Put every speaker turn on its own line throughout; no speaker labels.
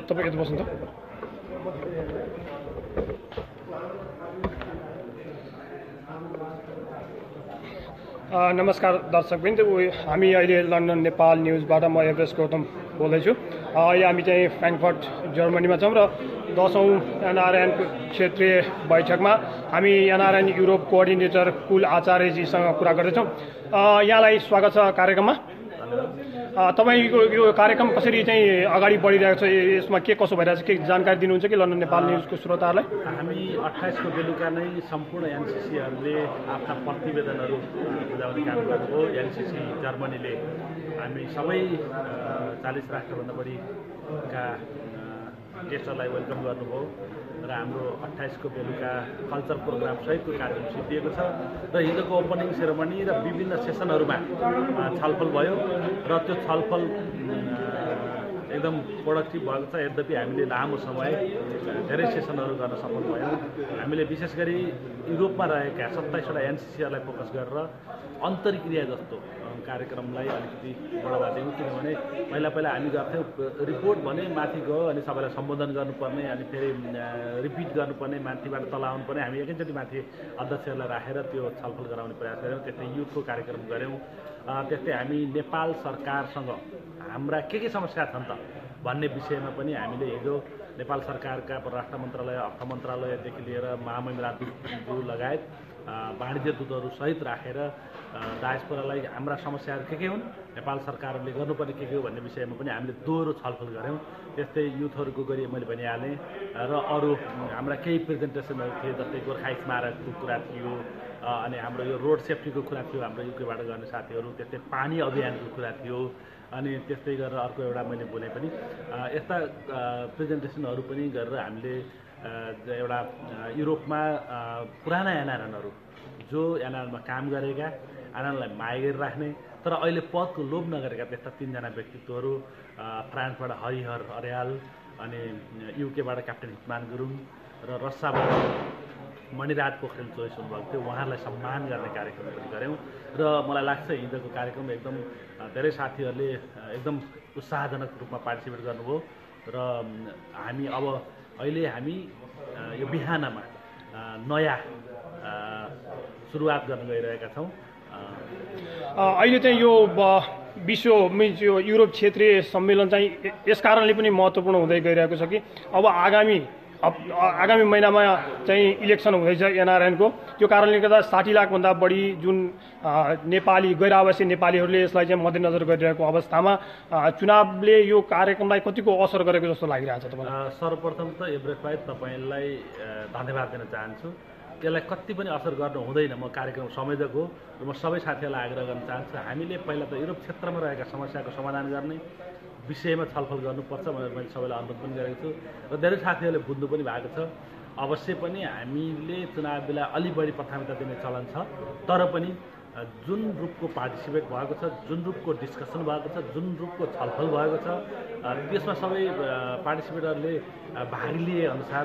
तपाईँ यता बस्नु त। नमस्कार दर्शकवृन्द, हामी अहिले लन्डन नेपाल न्युजबाट म एभरेस्ट गौतम बोल्दैछु। अहिले हामी चाहिँ फ्र्याङ्कफर्ट जर्मनीमा छौँ र 10औं एनआरएन क्षेत्रीय बैठकमा हामी एनआरएन युरोप कोअर्डिनेटर कुल आचार्यजीसँग कुरा गर्दैछौँ। यहाँलाई स्वागत छ कार्यक्रममा। तपाईँको यो कार्यक्रम कसरी चाहिँ अगाडि बढिरहेको छ, यसमा के कसो भइरहेको छ, के जानकारी दिनुहुन्छ कि लन्डन नेपाल न्युजको श्रोताहरूलाई?
हामी 28 को बेलुका नै सम्पूर्ण एनसीसीहरूले आफ्ना प्रतिवेदनहरू बुझाउने काम गर्नुभयो। एनसीसी जर्मनीले हामी सबै 40 राष्ट्रभन्दा बढीका गेस्टहरूलाई वेलकम गर्नुभयो र हाम्रो 28 को बेलुका कल्चर प्रोग्राम सहितको कार्यक्रम सिद्धिएको छ र हिजोको ओपनिङ सेरेमनी र विभिन्न सेसनहरूमा छलफल भयो र त्यो छलफल एकदम प्रोडक्टिभ भएको छ। यद्यपि हामीले लामो समय धेरै सेसनहरू गर्न सफल भयौँ। हामीले विशेष गरी युरोपमा रहेका 27वटा एनसीसीहरूलाई फोकस गरेर अन्तर्क्रिया जस्तो कार्यक्रमलाई अलिकति बढावा दियौँ, किनभने पहिला हामी गर्थ्यौँ रिपोर्ट भने माथि गयो अनि सबैलाई सम्बोधन गर्नुपर्ने अनि फेरि रिपिट गर्नुपर्ने, माथिबाट तल आउनुपर्ने। हामी एकैचोटि माथि अध्यक्षहरूलाई राखेर त्यो छलफल गराउने प्रयास गऱ्यौँ। त्यस्तै युथको कार्यक्रम गऱ्यौँ। त्यस्तै हामी नेपाल सरकारसँग हाम्रा के समस्या छन् त भन्ने विषयमा पनि हामीले हिजो नेपाल सरकारका परराष्ट्र मन्त्रालय, अर्थ मन्त्रालयदेखि लिएर महामहिम राजदूतज्यू लगायत वाणिज्य दूतहरू सहित राखेर डायस्पोरालाई हाम्रा समस्याहरू के हुन्, नेपाल सरकारले गर्नुपर्ने के हो भन्ने विषयमा पनि हामीले दोहोरो छलफल गऱ्यौँ। त्यस्तै युथहरूको गरी मैले भनिहालेँ र अरू हाम्रा केही प्रेजेन्टेसनहरू थिए, जस्तै गोर्खा स्मारकको कुरा थियो अनि हाम्रो यो रोड सेफ्टीको कुरा थियो हाम्रो युकेबाट गर्ने साथीहरू, त्यस्तै पानी अभियानको कुरा थियो अनि त्यस्तै गरेर अर्को एउटा मैले बोले पनि यस्ता प्रेजेन्टेसनहरू पनि गरेर हामीले एउटा युरोपमा पुराना एनआरएनहरू जो एनआरएनमा काम गरेका, एनआरएनलाई माया गरिराख्ने तर अहिले पदको लोभ नगरेका त्यस्ता 3 जना व्यक्तित्वहरू, फ्रान्सबाट हरिहर अर्याल अनि युकेबाट क्याप्टेन हितमान गुरुङ र रसाबाट मणिराज पोखरेल चोइस हुनुभएको थियो, उहाँहरूलाई सम्मान गर्ने कार्यक्रम पनि गऱ्यौँ। र मलाई लाग्छ हिजोको कार्यक्रम एकदम धेरै साथीहरूले एकदम उत्साहजनक रूपमा पार्टिसिपेट गर्नुभयो र हामी अहिले यो बिहानमा नयाँ सुरुवात गर्न गइरहेका छौँ।
अहिले चाहिँ यो विश्व युरोप क्षेत्रीय सम्मेलन चाहिँ यस कारणले पनि महत्त्वपूर्ण हुँदै गइरहेको छ कि अब आगामी महिनामा चाहिँ इलेक्सन हुँदैछ एनआरएनको। त्यो कारणले गर्दा 60 लाखभन्दा बढी जुन नेपाली गैर आवासीय नेपालीहरूले यसलाई चाहिँ मध्यनजर गरिरहेको अवस्थामा चुनावले यो कार्यक्रमलाई कतिको असर गरेको जस्तो लागिरहेछ तपाईँलाई?
सर्वप्रथम त एभरेस्ट भाइ तपाईँलाई धन्यवाद दिन चाहन्छु। यसलाई कति पनि असर गर्नु हुँदैन। म कार्यक्रम संयोजक हो र म सबै साथीहरूलाई आग्रह गर्न चाहन्छु, हामीले पहिला त युरोप क्षेत्रमा रहेका समस्याको समाधान गर्ने विषयमा छलफल गर्नुपर्छ भनेर मैले सबैलाई अनुरोध पनि गरेको छु र धेरै साथीहरूले बुझ्नु पनि भएको छ। अवश्य पनि हामीले चुनाव बेला अलि बढी प्राथमिकता दिने चलन छ, तर पनि जुन रूपको पार्टिसिपेट भएको छ, जुन रूपको डिस्कसन भएको छ, जुन रूपको छलफल भएको छ त्यसमा सबै पार्टिसिपेटरले भाग लिए अनुसार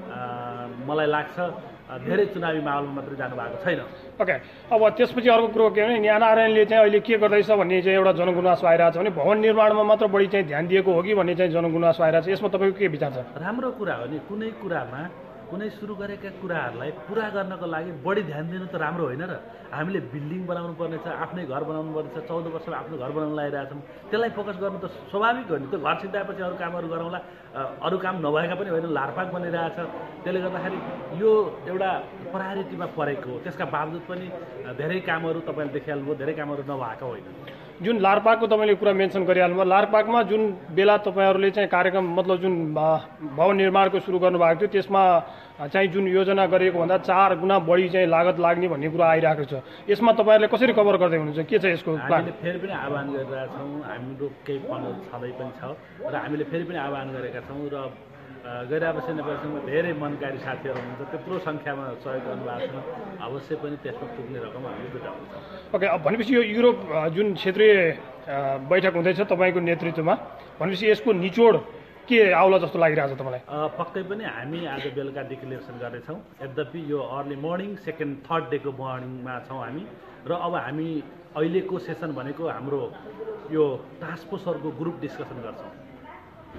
मलाई लाग्छ धेरै चुनावी माहौलमा मात्रै जानु भएको छैन।
ओके, अब त्यसपछि अर्को कुरो के भने एनआरएनले चाहिँ अहिले के गर्दैछ भन्ने चाहिँ एउटा जनगुनासो आइरहेको छ भने भवन निर्माणमा मात्र बढी चाहिँ ध्यान दिएको हो कि भन्ने चाहिँ जनगुनासो आइरहेको छ। यसमा तपाईँको के विचार छ?
राम्रो कुरा हो नि, कुनै कुरामा कुनै सुरु गरेका कुराहरूलाई पुरा गर्नको लागि बढी ध्यान दिनु त राम्रो होइन र? हामीले बिल्डिङ बनाउनु पर्ने छ, आफ्नै घर बनाउनु पर्ने छ, 14 वर्षमा आफ्नो घर बनाउन लागिरहेछौँ, त्यसलाई फोकस गर्नु त स्वाभाविक हो नि। त्यो घर सिद्धाएपछि अरू कामहरू गरौँला, अरू काम नभएका पनि होइन, लारपाक बनिरहेछ। त्यसले गर्दाखेरि यो एउटा प्रायोरिटीमा परेको हो। त्यसका बावजुद पनि धेरै कामहरू तपाईँले देखिहाल्नुभयो, धेरै कामहरू नभएको होइन।
जुन लारपाकको तपाईँले कुरा मेन्सन गरिहाल्नुभयो, लारपाकमा जुन बेला तपाईँहरूले चाहिँ कार्यक्रम मतलब जुन भवन निर्माणको सुरु गर्नुभएको थियो त्यसमा चाहिँ जुन योजना गरिएको भन्दा 4 गुणा बढी चाहिँ लागत लाग्ने भन्ने कुरा आइरहेको छ। यसमा तपाईँहरूले कसरी कभर गर्दै हुनुहुन्छ? के छ यसको प्लान?
हामीले फेरि पनि आह्वान गरिरहेछौँ, हाम्रो केही फन्ड छँदै पनि छ र हामीले फेरि पनि आह्वान गरेका छौँ र गैर आवासीय नेपालीसँग धेरै मनकारी साथीहरू हुनुहुन्छ, त्यत्रो सङ्ख्यामा सहयोग गर्नुभएको छ। अवश्य पनि त्यसमा पुग्ने रकम हामीले जुटाउँछौँ।
ओके, अब भनेपछि यो युरोप जुन क्षेत्रीय बैठक हुँदैछ तपाईँको नेतृत्वमा, भनेपछि यसको निचोड के आउला जस्तो लागिरहेछ तपाईँलाई?
पक्कै पनि हामी आज बेलुका डिक्लेरेसन गर्नेछौँ। यद्यपि यो अर्ली मर्निङ सेकेन्ड थर्ड डेको मर्निङमा छौँ हामी र अब हामी अहिलेको सेसन भनेको हाम्रो यो टास्क फोर्सहरूको ग्रुप डिस्कसन गर्छौँ।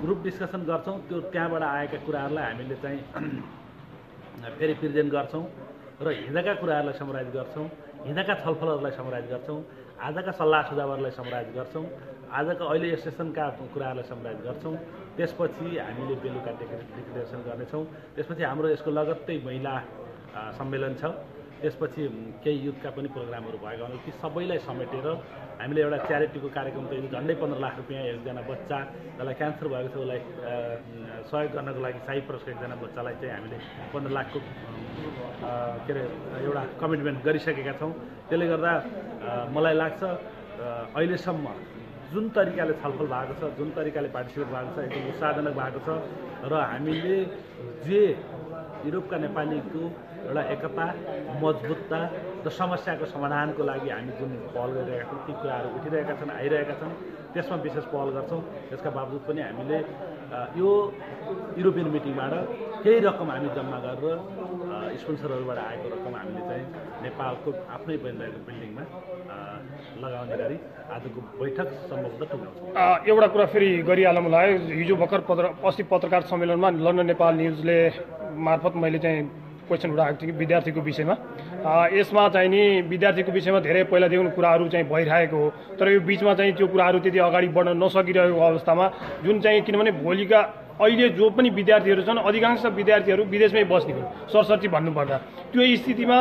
ग्रुप डिस्कसन गर्छौँ। त्यो त्यहाँबाट आएका कुराहरूलाई हामीले चाहिँ फेरि प्रेजेन्ट गर्छौँ र हिजोका कुराहरूलाई समराइज गर्छौँ, हिजोका छलफलहरूलाई समराइज गर्छौँ, आजका सल्लाह सुझावहरूलाई समराइज गर्छौँ, आजका अहिले सेसनका कुराहरूलाई समराइज गर्छौँ। त्यसपछि हामीले बेलुका डिक्लेरेसन गर्नेछौँ। त्यसपछि हाम्रो यसको लगत्तै महिला सम्मेलन छ। त्यसपछि केही युथका पनि प्रोग्रामहरू भएका हुनाले ती सबैलाई समेटेर हामीले एउटा च्यारिटीको कार्यक्रम त झन्डै 15 लाख रुपियाँ एकजना बच्चा जसलाई क्यान्सर भएको छ उसलाई सहयोग गर्नको लागि साइप्रसको एकजना बच्चालाई चाहिँ हामीले 15 लाखको के अरे एउटा कमिटमेन्ट गरिसकेका छौँ। त्यसले गर्दा मलाई लाग्छ अहिलेसम्म जुन तरिकाले छलफल भएको छ, जुन तरिकाले पार्टिसिपेट भएको छ एकदम उत्साहजनक भएको छ र हामीले जे युरोपका नेपालीको एउटा एकता, मजबुतता र समस्याको समाधानको लागि हामी जुन पहल गरिरहेका छौँ ती कुराहरू उठिरहेका छन्, आइरहेका छन्, त्यसमा विशेष पहल गर्छौँ। त्यसका बावजुद पनि हामीले यो युरोपियन मिटिङबाट केही रकम हामी जम्मा गरेर स्पोन्सरहरूबाट आएको रकम हामीले चाहिँ नेपालको आफ्नै बनिरहेको बिल्डिङमा लगाउने गरी आजको बैठक सम्भवतः टुङ्गाउँछौँ।
एउटा कुरा फेरि गरिहालौँ होला है, हिजो भर्खर अस्ति पत्रकार सम्मेलनमा लन्डन नेपाल न्युजले मार्फत मैले चाहिँ क्वेसन उठाएको थिएँ कि विद्यार्थीको विषयमा। यसमा चाहिँ नि विद्यार्थीको विषयमा धेरै पहिलादेखि कुराहरू चाहिँ भइरहेको हो, तर यो बिचमा चाहिँ त्यो कुराहरू त्यति अगाडि बढ्न नसकिरहेको अवस्थामा जुन चाहिँ किनभने भोलिका अहिले जो पनि विद्यार्थीहरू छन् अधिकांश विद्यार्थीहरू विदेशमै बस्ने हुन् सरसर्ती भन्नुपर्दा। त्यो स्थितिमा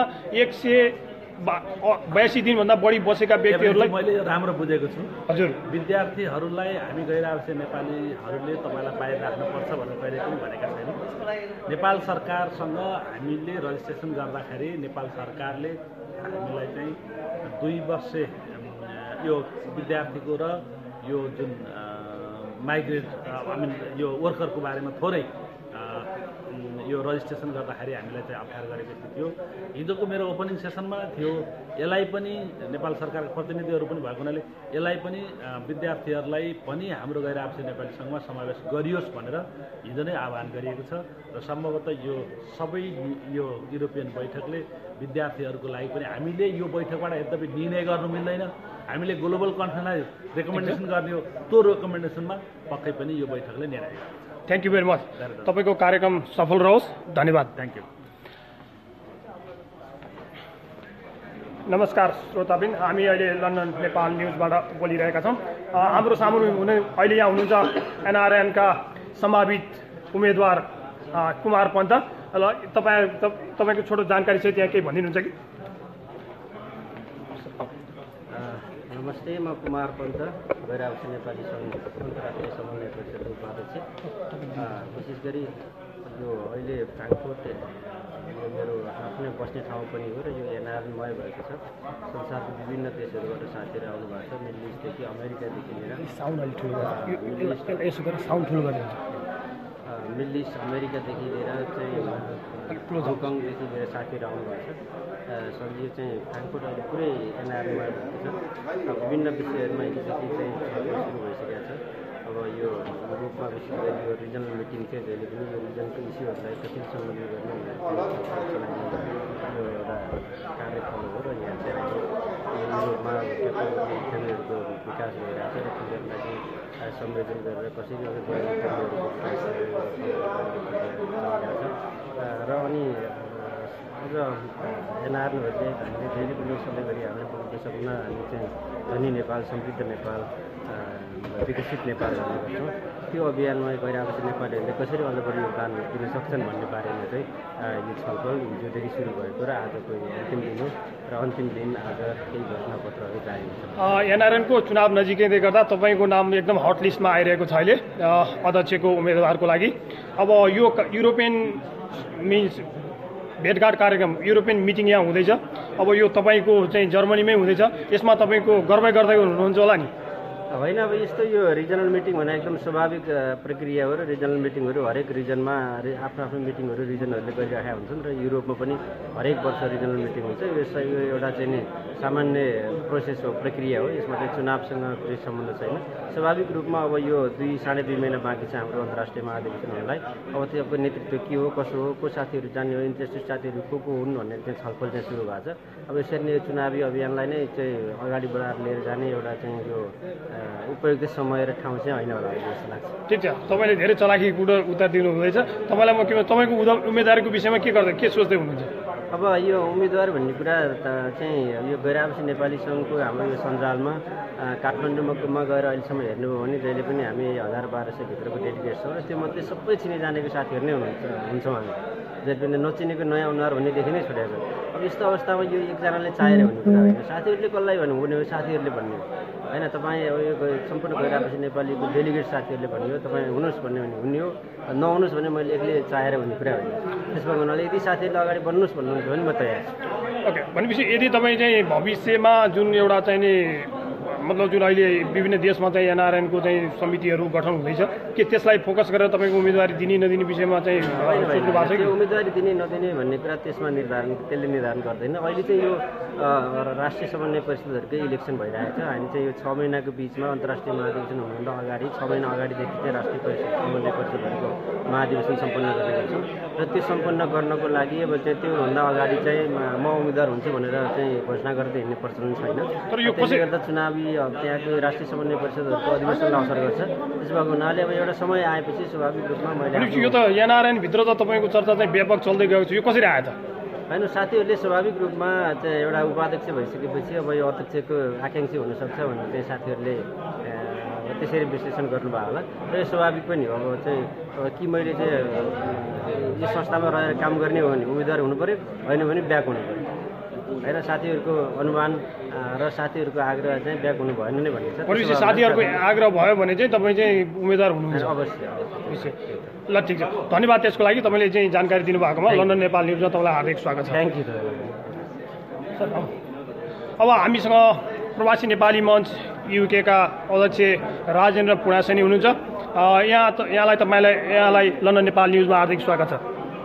182 दिनभन्दा बढी बसेका व्यक्तिहरूलाई
मैले राम्रो बुझेको छु।
हजुर,
विद्यार्थीहरूलाई हामी गैरआवासीय नेपालीहरूले तपाईँलाई बाहिर राख्नुपर्छ भनेर कहिले पनि भनेका छैनौँ। नेपाल सरकारसँग हामीले रजिस्ट्रेसन गर्दाखेरि नेपाल सरकारले हामीलाई चाहिँ 2 वर्ष यो विद्यार्थीको र यो जुन माइग्रेट यो वर्करको बारेमा थोरै यो रजिस्ट्रेसन गर्दाखेरि हामीलाई चाहिँ अप्ठ्यारो गरेको थियो। हिजोको मेरो ओपनिङ सेसनमा थियो। यसलाई पनि नेपाल सरकारका प्रतिनिधिहरू पनि भएको हुनाले यसलाई पनि विद्यार्थीहरूलाई पनि हाम्रो गैरआवासीय नेपाली सङ्घमा समावेश गरियोस् भनेर हिजो नै आह्वान गरिएको छ र सम्भवतः यो सबै यो युरोपियन बैठकले विद्यार्थीहरूको लागि पनि हामीले यो बैठकबाट यद्यपि निर्णय गर्नु मिल्दैन, हामीले ग्लोबल कन्फरेन्सलाई रेकमेन्डेसन गर्ने हो। त्यो रेकमेन्डेसनमा पक्कै पनि यो बैठकले निर्णय गर्छ।
Thank you very much. तपाईँको कार्यक्रम सफल रहोस्। धन्यवाद।
Thank you.
नमस्कार श्रोताबिन, हामी अहिले लन्डन नेपाल न्युजबाट बोलिरहेका छौँ। हाम्रो सामुन्ने अहिले यहाँ हुनुहुन्छ एनआरएनका सम्भावित उम्मेदवार कुमार पन्त। ल तपाईँको छोटो जानकारी चाहिँ त्यहाँ केही भनिदिनुहुन्छ कि?
नमस्ते, म कुमार पन्त, गैरआवासीय नेपाली सङ्घ अन्तर्राष्ट्रिय समन्वय परिषदको उपाध्यक्ष। विशेष गरी यो अहिले फ्राङ्कफर्ट मेरो आफ्नै बस्ने ठाउँ पनि हो र यो एनआरएनमय भएको छ। संसारको विभिन्न देशहरूबाट साथीहरू आउनु भएको छ, मिडल इस्टदेखि अमेरिकादेखि लिएर मिडल इस्ट अमेरिकादेखि लिएर चाहिँ हङकङदेखि लिएर साथीहरू आउनुभएको छ। सर यो चाहिँ फ्राङ्कफर्ट अहिले पुरै एनआरएनमय भएको छ। विभिन्न विषयहरूमा हिजोदेखि चाहिँ सुरु भइसकेको छ। अब यो ग्रुपमा विशेष गरी यो रिजनल मिटिङ चाहिँ जहिले पनि यो रिजनको इस्युहरूलाई कसरी सम्बोधन गर्ने भनेर यो एउटा कार्यक्रम हो र यहाँ चाहिँ युरोपमा खेलहरूको विकास भइरहेको छ र तिनीहरूलाई चाहिँ संयोजन गरेर कसरी र अनि अझ एनआरएनहरूले हामीले जहिले पनि सधैँभरि हामीले देशमा हामी चाहिँ धनी नेपाल, समृद्ध नेपाल, विकसित नेपाल भन्ने गर्छौँ। त्यो अभियानमा गैरआवासीय नेपालीहरूले कसरी अझ बढी योगदान दिन सक्छन् भन्ने बारेमा चाहिँ यो छलफल हिजोदेखि सुरु भएको र आजको अन्तिम दिन हो र अन्तिम दिन आज केही घोषणापत्रहरू जारी हुन्छ।
एनआरएनको चुनाव नजिकै गर्दा तपाईँको नाम एकदम हट लिस्टमा आइरहेको छ अहिले अध्यक्षको उम्मेदवारको लागि। अब यो युरोपियन मिन्स भेटघाट कार्यक्रम युरोपियन मिटिङ यहाँ हुँदैछ। अब यो तपाईँको चाहिँ जर्मनीमै हुँदैछ, यसमा तपाईँको गर्व गर्दै हुनुहुन्छ होला नि?
होइन, अब यस्तो यो रिजनल मिटिङ भने एकदम स्वाभाविक प्रक्रिया हो र रिजनल मिटिङहरू हरेक रिजनमा आफ्नो आफ्नो मिटिङहरू रिजनहरूले गरिरहेका हुन्छन् र युरोपमा पनि हरेक वर्ष रिजनल मिटिङ हुन्छ। यो एउटा चाहिँ नि सामान्य प्रोसेस हो, प्रक्रिया हो। यसमा चाहिँ चुनावसँग कुनै सम्बन्ध छैन। स्वाभाविक रूपमा अब यो 2-2.5 महिना बाँकी छ हाम्रो अन्तर्राष्ट्रिय महाधिवेशनहरूलाई। अब त्यसको नेतृत्व के हो, कसो हो, को साथीहरू जाने हो, इन्ट्रेस्टेड साथीहरू को हुन् भन्ने चाहिँ छलफल चाहिँ सुरु भएको छ। अब यसरी नै चुनावी अभियानलाई नै चाहिँ अगाडि बढाएर लिएर जाने एउटा चाहिँ यो उपयुक्त समय र ठाउँ चाहिँ होइन होला जस्तो लाग्छ।
ठिक छ, तपाईँले धेरै चलाखी कुरो उत्तर दिनुहुँदैछ। तपाईँलाई म तपाईँको उम्मेदवारको विषयमा के सोच्दै हुनुहुन्छ?
अब यो उम्मेदवार भन्ने कुरा चाहिँ यो गैर आवासीय नेपाली सङ्घको हाम्रो यो सञ्जालमा काठमाडौँमा गएर अहिलेसम्म हेर्नुभयो भने जहिले पनि हामी 1000-1200 भित्रको डेलिगेट छौँ र त्यो मध्ये सबै चिनिजानेको साथीहरू नै हुन्छौँ हामी। जहिले पनि नचिनेको नयाँ अनुहार भन्नेदेखि नै छोडेको छ। अब यस्तो अवस्थामा यो एकजनाले चाहेर भन्ने कुरा होइन, साथीहरूले कसलाई भन्नु हुने हो, साथीहरूले भन्ने हो होइन। तपाईँ अब यो सम्पूर्ण गैर आवासीय नेपालीको डेलिगेट साथीहरूले भन्ने हो, तपाईँ हुनुहोस् भन्ने भने हुने हो, नहुनुहोस् भने मैले एक्लै चाहेर भन्ने कुरा होइन। त्यसमा हुनाले यदि साथीहरूले अगाडि बढ्नुहोस् भन्नुहुन्छ भने म तयार छु।
ओके, भनेपछि यदि तपाईँ चाहिँ भविष्यमा जुन एउटा चाहिँ नि मतलब जुन अहिले विभिन्न देशमा चाहिँ एनआरएनको चाहिँ समितिहरू गठन हुँदैछ, के त्यसलाई फोकस गरेर तपाईँको उम्मेदवारी दिने नदिने विषयमा चाहिँ सोच्नु भएको छ कि?
उम्मेदवारी दिने नदिने भन्ने कुरा त्यसले निर्धारण गर्दैन। अहिले चाहिँ यो राष्ट्रिय समन्वय परिषदहरूकै इलेक्सन भइरहेको छ। हामी चाहिँ यो 6 महिनाको बिचमा अन्तर्राष्ट्रिय महाधिवेशन हुनुभन्दा अगाडि 6 महिना अगाडिदेखि चाहिँ राष्ट्रिय समन्वय परिषदहरूको महाधिवेशन सम्पन्न गर्ने गर्छौँ र त्यो सम्पन्न गर्नको लागि अब चाहिँ त्योभन्दा अगाडि चाहिँ म उम्मेदवार हुन्छु भनेर चाहिँ घोषणा गर्दै हिँड्ने प्रचलन छैन। त्यसले गर्दा चुनावी त्यहाँको राष्ट्रिय समन्वय परिषदहरूको अधिवेशनलाई असर गर्छ। त्यस भएको हुनाले अब एउटा समय आएपछि स्वाभाविक रूपमा मैले
यो त एनआरएनभित्र त तपाईँको चर्चा चाहिँ व्यापक चल्दै गएको छ, यो कसरी आयो त?
होइन, साथीहरूले स्वाभाविक रूपमा चाहिँ एउटा उपाध्यक्ष भइसकेपछि अब यो अध्यक्षको आकाङ्क्षी हुनसक्छ भनेर चाहिँ साथीहरूले त्यसरी विश्लेषण गर्नुभयो होला र यो स्वाभाविक पनि हो। अब चाहिँ कि मैले चाहिँ यो संस्थामा रहेर काम गर्ने हो भने उम्मेदवार हुनु पऱ्यो, होइन भने ब्याक हुनु पऱ्यो होइन। साथीहरूको अनुमान र साथीहरूको आग्रह चाहिँ ब्याक हुनु भएन नै भन्ने छ।
भनेपछि साथीहरूको आग्रह भयो भने चाहिँ तपाईँ चाहिँ उम्मेदवार हुनुहुन्छ?
अवश्य।
ल ठिक छ, धन्यवाद त्यसको लागि। तपाईँले चाहिँ जानकारी दिनुभएकोमा लन्डन नेपाल न्युजमा तपाईँलाई हार्दिक स्वागत छ।
Thank you.
अब हामीसँग प्रवासी नेपाली मञ्च युकेका अध्यक्ष राजेन्द्र पुणासेनी हुनुहुन्छ। यहाँलाई लन्डन नेपाल न्युजमा हार्दिक स्वागत छ।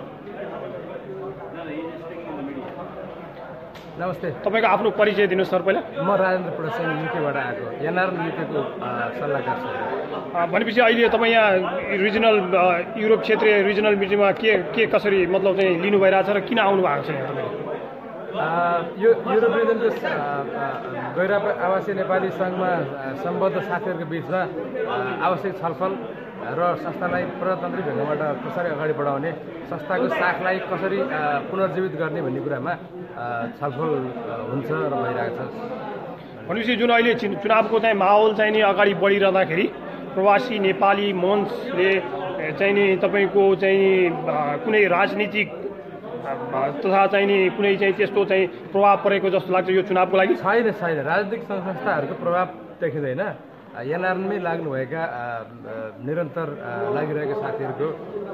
नमस्ते।
तपाईँको आफ्नो परिचय दिनुहोस् सर पहिला।
म राजेन्द्र पुणासेनी युकेबाट आएको, एनआरएन युकेको सल्लाहकार छु।
भनेपछि अहिले तपाईँ यहाँ रिजनल युरोप क्षेत्रीय रिजनल मिटिङमा के कसरी मतलब चाहिँ लिनु भइरहेछ र किन आउनु भएको छ यहाँ तपाईँले?
यो युरोप रिजनको गैर आवासीय नेपाली सङ्घमा सम्बद्ध साथीहरूको बिचमा आवश्यक छलफल र संस्थालाई प्रजातान्त्रिक ढङ्गबाट कसरी अगाडि बढाउने, संस्थाको शाखलाई कसरी पुनर्जीवित गर्ने भन्ने कुरामा छलफल हुन्छ र भइरहेको छ।
भनेपछि जुन अहिले चुनावको चाहिँ माहौल चाहिँ नि अगाडि बढिरहँदाखेरि प्रवासी नेपाली मञ्चले चाहिँ नि तपाईँको चाहिँ कुनै राजनीतिक तथा चाहिँ नि कुनै चाहिँ त्यस्तो चाहिँ प्रभाव परेको जस्तो लाग्छ यो चुनावको लागि?
छैन, राजनीतिक संस्थाहरूको प्रभाव देखिँदैन। एनआरएनमै लाग्नुभएका निरन्तर लागिरहेका साथीहरूको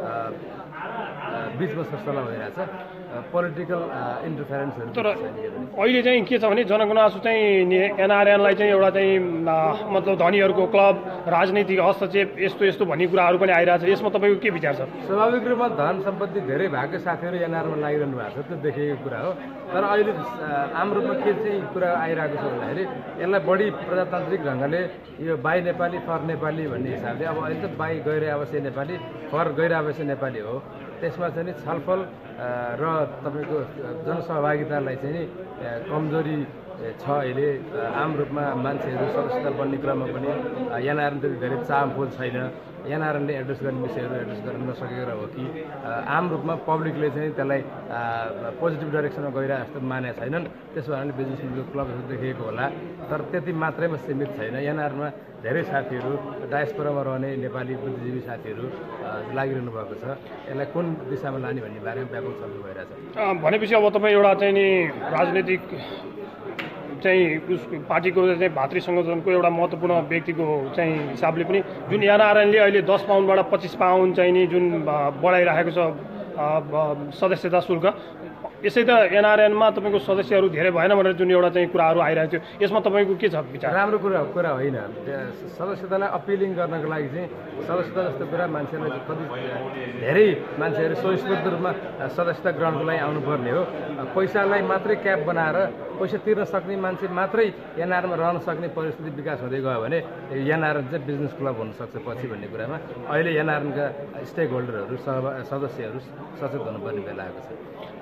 बिचमा सरसल्लाह भइरहेछ। पोलिटिकल इन्टरफेरेन्सहरू
तर अहिले चाहिँ के छ भने जनगुनासो चाहिँ एनआरएनलाई चाहिँ एउटा चाहिँ मतलब धनीहरूको क्लब, राजनीतिक हस्तक्षेप यस्तो भन्ने कुराहरू पनि आइरहेछ। यसमा तपाईँको के विचार छ?
स्वाभाविक रूपमा धन सम्पत्ति धेरै भएको साथीहरू एनआरएनमा लागिरहनु भएको छ, त्यो देखेको कुरा हो। तर अहिले आम रूपमा के चाहिँ कुरा आइरहेको छ भन्दाखेरि यसलाई बढी प्रजातान्त्रिक ढङ्गले यो बाई नेपाली फर नेपाली भन्ने हिसाबले, अब अहिले त बाई गैर आवासीय नेपाली फर गैर आवासीय नेपाली हो, त्यसमा चाहिँ नि छलफल र तपाईँको जनसहभागितालाई चाहिँ नि कमजोरी छ। अहिले आम रूपमा मान्छेहरू सदस्यता बन्ने क्रममा पनि एनआरएन त्यति धेरै चामखोल छैन। एनआरएनले एड्रेस गर्ने विषयहरू एड्रेस गर्न नसकेर हो कि आम रूपमा पब्लिकले चाहिँ त्यसलाई पोजिटिभ डाइरेक्सनमा गइरहेको जस्तो मानेका छैनन्। त्यसो भएर बिजनेस क्लबहरू देखिएको होला, तर त्यति मात्रैमा सीमित छैन। एनआरएनमा धेरै साथीहरू डायस्पोरामा रहने नेपाली बुद्धिजीवी साथीहरू लागिरहनु भएको छ। यसलाई कुन दिशामा लाने भन्ने बारेमा व्यापक छलफल भइरहेछ।
भनेपछि अब तपाईँ एउटा चाहिँ नि राजनीतिक चाहिँ उस पार्टीको चाहिँ भातृ सङ्गठनको एउटा महत्त्वपूर्ण व्यक्तिको चाहिँ हिसाबले पनि जुन एनआरएनले अहिले 10 पाउन्डबाट 25 पाउन्ड चाहिँ नि जुन बढाइराखेको छ सदस्यता शुल्क, यसै त एनआरएनमा तपाईँको सदस्यहरू धेरै भएन भनेर जुन एउटा चाहिँ कुराहरू आइरहेको थियो, यसमा तपाईँको के छ विचार?
राम्रो कुरा होइन। सदस्यतालाई अपिलिङ गर्नको लागि चाहिँ सदस्यता जस्तो कुरा मान्छेलाई कति धेरै मान्छेहरू स्वस्फूर्त रूपमा सदस्यता ग्रहणको लागि आउनुपर्ने हो। पैसालाई मात्रै क्याप बनाएर पैसा तिर्न सक्ने मान्छे मात्रै एनआरएनमा रहन सक्ने परिस्थिति विकास हुँदै गयो भने एनआरएन चाहिँ बिजनेस क्लब हुनसक्छ पछि भन्ने कुरामा अहिले एनआरएनका स्टेक होल्डरहरू सदस्यहरू सचेत हुनुपर्ने बेला आएको छ।
धन्यवाद।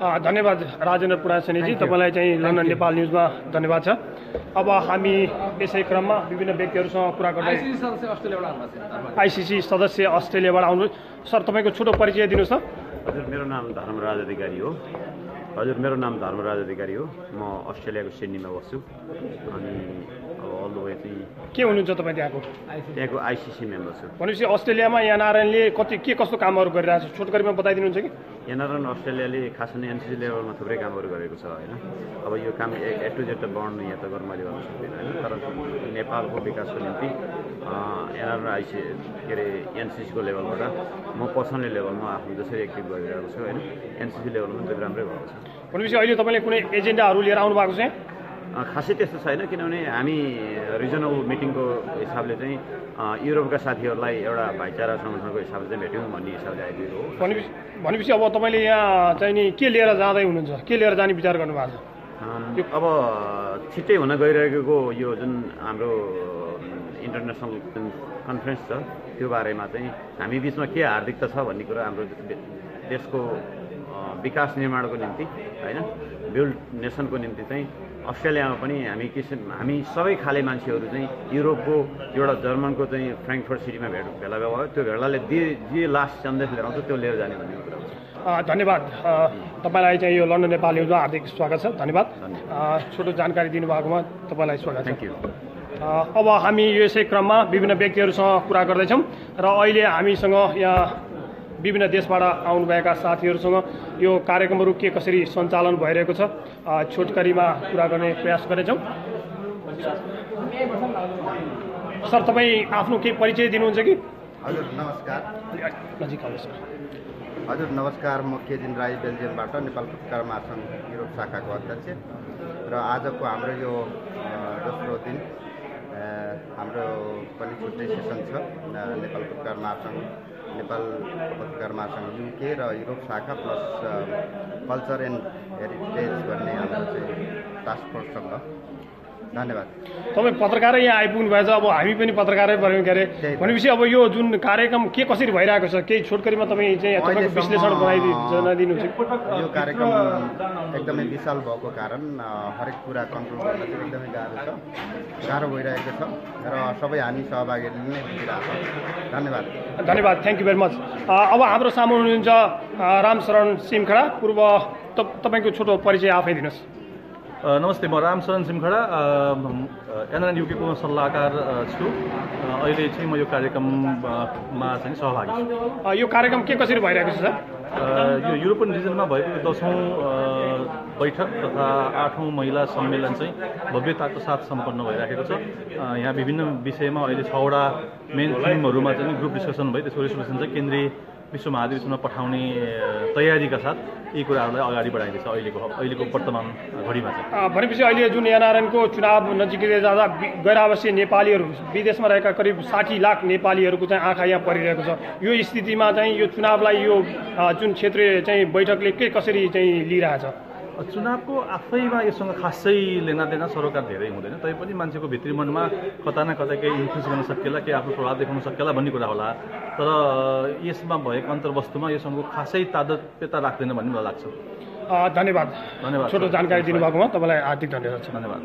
धन्यवाद राजेन्द्र पुरासेनीजी, तपाईँलाई चाहिँ लन्डन नेपाल न्युजमा धन्यवाद छ। अब हामी यसै क्रममा विभिन्न व्यक्तिहरूसँग कुरा गर्दै आइसिसी सदस्य अस्ट्रेलियाबाट आउनु। सर, तपाईँको छोटो परिचय दिनुहोस् न।
हजुर, मेरो नाम धर्मराज अधिकारी हो। म अस्ट्रेलियाको सिडनीमा बस्छु अनि अब अल द वे चाहिँ
के हुनुहुन्छ तपाईँ त्यहाँको
आइसिसी मेम्बर छु।
भनेपछि अस्ट्रेलियामा एनआरएनले के कस्तो कामहरू गरिरहेको छ छोटकरीमा बताइदिनुहुन्छ कि?
एनआरएन अस्ट्रेलियाले खास गरी एनसिसी लेभलमा थुप्रै कामहरू गरेको छ होइन। अब यो काम ए टु जेड त वर्णन यहाँ त गर्न मैले गर्नु सक्दिनँ होइन। तर नेपालको विकासको निम्ति एनआरएन के अरे एनसिसीको लेभलबाट म पर्सनली लेभलमा आफ्नो जसरी एक्टिभ गरिरहेको छु होइन, एनसिसी लेभलमा पनि त्यो राम्रै भएको छ।
भनेपछि अहिले तपाईँले कुनै एजेन्डाहरू लिएर आउनु भएको छ?
खासै त्यस्तो छैन, किनभने हामी रिजनल मिटिङको हिसाबले चाहिँ युरोपका साथीहरूलाई एउटा भाइचारा संगठनको हिसाबले चाहिँ भेट्यौँ भन्ने हिसाबले आइदिएको हो।
भनेपछि अब तपाईँले यहाँ चाहिँ नि के लिएर जाँदै हुनुहुन्छ, के लिएर जाने विचार गर्नुभएको छ?
अब छिट्टै हुन गइरहेको यो जुन हाम्रो इन्टरनेसनल जुन कन्फरेन्स छ त्यो बारेमा चाहिँ हामी बिचमा के हार्दिकता छ भन्ने कुरा हाम्रो देशको विकास निर्माणको निम्ति होइन, बिल्ड नेसनको निम्ति चाहिँ अस्ट्रेलियामा पनि हामी सबै खाले मान्छेहरू चाहिँ युरोपको एउटा जर्मनको चाहिँ फ्र्याङ्कफर्ट सिटीमा भेला भयो। त्यो भेलाले जे लास्ट सन्देश लिएर आउँछ त्यो लिएर जाने भन्ने कुरा हो।
धन्यवाद। तपाईँलाई चाहिँ यो लन्डन नेपाल न्युजमा हार्दिक स्वागत छ। धन्यवाद। छोटो जानकारी दिनुभएकोमा तपाईँलाई स्वागत छ।
Thank you.
अब हामी यसै क्रममा विभिन्न व्यक्तिहरूसँग कुरा गर्दैछौँ र अहिले हामीसँग यहाँ विभिन्न देशबाट आउनुभएका साथीहरूसँग यो कार्यक्रमहरू के कसरी सञ्चालन भइरहेको छ छोटकरीमा कुरा गर्ने प्रयास गर्नेछौँ। सर, तपाईँ आफ्नो केही परिचय दिनुहुन्छ कि?
हजुर नमस्कार।
नजिक आउनुहोस् सर।
हजुर नमस्कार, म केजिन राई बेल्जियमबाट नेपाल पत्रकार महासङ्घ युरोप शाखाको अध्यक्ष र आजको हाम्रो यो दोस्रो दिन हाम्रो पनि छुट्टै सेसन छ। नेपाल पत्रकार महासङ्घ युके र युरोप शाखा प्लस कल्चर एन्ड हेरिटेज भन्ने हाम्रो चाहिँ टास्क फोर्ससँग। धन्यवाद।
तपाईँ पत्रकारै यहाँ आइपुग्नु भएछ, अब हामी पनि पत्रकारै पर्यौँ के अरे। भनेपछि अब यो जुन कार्यक्रम के कसरी भइरहेको छ केही छोटकरीमा तपाईँ चाहिँ तपाईँको विश्लेषण जनाइदिनुहुन्छ?
यो कार्यक्रम एकदमै विशाल भएको कारण हरेक कुरा कन्ट्रोल गर्न चाहिँ एकदमै गाह्रो भइरहेको छ र सबै हामी सहभागीहरूले नै बुझिरहेको छ। धन्यवाद।
Thank you very much. अब हाम्रो सामु हुनुहुन्छ रामशरण सिमखडा। पूर्व तपाईँको छोटो परिचय आफै दिनुहोस्।
नमस्ते, म रामशरण सिमखडा एनआरएन युकेको सल्लाहकार छु। अहिले चाहिँ म यो कार्यक्रममा चाहिँ सहभागी छु।
यो कार्यक्रम के कसरी भइरहेको छ सर?
यो युरोपियन रिजनमा भएको 10औँ बैठक तथा 8औँ महिला सम्मेलन चाहिँ भव्यताको साथ सम्पन्न भइराखेको छ। यहाँ विभिन्न विषयमा अहिले 6वटा मेन थिमहरूमा चाहिँ ग्रुप डिस्कसन भयो। त्यसको रेसोल्युसन चाहिँ केन्द्रीय विश्व महाधिवेशनमा पठाउने तयारीका साथ यी कुराहरूलाई अगाडि बढाइँदैछ अहिलेको वर्तमान घडीमा चाहिँ।
भनेपछि अहिले जुन एनआरएनको चुनाव नजिकै जाँदा गैर आवासीय नेपालीहरू विदेशमा रहेका करिब 60 लाख नेपालीहरूको चाहिँ आँखा यहाँ परिरहेको छ। यो स्थितिमा चाहिँ यो चुनावलाई यो जुन क्षेत्रीय चाहिँ बैठकले के कसरी चाहिँ लिइरहेछ?
चुनावको आफैमा योसँग खासै लेनादेना सरोकार धेरै हुँदैन, तैपनि मान्छेको भित्री मनमा कता न कता केही इन्फ्लुएन्स गर्न सकेला, केही आफ्नो प्रभाव देखाउन सकेला भन्ने कुरा होला। तर यसमा भएको अन्तर्वस्तुमा योसँग खासै तादत्यता राख्दैन भन्ने मलाई लाग्छ।
धन्यवाद। छोटो जानकारी दिनुभएकोमा तपाईँलाई हार्दिक धन्यवाद छ।
धन्यवाद।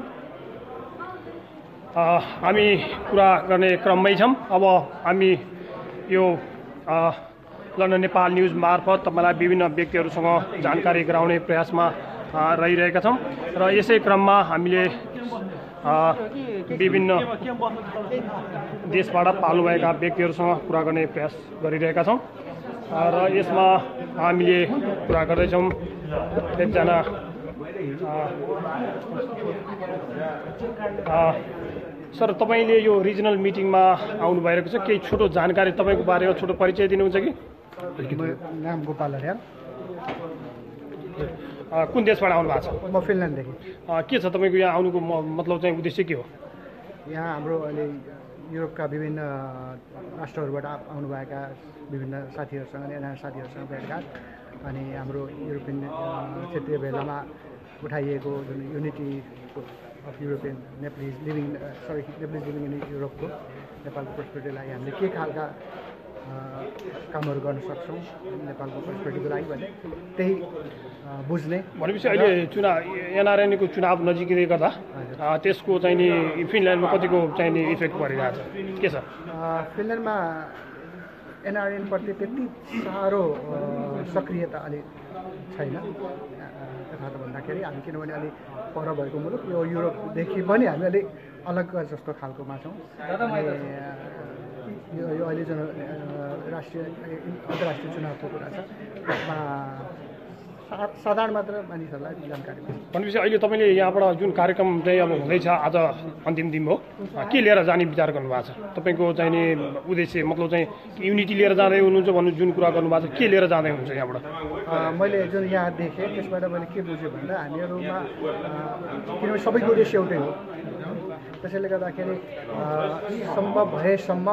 हामी कुरा गर्ने क्रममै छौँ। अब हामी यो लन्डन नेपाल न्युज मार्फत तपाईँलाई विभिन्न व्यक्तिहरूसँग जानकारी गराउने प्रयासमा रहिरहेका छौँ र यसै क्रममा हामीले विभिन्न देशबाट पाल्नुभएका व्यक्तिहरूसँग कुरा गर्ने प्रयास गरिरहेका छौँ र यसमा हामीले कुरा गर्दैछौँ एकजना सर, तपाईँले यो रिजनल मिटिङमा आउनु भइरहेको छ, केही छोटो जानकारी तपाईँको बारेमा छोटो परिचय दिनुहुन्छ कि?
नाम गोपाल हरियाल।
कुन देशबाट आउनु भएको छ?
म फिनल्यान्डदेखि।
के छ तपाईँको यहाँ आउनुको मतलब चाहिँ उद्देश्य के हो?
यहाँ हाम्रो अहिले युरोपका विभिन्न राष्ट्रहरूबाट आउनुभएका विभिन्न साथीहरूसँग एनआर साथीहरूसँग भेटघाट अनि हाम्रो युरोपियन क्षेत्रीय भेलामा उठाइएको जुन unity of European Nepalese living in युरोपको नेपालको पर्सपेक्टिभलाई हामीले के खालका कामहरू गर्न सक्छौँ नेपालको प्रस्पेक्टिभको लागि भने त्यही बुझ्ने।
भनेपछि अहिले एनआरएनको चुनाव नजिकै गर्दा त्यसको चाहिँ नि फिनल्यान्डमा कतिको चाहिँ नि इफेक्ट परिरहेछ के छ?
फिनल्यान्डमा एनआरएनप्रति त्यति साह्रो सक्रियता अलि छैन यथार्थ भन्दाखेरि। हामी किनभने अलि पर भएको मुलुक यो युरोपदेखि पनि हामी अलिक अलग जस्तो खालकोमा छौँ। यो अहिले जुन अन्तर्राष्ट्रिय चुनावको कुरा छ त्यसमा साधारण मात्र मानिसहरूलाई जानकारी हुन्छ।
भनेपछि अहिले तपाईँले यहाँबाट जुन कार्यक्रम चाहिँ अब हुँदैछ आज अन्तिम दिन हो, के लिएर जाने विचार गर्नुभएको छ? तपाईँको चाहिँ नि उद्देश्य मतलब चाहिँ युनिटी लिएर जाँदै हुनुहुन्छ भन्नु जुन कुरा गर्नुभएको छ, के लिएर जाँदै हुनुहुन्छ यहाँबाट?
मैले जुन यहाँ देखेँ त्यसबाट मैले के बुझेँ भन्दा हामीहरूमा किनभने सबैको उद्देश्य एउटै हो, त्यसैले गर्दाखेरि सम्भव भएसम्म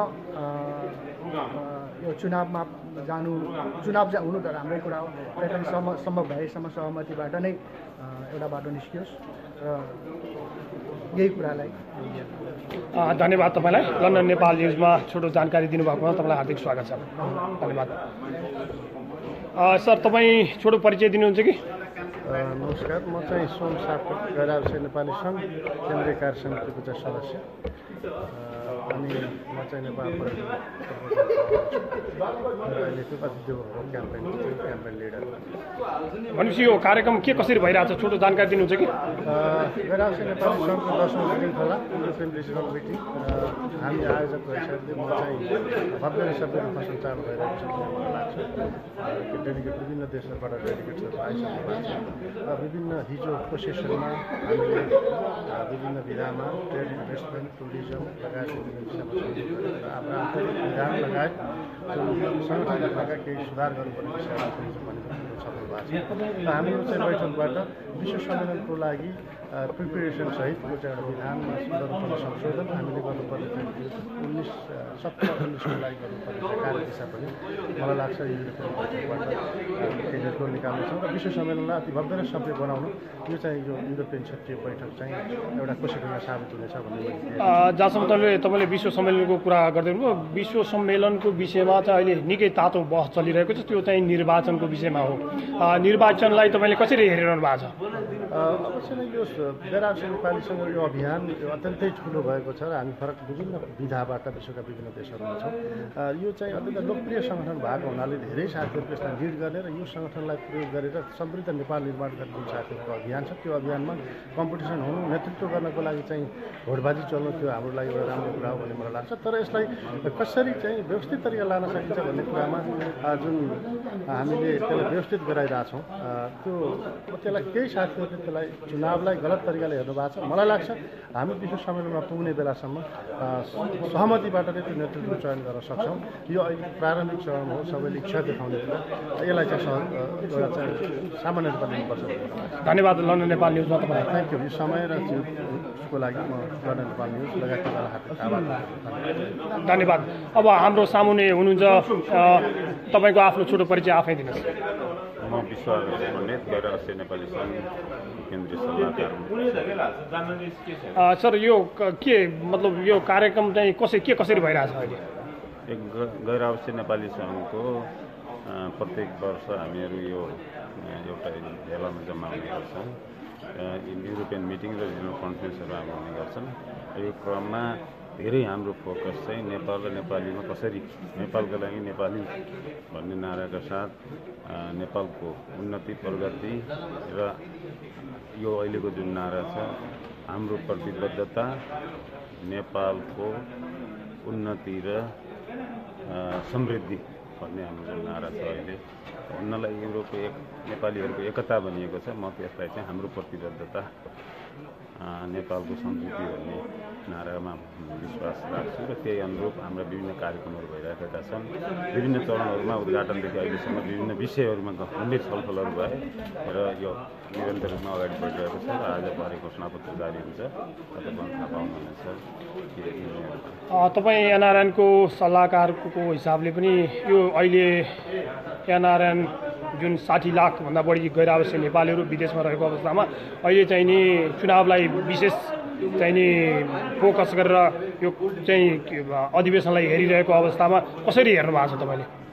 यो चुनाव हुनु त राम्रै कुरा हो, तर सम्भव भएसम्म सहमतिबाट नै एउटा बाटो निस्कियोस् र यही कुरालाई
धन्यवाद तपाईँलाई। लन्डन नेपाल न्युजमा छोटो जानकारी दिनुभएकोमा तपाईँलाई हार्दिक स्वागत छ। धन्यवाद। सर तपाईँ छोटो परिचय दिनुहुन्छ कि?
नमस्कार, म चाहिँ सोम सापकोट गैर आवश्यक नेपाली सङ्घ केन्द्रीय कार्य समितिको चाहिँ सदस्य अनि म चाहिँ नेपाल अहिलेको अतिथिको क्याम्पेन लिडर।
भनेपछि यो कार्यक्रम के कसरी भइरहेछ छोटो जानकारी दिनुहुन्छ कि?
गैर आवश्यक नेपाली सङ्घको 10औं श्रृङ्खला युरोपियन रिजनल मिटिङ हामी आयोजक भइसकेपछि म चाहिँ भव्य सभ्य रूपमा सञ्चालन भइरहेको छ मलाई लाग्छ। डेलिगेट विभिन्न देशहरूबाट डेलिगेट्सहरू आइसक्नु भएको छ। विभिन्न हिजोको सेसनमा हामीले विभिन्न विधामा ट्रेड इन्भेस्टमेन्ट टुरिज्म लगायत विभिन्न विषयमा आफ्नो आन्तरिक विधान लगायत सङ्गठनका केही सुधार गर्नुपर्ने विषयमा सफल भएको छ। र हाम्रो चाहिँ बैठकबाट विश्व सम्मेलनको लागि प्रिपेरेसन सहितको चाहिँ एउटा विधानमा गर्नुपर्ने संशोधन हामीले गर्नुपर्ने 17-19को लागि गर्नुपर्ने कार्य दिशा पनि मलाई लाग्छ युरोपियन बैठकबाट केही निर्णय निकाल्नेछौँ र विश्व सम्मेलनलाई अति भव्य र सभ्य बनाउनु यो चाहिँ यो युरोपियन क्षेत्रीय बैठक चाहिँ एउटा कोशिशमा साबित हुनेछ भन्ने
जहाँसम्म तपाईँले विश्व सम्मेलनको कुरा गर्दै हुनुभयो, विश्व सम्मेलनको विषयमा चाहिँ अहिले निकै तातो बहस चलिरहेको छ, त्यो चाहिँ निर्वाचनको विषयमा हो। निर्वाचनलाई तपाईँले कसरी हेरिरहनु भएको छ?
अवश्य नै यो गैर आवश्यक नेपालीसँग यो अभियान अत्यन्तै ठुलो भएको छ र हामी फरक विभिन्न विधाबाट विश्वका विभिन्न देशहरूमा छौँ। यो चाहिँ अत्यन्त लोकप्रिय सङ्गठन भएको हुनाले धेरै साथीहरूले यसलाई लिड गर्ने र यो सङ्गठनलाई प्रयोग गरेर समृद्ध नेपाल निर्माण गर्ने जुन साथीहरूको अभियान छ त्यो अभियानमा कम्पिटिसन हुनु नेतृत्व गर्नको लागि चाहिँ भोटबाजी चल्नु त्यो हाम्रो लागि एउटा राम्रो कुरा हो भन्ने मलाई लाग्छ। तर यसलाई कसरी चाहिँ व्यवस्थित तरिका लान सकिन्छ भन्ने कुरामा जुन हामीले त्यसलाई व्यवस्थित गराइरहेछौँ त्यसलाई केही साथीहरूले त्यसलाई चुनावलाई गलत तरिकाले हेर्नु भएको छ। मलाई लाग्छ हामी विश्व सम्मेलनमा पुग्ने बेलासम्म सहमतिबाट नै त्यो नेतृत्व चयन गर्न सक्छौँ। यो अहिले प्रारम्भिक चरण हो, सबैले इच्छा देखाउने कुरा, यसलाई चाहिँ एउटा चाहिँ सामान्य रूपमा लिनुपर्छ।
धन्यवाद लन्डन नेपाल न्युजमा तपाईँलाई।
Thank you. यो समय र को लागि म लन्डन नेपाल न्युज लगायतलाई हार्दिक आभार।
धन्यवाद। अब हाम्रो सामुने हुनुहुन्छ, तपाईँको आफ्नो छोटो परिचय आफै दिनुहोस्।
म विश्वास पण्डित गैर आवश्यक नेपाली सङ्घ केन्द्रीय सल्लाहकार।
सर यो के मतलब यो कार्यक्रम चाहिँ कसरी भइरहेछ अहिले?
एक गैर आवश्यक नेपाली सङ्घको प्रत्येक वर्ष हामीहरू यो एउटा भेलामा जम्मा हुने गर्छौँ। युरोपियन मिटिङ र रिजनल कन्फरेन्सहरू हाम्रो हुने गर्छन्। यो क्रममा धेरै हाम्रो फोकस चाहिँ नेपाल र नेपालीमा कसरी नेपालको लागि नेपाली भन्ने नाराका साथ नेपालको उन्नति प्रगति र यो अहिलेको जुन नारा छ हाम्रो प्रतिबद्धता नेपालको उन्नति र समृद्धि भन्ने हाम्रो जुन नारा छ अहिले भन्नलाई युरोपको नेपालीहरूको एकता भनिएको छ। म त्यसलाई चाहिँ हाम्रो प्रतिबद्धता नेपालको समृद्धि भन्ने नारामा विश्वास राख्छु र त्यही अनुरूप हाम्रा विभिन्न कार्यक्रमहरू भइरहेका छन्। विभिन्न चरणहरूमा उद्घाटनदेखि अहिलेसम्म विभिन्न विषयहरूमा गम्भीर छलफलहरू भए र यो निरन्तर रूपमा अगाडि बढिरहेको छ र आज भरे घोषणापत्र जारी हुन्छ। तपाईँ थाहा पाउनुहुनेछ।
तपाईँ एनआरएनको सल्लाहकारको हिसाबले पनि यो अहिले एनआरएन जुन 60 लाखभन्दा बढी गैर आवश्यक नेपालीहरू विदेशमा रहेको अवस्थामा अहिले चाहिँ नि चुनावलाई विशेष चाहिँ नि फोकस गरेर यो चाहिँ अधिवेशनलाई हेरिरहेको अवस्थामा कसरी हेर्नु भएको छ तपाईँले?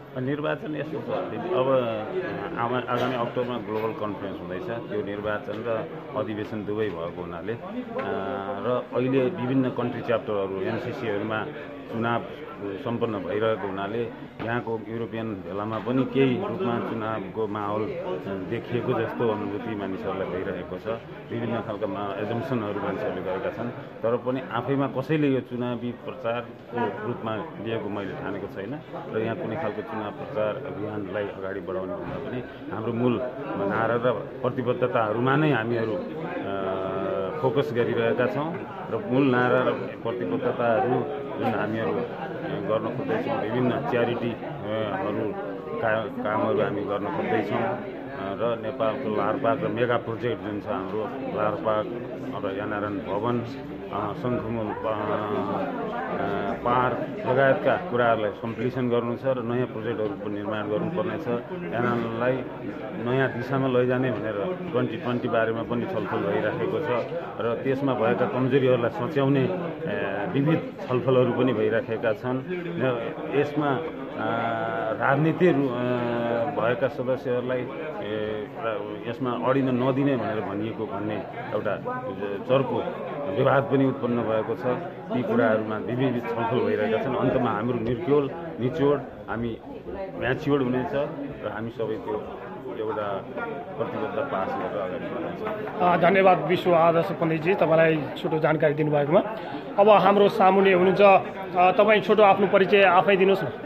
निर्वाचन यस्तो छ, अब आगामी अक्टोबरमा ग्लोबल कन्फरेन्स हुँदैछ। त्यो निर्वाचन र अधिवेशन दुवै भएको हुनाले र अहिले विभिन्न कन्ट्री च्याप्टरहरू एनसिसीहरूमा चुनाव सम्पन्न भइरहेको हुनाले यहाँको युरोपियन भेलामा पनि केही रूपमा चुनावको माहौल देखिएको जस्तो अनुभूति मानिसहरूलाई भइरहेको छ। विभिन्न खालका एजम्सनहरू मानिसहरूले गरेका छन्, तर पनि आफैमा कसैले यो चुनावी प्रचारको रूपमा लिएको मैले ठानेको छैन र यहाँ कुनै खालको चुनाव प्रचार अभियानलाई अगाडि बढाउने भन्दा पनि हाम्रो मूल नारा र प्रतिबद्धताहरूमा नै हामीहरू फोकस गरिरहेका छौँ र मूल नारा र प्रतिबद्धताहरू जुन हामीहरू गर्न खोज्दैछौँ, विभिन्न च्यारिटीहरू कामहरू हामी गर्न खोज्दैछौँ र नेपालको लारपाक र मेगा प्रोजेक्ट जुन छ हाम्रो लारपाक अब एनआरएन भवन, शङ्खुमुल पार्क लगायतका कुराहरूलाई कम्प्लिसन गर्नु छ र नयाँ प्रोजेक्टहरूको निर्माण गर्नुपर्नेछ। एनआरएनलाई नयाँ दिशामा लैजाने भनेर 2020 बारेमा पनि छलफल भइराखेको छ र त्यसमा भएका कमजोरीहरूलाई सच्याउने विविध छलफलहरू पनि भइराखेका छन्। यसमा राजनीति भएका सदस्यहरूलाई यसमा अडिन नदिने भनेर भनिएको भन्ने एउटा चर्को विवाद पनि उत्पन्न भएको छ। ती कुराहरूमा विविध छलफल भइरहेका छन्। अन्तमा हाम्रो निचोड हामी म्याच्योर्ड हुनेछ र हामी सबै त्यो एउटा प्रतिबद्ध पास गरेर अगाडि बढ्नेछौँ।
धन्यवाद विश्व आदर्श पण्डितजी, तपाईँलाई छोटो जानकारी दिनुभएकोमा। अब हाम्रो सामुन्ने हुनुहुन्छ, तपाईँ छोटो आफ्नो परिचय आफै दिनुहोस् न।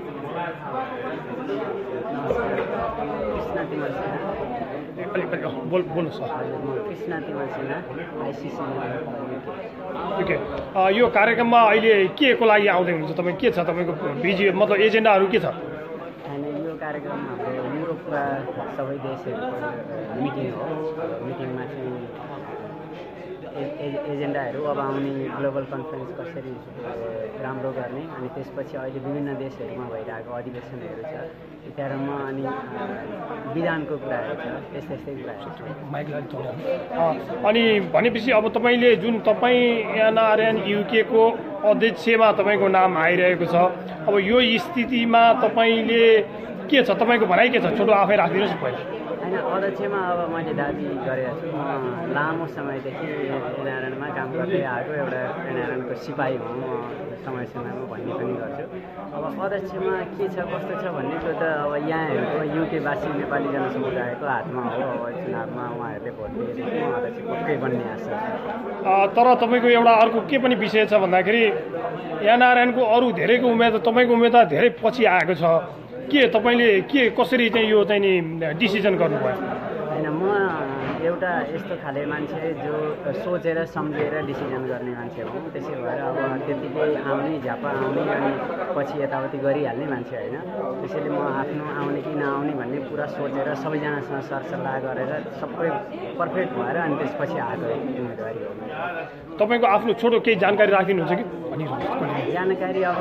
बोल्नुहोस्। ओके, यो कार्यक्रममा अहिले के को लागि आउँदै हुनुहुन्छ तपाईँ? के छ तपाईँको बिजी मतलब एजेन्डाहरू के छ?
यो कार्यक्रम हाम्रो युरोपका सबै देशहरूको मिटिङ हो। मिटिङमा चाहिँ एजेन्डाहरू अब आउने ग्लोबल कन्फरेन्स कसरी राम्रो गर्ने, अनि त्यसपछि अहिले विभिन्न देशहरूमा भइरहेको अधिवेशनहरू छ, इत्यादिमा अनि विधानको कुराहरू छ, यस्तै कुराहरू छ।
अनि भनेपछि अब तपाईँले जुन तपाईँ एनआरएन युकेको अध्यक्षमा तपाईँको नाम आइरहेको छ, अब यो स्थितिमा तपाईँले के छ, तपाईँको भनाइ के छ? छोटो आफै राखिदिनुहोस् पहिला।
होइन, अध्यक्षमा अब मैले दाबी गरेको छु। म लामो समयदेखि एनआरएनमा काम गर्दै आएको एउटा एनआरएनको सिपाही हुँ, समय समयमा भन्ने पनि गर्छु। अब अध्यक्षमा के छ कस्तो छ भन्ने कुरो त अब यहाँहरूको युकेवासी नेपाली जनसमुदायको हातमा हो। अब चुनावमा उहाँहरूले भोट दिएदेखि म अध्यक्ष पक्कै बन्ने आशा छ।
तर तपाईँको एउटा अर्को के पनि विषय छ भन्दाखेरि एनआरएनको अरू धेरैको उम्मेदवार, तपाईँको उम्मेदवार धेरै पछि आएको छ। के तपाईँले कसरी चाहिँ यो चाहिँ नि डिसिजन गर्नुभयो?
होइन, म एउटा यस्तो खाले मान्छे जो सोचेर सम्झेर डिसिजन गर्ने मान्छे हो। त्यसै भएर अब त्यतिकै आउने झ्यापा आउने अनि पछि यताउति गरिहाल्ने मान्छे होइन। त्यसैले म आफ्नो आउने कि नआउने भन्ने पुरा सोचेर सबैजनासँग सरसल्लाह गरेर सबै पर्फेक्ट भएर अनि त्यसपछि आएको उम्मेदवारी हो।
तपाईँको आफ्नो छोटो केही जानकारी राखिदिनुहुन्छ कि?
जानकारी अब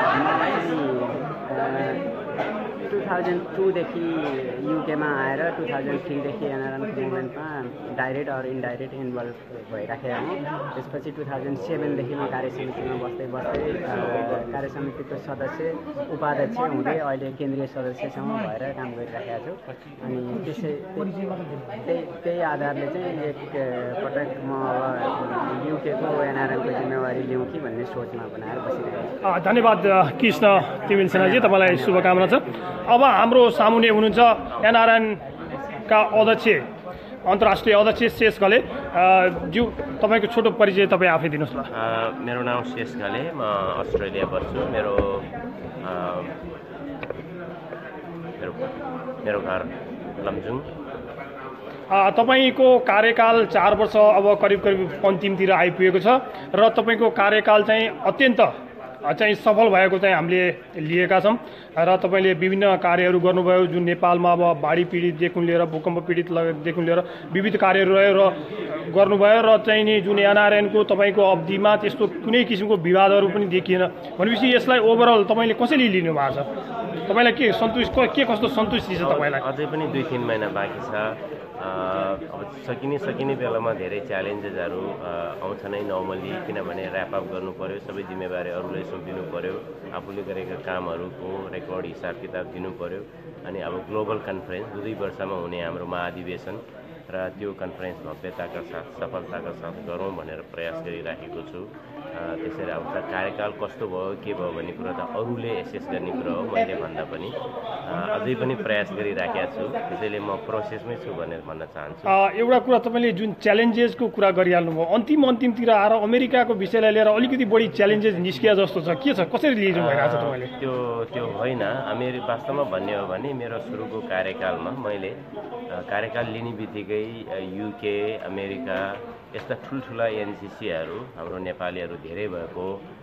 2002देखि युकेमा आएर 2003देखि एनआरएनको मुभमेन्टमा डाइरेक्ट अर इन्डाइरेक्ट इन्भल्भ भइराखेको हुँ। त्यसपछि 2007देखि म कार्यसमितिमा बस्दै कार्य समितिको सदस्य उपाध्यक्ष हुँदै अहिले केन्द्रीय सदस्यसम्म भएर काम गरिराखेको छु। अनि त्यही आधारले चाहिँ एकपटक म अब युकेको एनआरएनको जिम्मेवारी लिउँ कि भन्ने सोचमा बनाएर बसिरहेको छु।
धन्यवाद कृष्ण तिमिल सेनाजी, तपाईँलाई शुभकामना छ। अब हाम्रो सामुन्ने हुनुहुन्छ एनआरएनका अध्यक्ष, अन्तर्राष्ट्रिय अध्यक्ष शेष घले ज्यू, तपाईँको छोटो परिचय तपाईँ आफै दिनुहोस् न।
मेरो नाम शेष घले, म अस्ट्रेलिया बस्छु। मेरो घर लमजुङ।
तपाईँको कार्यकाल 4 वर्ष अब करिब अन्तिमतिर आइपुगेको छ र तपाईँको कार्यकाल चाहिँ अत्यन्त चाहिँ सफल भएको चाहिँ हामीले लिएका छौँ र तपाईँले विभिन्न कार्यहरू गर्नुभयो। जुन नेपालमा अब बाढी पीडितदेखि लिएर भूकम्प पीडितदेखि लिएर विविध कार्यहरू रह्यो गर्नुभयो र चाहिँ नि जुन एनआरएनको तपाईँको अवधिमा त्यस्तो कुनै किसिमको विवादहरू पनि देखिएन। भनेपछि यसलाई ओभरअल तपाईँले कसरी लिनु भएको छ? तपाईँलाई के कस्तो सन्तुष्टि छ तपाईँलाई?
अझै पनि 2-3 महिना बाँकी छ। अब सकिने बेलामा धेरै च्यालेन्जेसहरू आउँछ नै नर्मली, किनभने ऱ्यापअप गर्नु पर्यो, सबै जिम्मेवारी अरूलाई सुम्पिनु पर्यो, आफूले गरेका कामहरूको रेकर्ड हिसाब किताब दिनु पर्यो। अनि अब ग्लोबल कन्फरेन्स 2 वर्षमा हुने हाम्रो महाधिवेशन र त्यो कन्फरेन्स भव्यताका साथ सफलताका साथ गरौँ भनेर प्रयास गरिराखेको छु। त्यसैले अब त कार्यकाल कस्तो भयो के भयो भन्ने कुरा त अरूले एसेस गर्ने कुरा हो, मैले भन्दा पनि अझै पनि प्रयास गरिराखेको छु। त्यसैले म प्रोसेसमै छु भनेर भन्न चाहन्छु।
एउटा कुरा तपाईँले जुन च्यालेन्जेसको कुरा गरिहाल्नुभयो, अन्तिमतिर आएर अमेरिकाको विषयलाई लिएर अलिकति बढी च्यालेन्जेस निस्किया जस्तो छ, के छ, कसरी लिनु भइरहेको छ तपाईँले?
त्यो होइन, वास्तवमा भन्ने हो भने मेरो सुरुको कार्यकालमा मैले कार्यकाल लिने बित्तिकै युके, अमेरिका यस्ता ठुल्ठुला एनसिसीहरू हाम्रो नेपालीहरू धेरै भएको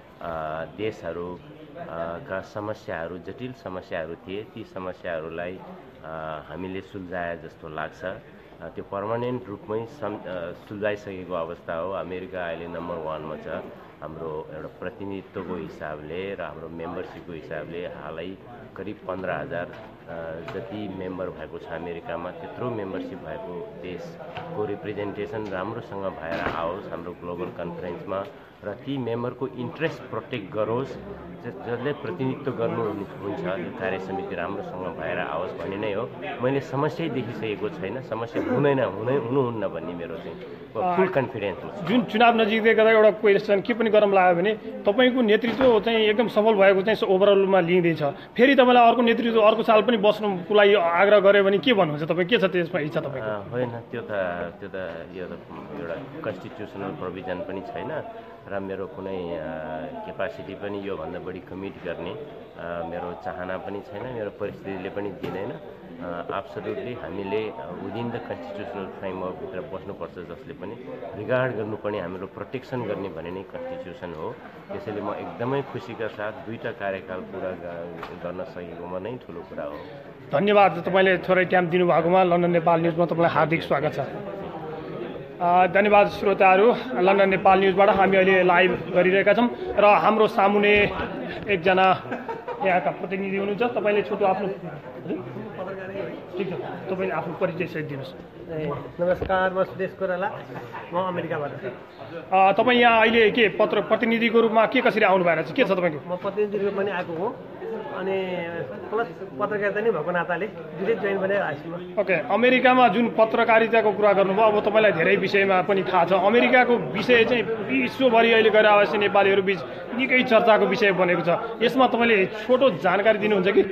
देशहरूका समस्याहरू, जटिल समस्याहरू थिए, ती समस्याहरूलाई हामीले सुल्झाए जस्तो लाग्छ। त्यो पर्मानेन्ट रूपमै सुल्झाइसकेको अवस्था हो। अमेरिका अहिले नम्बर 1 मा छ हाम्रो एउटा प्रतिनिधित्वको हिसाबले र हाम्रो मेम्बरसिपको हिसाबले। हालै करिब 15,000 जति मेम्बर भएको छ अमेरिकामा। त्यत्रो मेम्बरसिप भएको देशको रिप्रेजेन्टेसन राम्रोसँग भएर आओस् हाम्रो ग्लोबल कन्फरेन्समा र ती मेम्बरको इन्ट्रेस्ट प्रोटेक्ट गरोस्, जसले प्रतिनिधित्व गर्नुहुन्छ त्यो कार्य समिति राम्रोसँग भएर आओस् भन्ने नै हो। मैले समस्या देखिसकेको छैन, समस्या हुनुहुन्न भन्ने मेरो चाहिँ फुल कन्फिडेन्स हो।
जुन चुनाव नजिकै गर्दा एउटा क्वेसन के पनि गरौँ लाग्यो भने तपाईँको नेतृत्व चाहिँ एकदम सफल भएको चाहिँ ओभरअलमा लिँदैछ, फेरि तपाईँलाई अर्को नेतृत्व अर्को साल पनि बस्नुको लागि आग्रह गऱ्यो भने के भन्नुहुन्छ तपाईँ? के छ त्यसमा इच्छा तपाईँको?
होइन, त्यो त यो त एउटा कन्स्टिट्युसनल प्रोभिजन पनि छैन र मेरो कुनै क्यापासिटी पनि योभन्दा बढी कमिट गर्ने मेरो चाहना पनि छैन, मेरो परिस्थितिले पनि दिँदैन। एब्सोल्युटली हामीले विदिन द कन्स्टिट्युसनल फ्रेमवर्कभित्र बस्नुपर्छ, जसले पनि रिगार्ड गर्नुपर्ने, हाम्रो प्रोटेक्सन गर्ने भन्ने नै कन्स्टिट्युसन हो। त्यसैले म एकदमै खुसीका साथ 2टा कार्यकाल पुरा गर्न सकेकोमा नै ठुलो कुरा हो।
धन्यवाद तपाईँले थोरै टाइम दिनुभएकोमा। लन्डन नेपाल न्युजमा तपाईँलाई हार्दिक स्वागत छ। धन्यवाद श्रोताहरू, लन्डन नेपाल न्युजबाट हामी अहिले लाइभ गरिरहेका छौँ र हाम्रो सामुने एकजना यहाँका प्रतिनिधि हुनुहुन्छ। तपाईँले छोटो आफ्नो ठिक छ, तपाईँले आफ्नो परिचय सहित दिनुहोस्।
नमस्कार, म सुदेश कोइराला, म अमेरिकाबाट।
तपाईँ यहाँ अहिले के प्रतिनिधिको रूपमा के कसरी आउनु भएर के छ तपाईँको?
म प्रतिनिधिको रूपमा पनि आएको हो अनि प्लस पत्रकारिता नै भएको नाताले दुईटै जोइन पनि आएको छु।
ओके, अमेरिकामा जुन पत्रकारिताको कुरा गर्नुभयो, अब तपाईँलाई धेरै विषयमा पनि थाहा छ। अमेरिकाको विषय चाहिँ विश्वभरि अहिले गएर अवश्य नेपालीहरू बिच निकै चर्चाको विषय बनेको छ। यसमा तपाईँले छोटो जानकारी दिनुहुन्छ कि?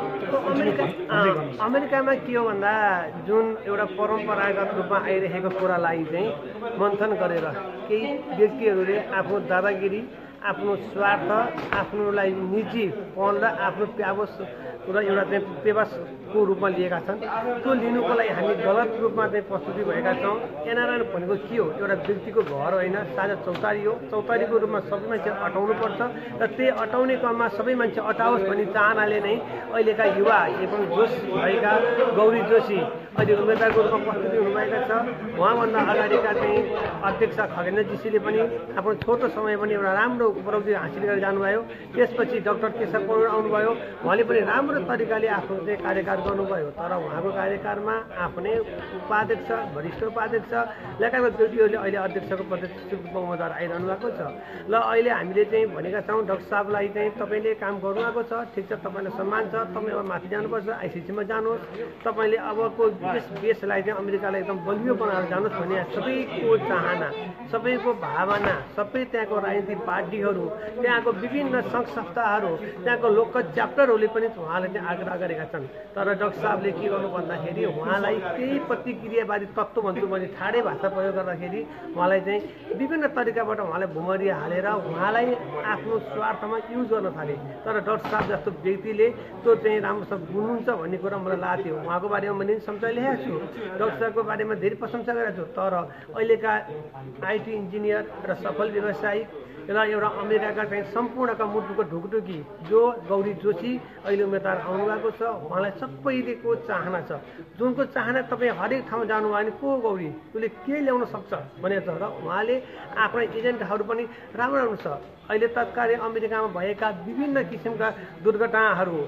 अमेरिकामा के हो भन्दा जुन एउटा परम्परागत रूपमा आइरहेको कुरालाई चाहिँ मन्थन गरेर केही व्यक्तिहरूले आफ्नो दादागिरी, आफ्नो स्वार्थ, आफ्नोलाई निजीपन र आफ्नो प्यावस र एउटा चाहिँ पेवासको रूपमा लिएका छन्। त्यो लिनुको लागि हामी गलत रूपमा चाहिँ प्रस्तुति भएका छौँ। एनआरएन भनेको के हो? एउटा व्यक्तिको घर होइन, साझा चौतारी हो। चौतारीको रूपमा सबै मान्छे अटाउनुपर्छ र त्यही अटाउने क्रममा सबै मान्छे अटाओस् भन्ने चाहनाले नै अहिलेका युवा एवं जोस भएका गौरी जोशी अहिले उम्मेदवारको रूपमा प्रस्तुति हुनुभएका छ। उहाँभन्दा अगाडिका चाहिँ अध्यक्ष खगेन्द्र जोशीले पनि आफ्नो छोटो समय पनि एउटा राम्रो उपलब्धि हासिल गरेर जानुभयो। त्यसपछि डाक्टर केशव पौडेल आउनुभयो, उहाँले पनि राम्रो तरिकाले आफ्नो चाहिँ कार्यकाल गर्नुभयो। तर उहाँको कार्यकालमा आफ्नै उपाध्यक्ष, वरिष्ठ उपाध्यक्ष लगायत व्यक्तिहरूले अहिले अध्यक्षको प्रत्यक्ष उम्मेदवार आइरहनु भएको छ। ल अहिले हामीले चाहिँ भनेका छौँ डाक्टर साहबलाई चाहिँ तपाईँले काम गर्नुभएको छ, ठिक छ, तपाईँलाई सम्मान छ, तपाईँ अब माथि जानुपर्छ, आइसिसीमा जानुहोस्, तपाईँले अबको देशलाई चाहिँ अमेरिकालाई एकदम बलियो बनाएर जानुहोस् भन्ने सबैको चाहना, सबैको भावना, सबै त्यहाँको राजनीतिक पार्टीहरू, त्यहाँको विभिन्न सङ्घ संस्थाहरू, त्यहाँको लोकल च्याप्टरहरूले पनि उहाँलाई चाहिँ आग्रह गरेका छन्। तर डाक्टर साहबले के गर्नु भन्दाखेरि उहाँलाई केही प्रतिक्रियावादी तत्त्व भन्छु भने ठाडै भाषा प्रयोग गर्दाखेरि उहाँलाई चाहिँ विभिन्न तरिकाबाट उहाँलाई भुमरी हालेर उहाँलाई आफ्नो स्वार्थमा युज गर्न थाले। तर डाक्टर साहब जस्तो व्यक्तिले त्यो चाहिँ राम्रोसँग बुझ्नुहुन्छ भन्ने कुरा मलाई लाग्थ्यो। उहाँको बारेमा मैले सम्झाइ लेखेको छु, डाक्टर साहबको बारेमा धेरै प्रशंसा गरेको छु। तर अहिलेका आइटी इन्जिनियर र सफल व्यवसायिक र एउटा अमेरिकाका चाहिँ सम्पूर्णका मुटुको ढुकढुकी जो गौरी जोशी अहिले उम्मेदवार आउनुभएको छ, उहाँलाई सबैलेको चाहना छ। जुनको चाहना तपाईँ हरेक ठाउँमा जानुभयो भने को गौरी उसले के ल्याउन सक्छ भनेर छ र उहाँले आफ्ना एजेन्टहरू पनि राम्रो छ। अहिले तत्कालै अमेरिकामा भएका विभिन्न किसिमका दुर्घटनाहरू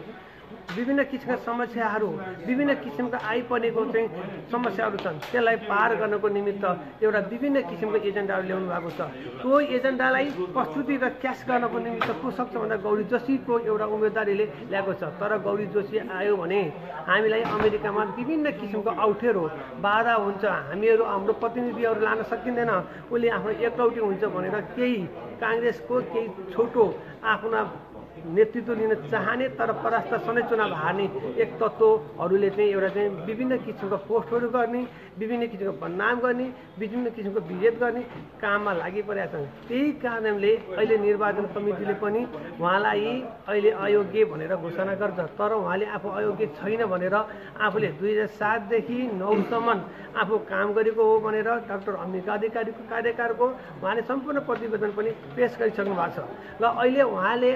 विभिन्न किसिमका समस्याहरू विभिन्न किसिमका आइपरेको चाहिँ समस्याहरू छन् त्यसलाई पार गर्नको निमित्त एउटा विभिन्न किसिमको एजेन्डाहरू ल्याउनु भएको छ। त्यो एजेन्डालाई प्रस्तुति र क्यास गर्नको निमित्त को सक्छ भन्दा गौरी जोशीको एउटा उम्मेदवारीले ल्याएको छ। तर गौरी जोशी आयो भने हामीलाई अमेरिकामा विभिन्न किसिमको अप्ठ्यारो बाधा हुन्छ, हामीहरू हाम्रो प्रतिनिधिहरू लान सकिँदैन, उसले आफ्नो एकलौटी हुन्छ भनेर केही काङ्ग्रेसको केही छोटो आफ्ना नेतृत्व लिन चाहने तर परास्त सधैँ चुनाव हार्ने एक तत्त्वहरूले चाहिँ एउटा चाहिँ विभिन्न किसिमको पोस्टहरू गर्ने, विभिन्न किसिमको बदनाम गर्ने, विभिन्न किसिमको विभेद गर्ने काममा लागिपरेका छन्। त्यही कारणले अहिले निर्वाचन कमिटीले पनि उहाँलाई अहिले अयोग्य भनेर घोषणा गर्छ। तर उहाँले आफू अयोग्य छैन भनेर आफूले 2007 देखि 2009सम्म आफू काम गरेको हो भनेर डाक्टर अम्बिका अधिकारीको कार्यकालको उहाँले सम्पूर्ण प्रतिवेदन पनि पेश गरिसक्नु भएको छ। र अहिले उहाँले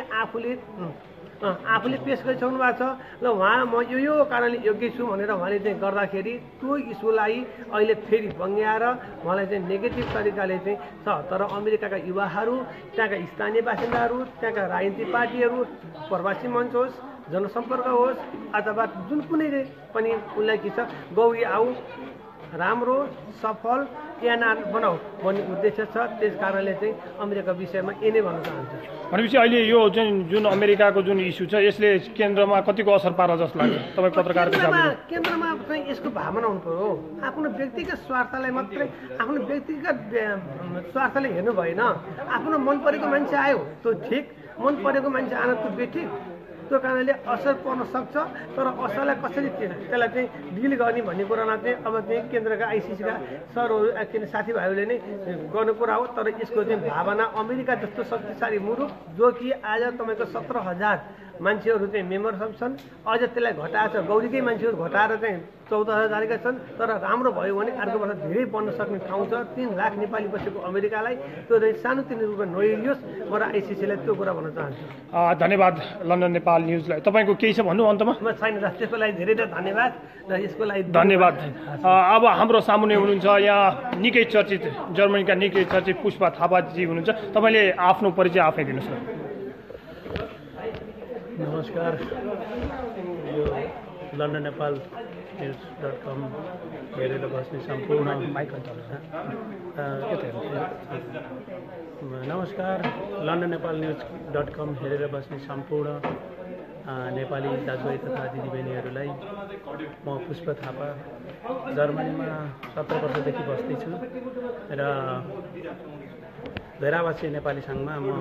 आफूले पेश गरिसक्नु भएको छ। ल उहाँ म यो कारणले योग्य छु भनेर उहाँले चाहिँ गर्दाखेरि त्यो इस्युलाई अहिले फेरि बङ्ग्याएर उहाँलाई चाहिँ नेगेटिभ तरिकाले चाहिँ छ। तर अमेरिकाका युवाहरू, त्यहाँका स्थानीय बासिन्दाहरू, त्यहाँका राजनीतिक पार्टीहरू, प्रवासी मञ्च होस्, जनसम्पर्क होस् अथवा जुन कुनै पनि उनलाई के छ गौरी आऊ, राम्रो सफल एनआर बनाऊ भन्ने उद्देश्य छ। त्यस कारणले चाहिँ अमेरिका विषयमा यही नै भन्न चाहन्छु।
भनेपछि अहिले यो जुन अमेरिकाको जुन इस्यु छ यसले केन्द्रमा कतिको असर पार्छ जस्तो लाग्छ तपाईँ पत्रकारको हिसाबले?
केन्द्रमा चाहिँ यसको भावना हुनु पर्यो। आफ्नो व्यक्तिगत स्वार्थलाई मात्रै, आफ्नो व्यक्तिगत स्वार्थले हेर्नु भएन। आफ्नो मन परेको मान्छे आयो त्यो ठिक, मन परेको मान्छे आन त्यो बेठिक। त्यो कारणले असर पर्न सक्छ, तर असरलाई कसरी त्यसलाई चाहिँ डिल गर्ने भन्ने कुरामा चाहिँ अब चाहिँ केन्द्रका आइसिसीका सरहरू साथीभाइहरूले नै गर्नु कुरा हो। तर यसको चाहिँ भावना अमेरिका जस्तो शक्तिशाली मुलुक जो कि आज तपाईँको 17,000 मान्छेहरू चाहिँ मेम्बरसिप छन्, अझ त्यसलाई घटाएको छ, गौरीकै मान्छेहरू घटाएर चाहिँ 14,000 छन्। तर राम्रो भयो भने अर्को वर्ष धेरै बन्न सक्ने ठाउँ छ। 3 लाख नेपाली बसेको अमेरिकालाई त्यो चाहिँ सानोतिनो रूपमा नहेरियोस्। म आइसिसीलाई त्यो कुरा भन्न चाहन्छु।
धन्यवाद लन्डन नेपाल न्युजलाई। तपाईँको केही छ भन्नु अन्तमा?
म छैन, त्यसको लागि धेरै धेरै धन्यवाद र यसको लागि
धन्यवाद। अब हाम्रो सामुन्ने हुनुहुन्छ यहाँ निकै चर्चित, जर्मनीका निकै चर्चित पुष्पा थापाजी हुनुहुन्छ। तपाईँले आफ्नो परिचय आफै दिनुहोस् न।
नमस्कार, यो लन्डन नेपाल न्युज.com हेरेर बस्ने सम्पूर्ण नमस्कार, लन्डन नेपाल न्युज.com हेरेर बस्ने सम्पूर्ण नेपाली दाजुभाइ तथा दिदीबहिनीहरूलाई म पुष्प थापा जर्मनीमा 17 वर्षदेखि बस्दैछु र गैरावासी नेपाली सङ्घमा म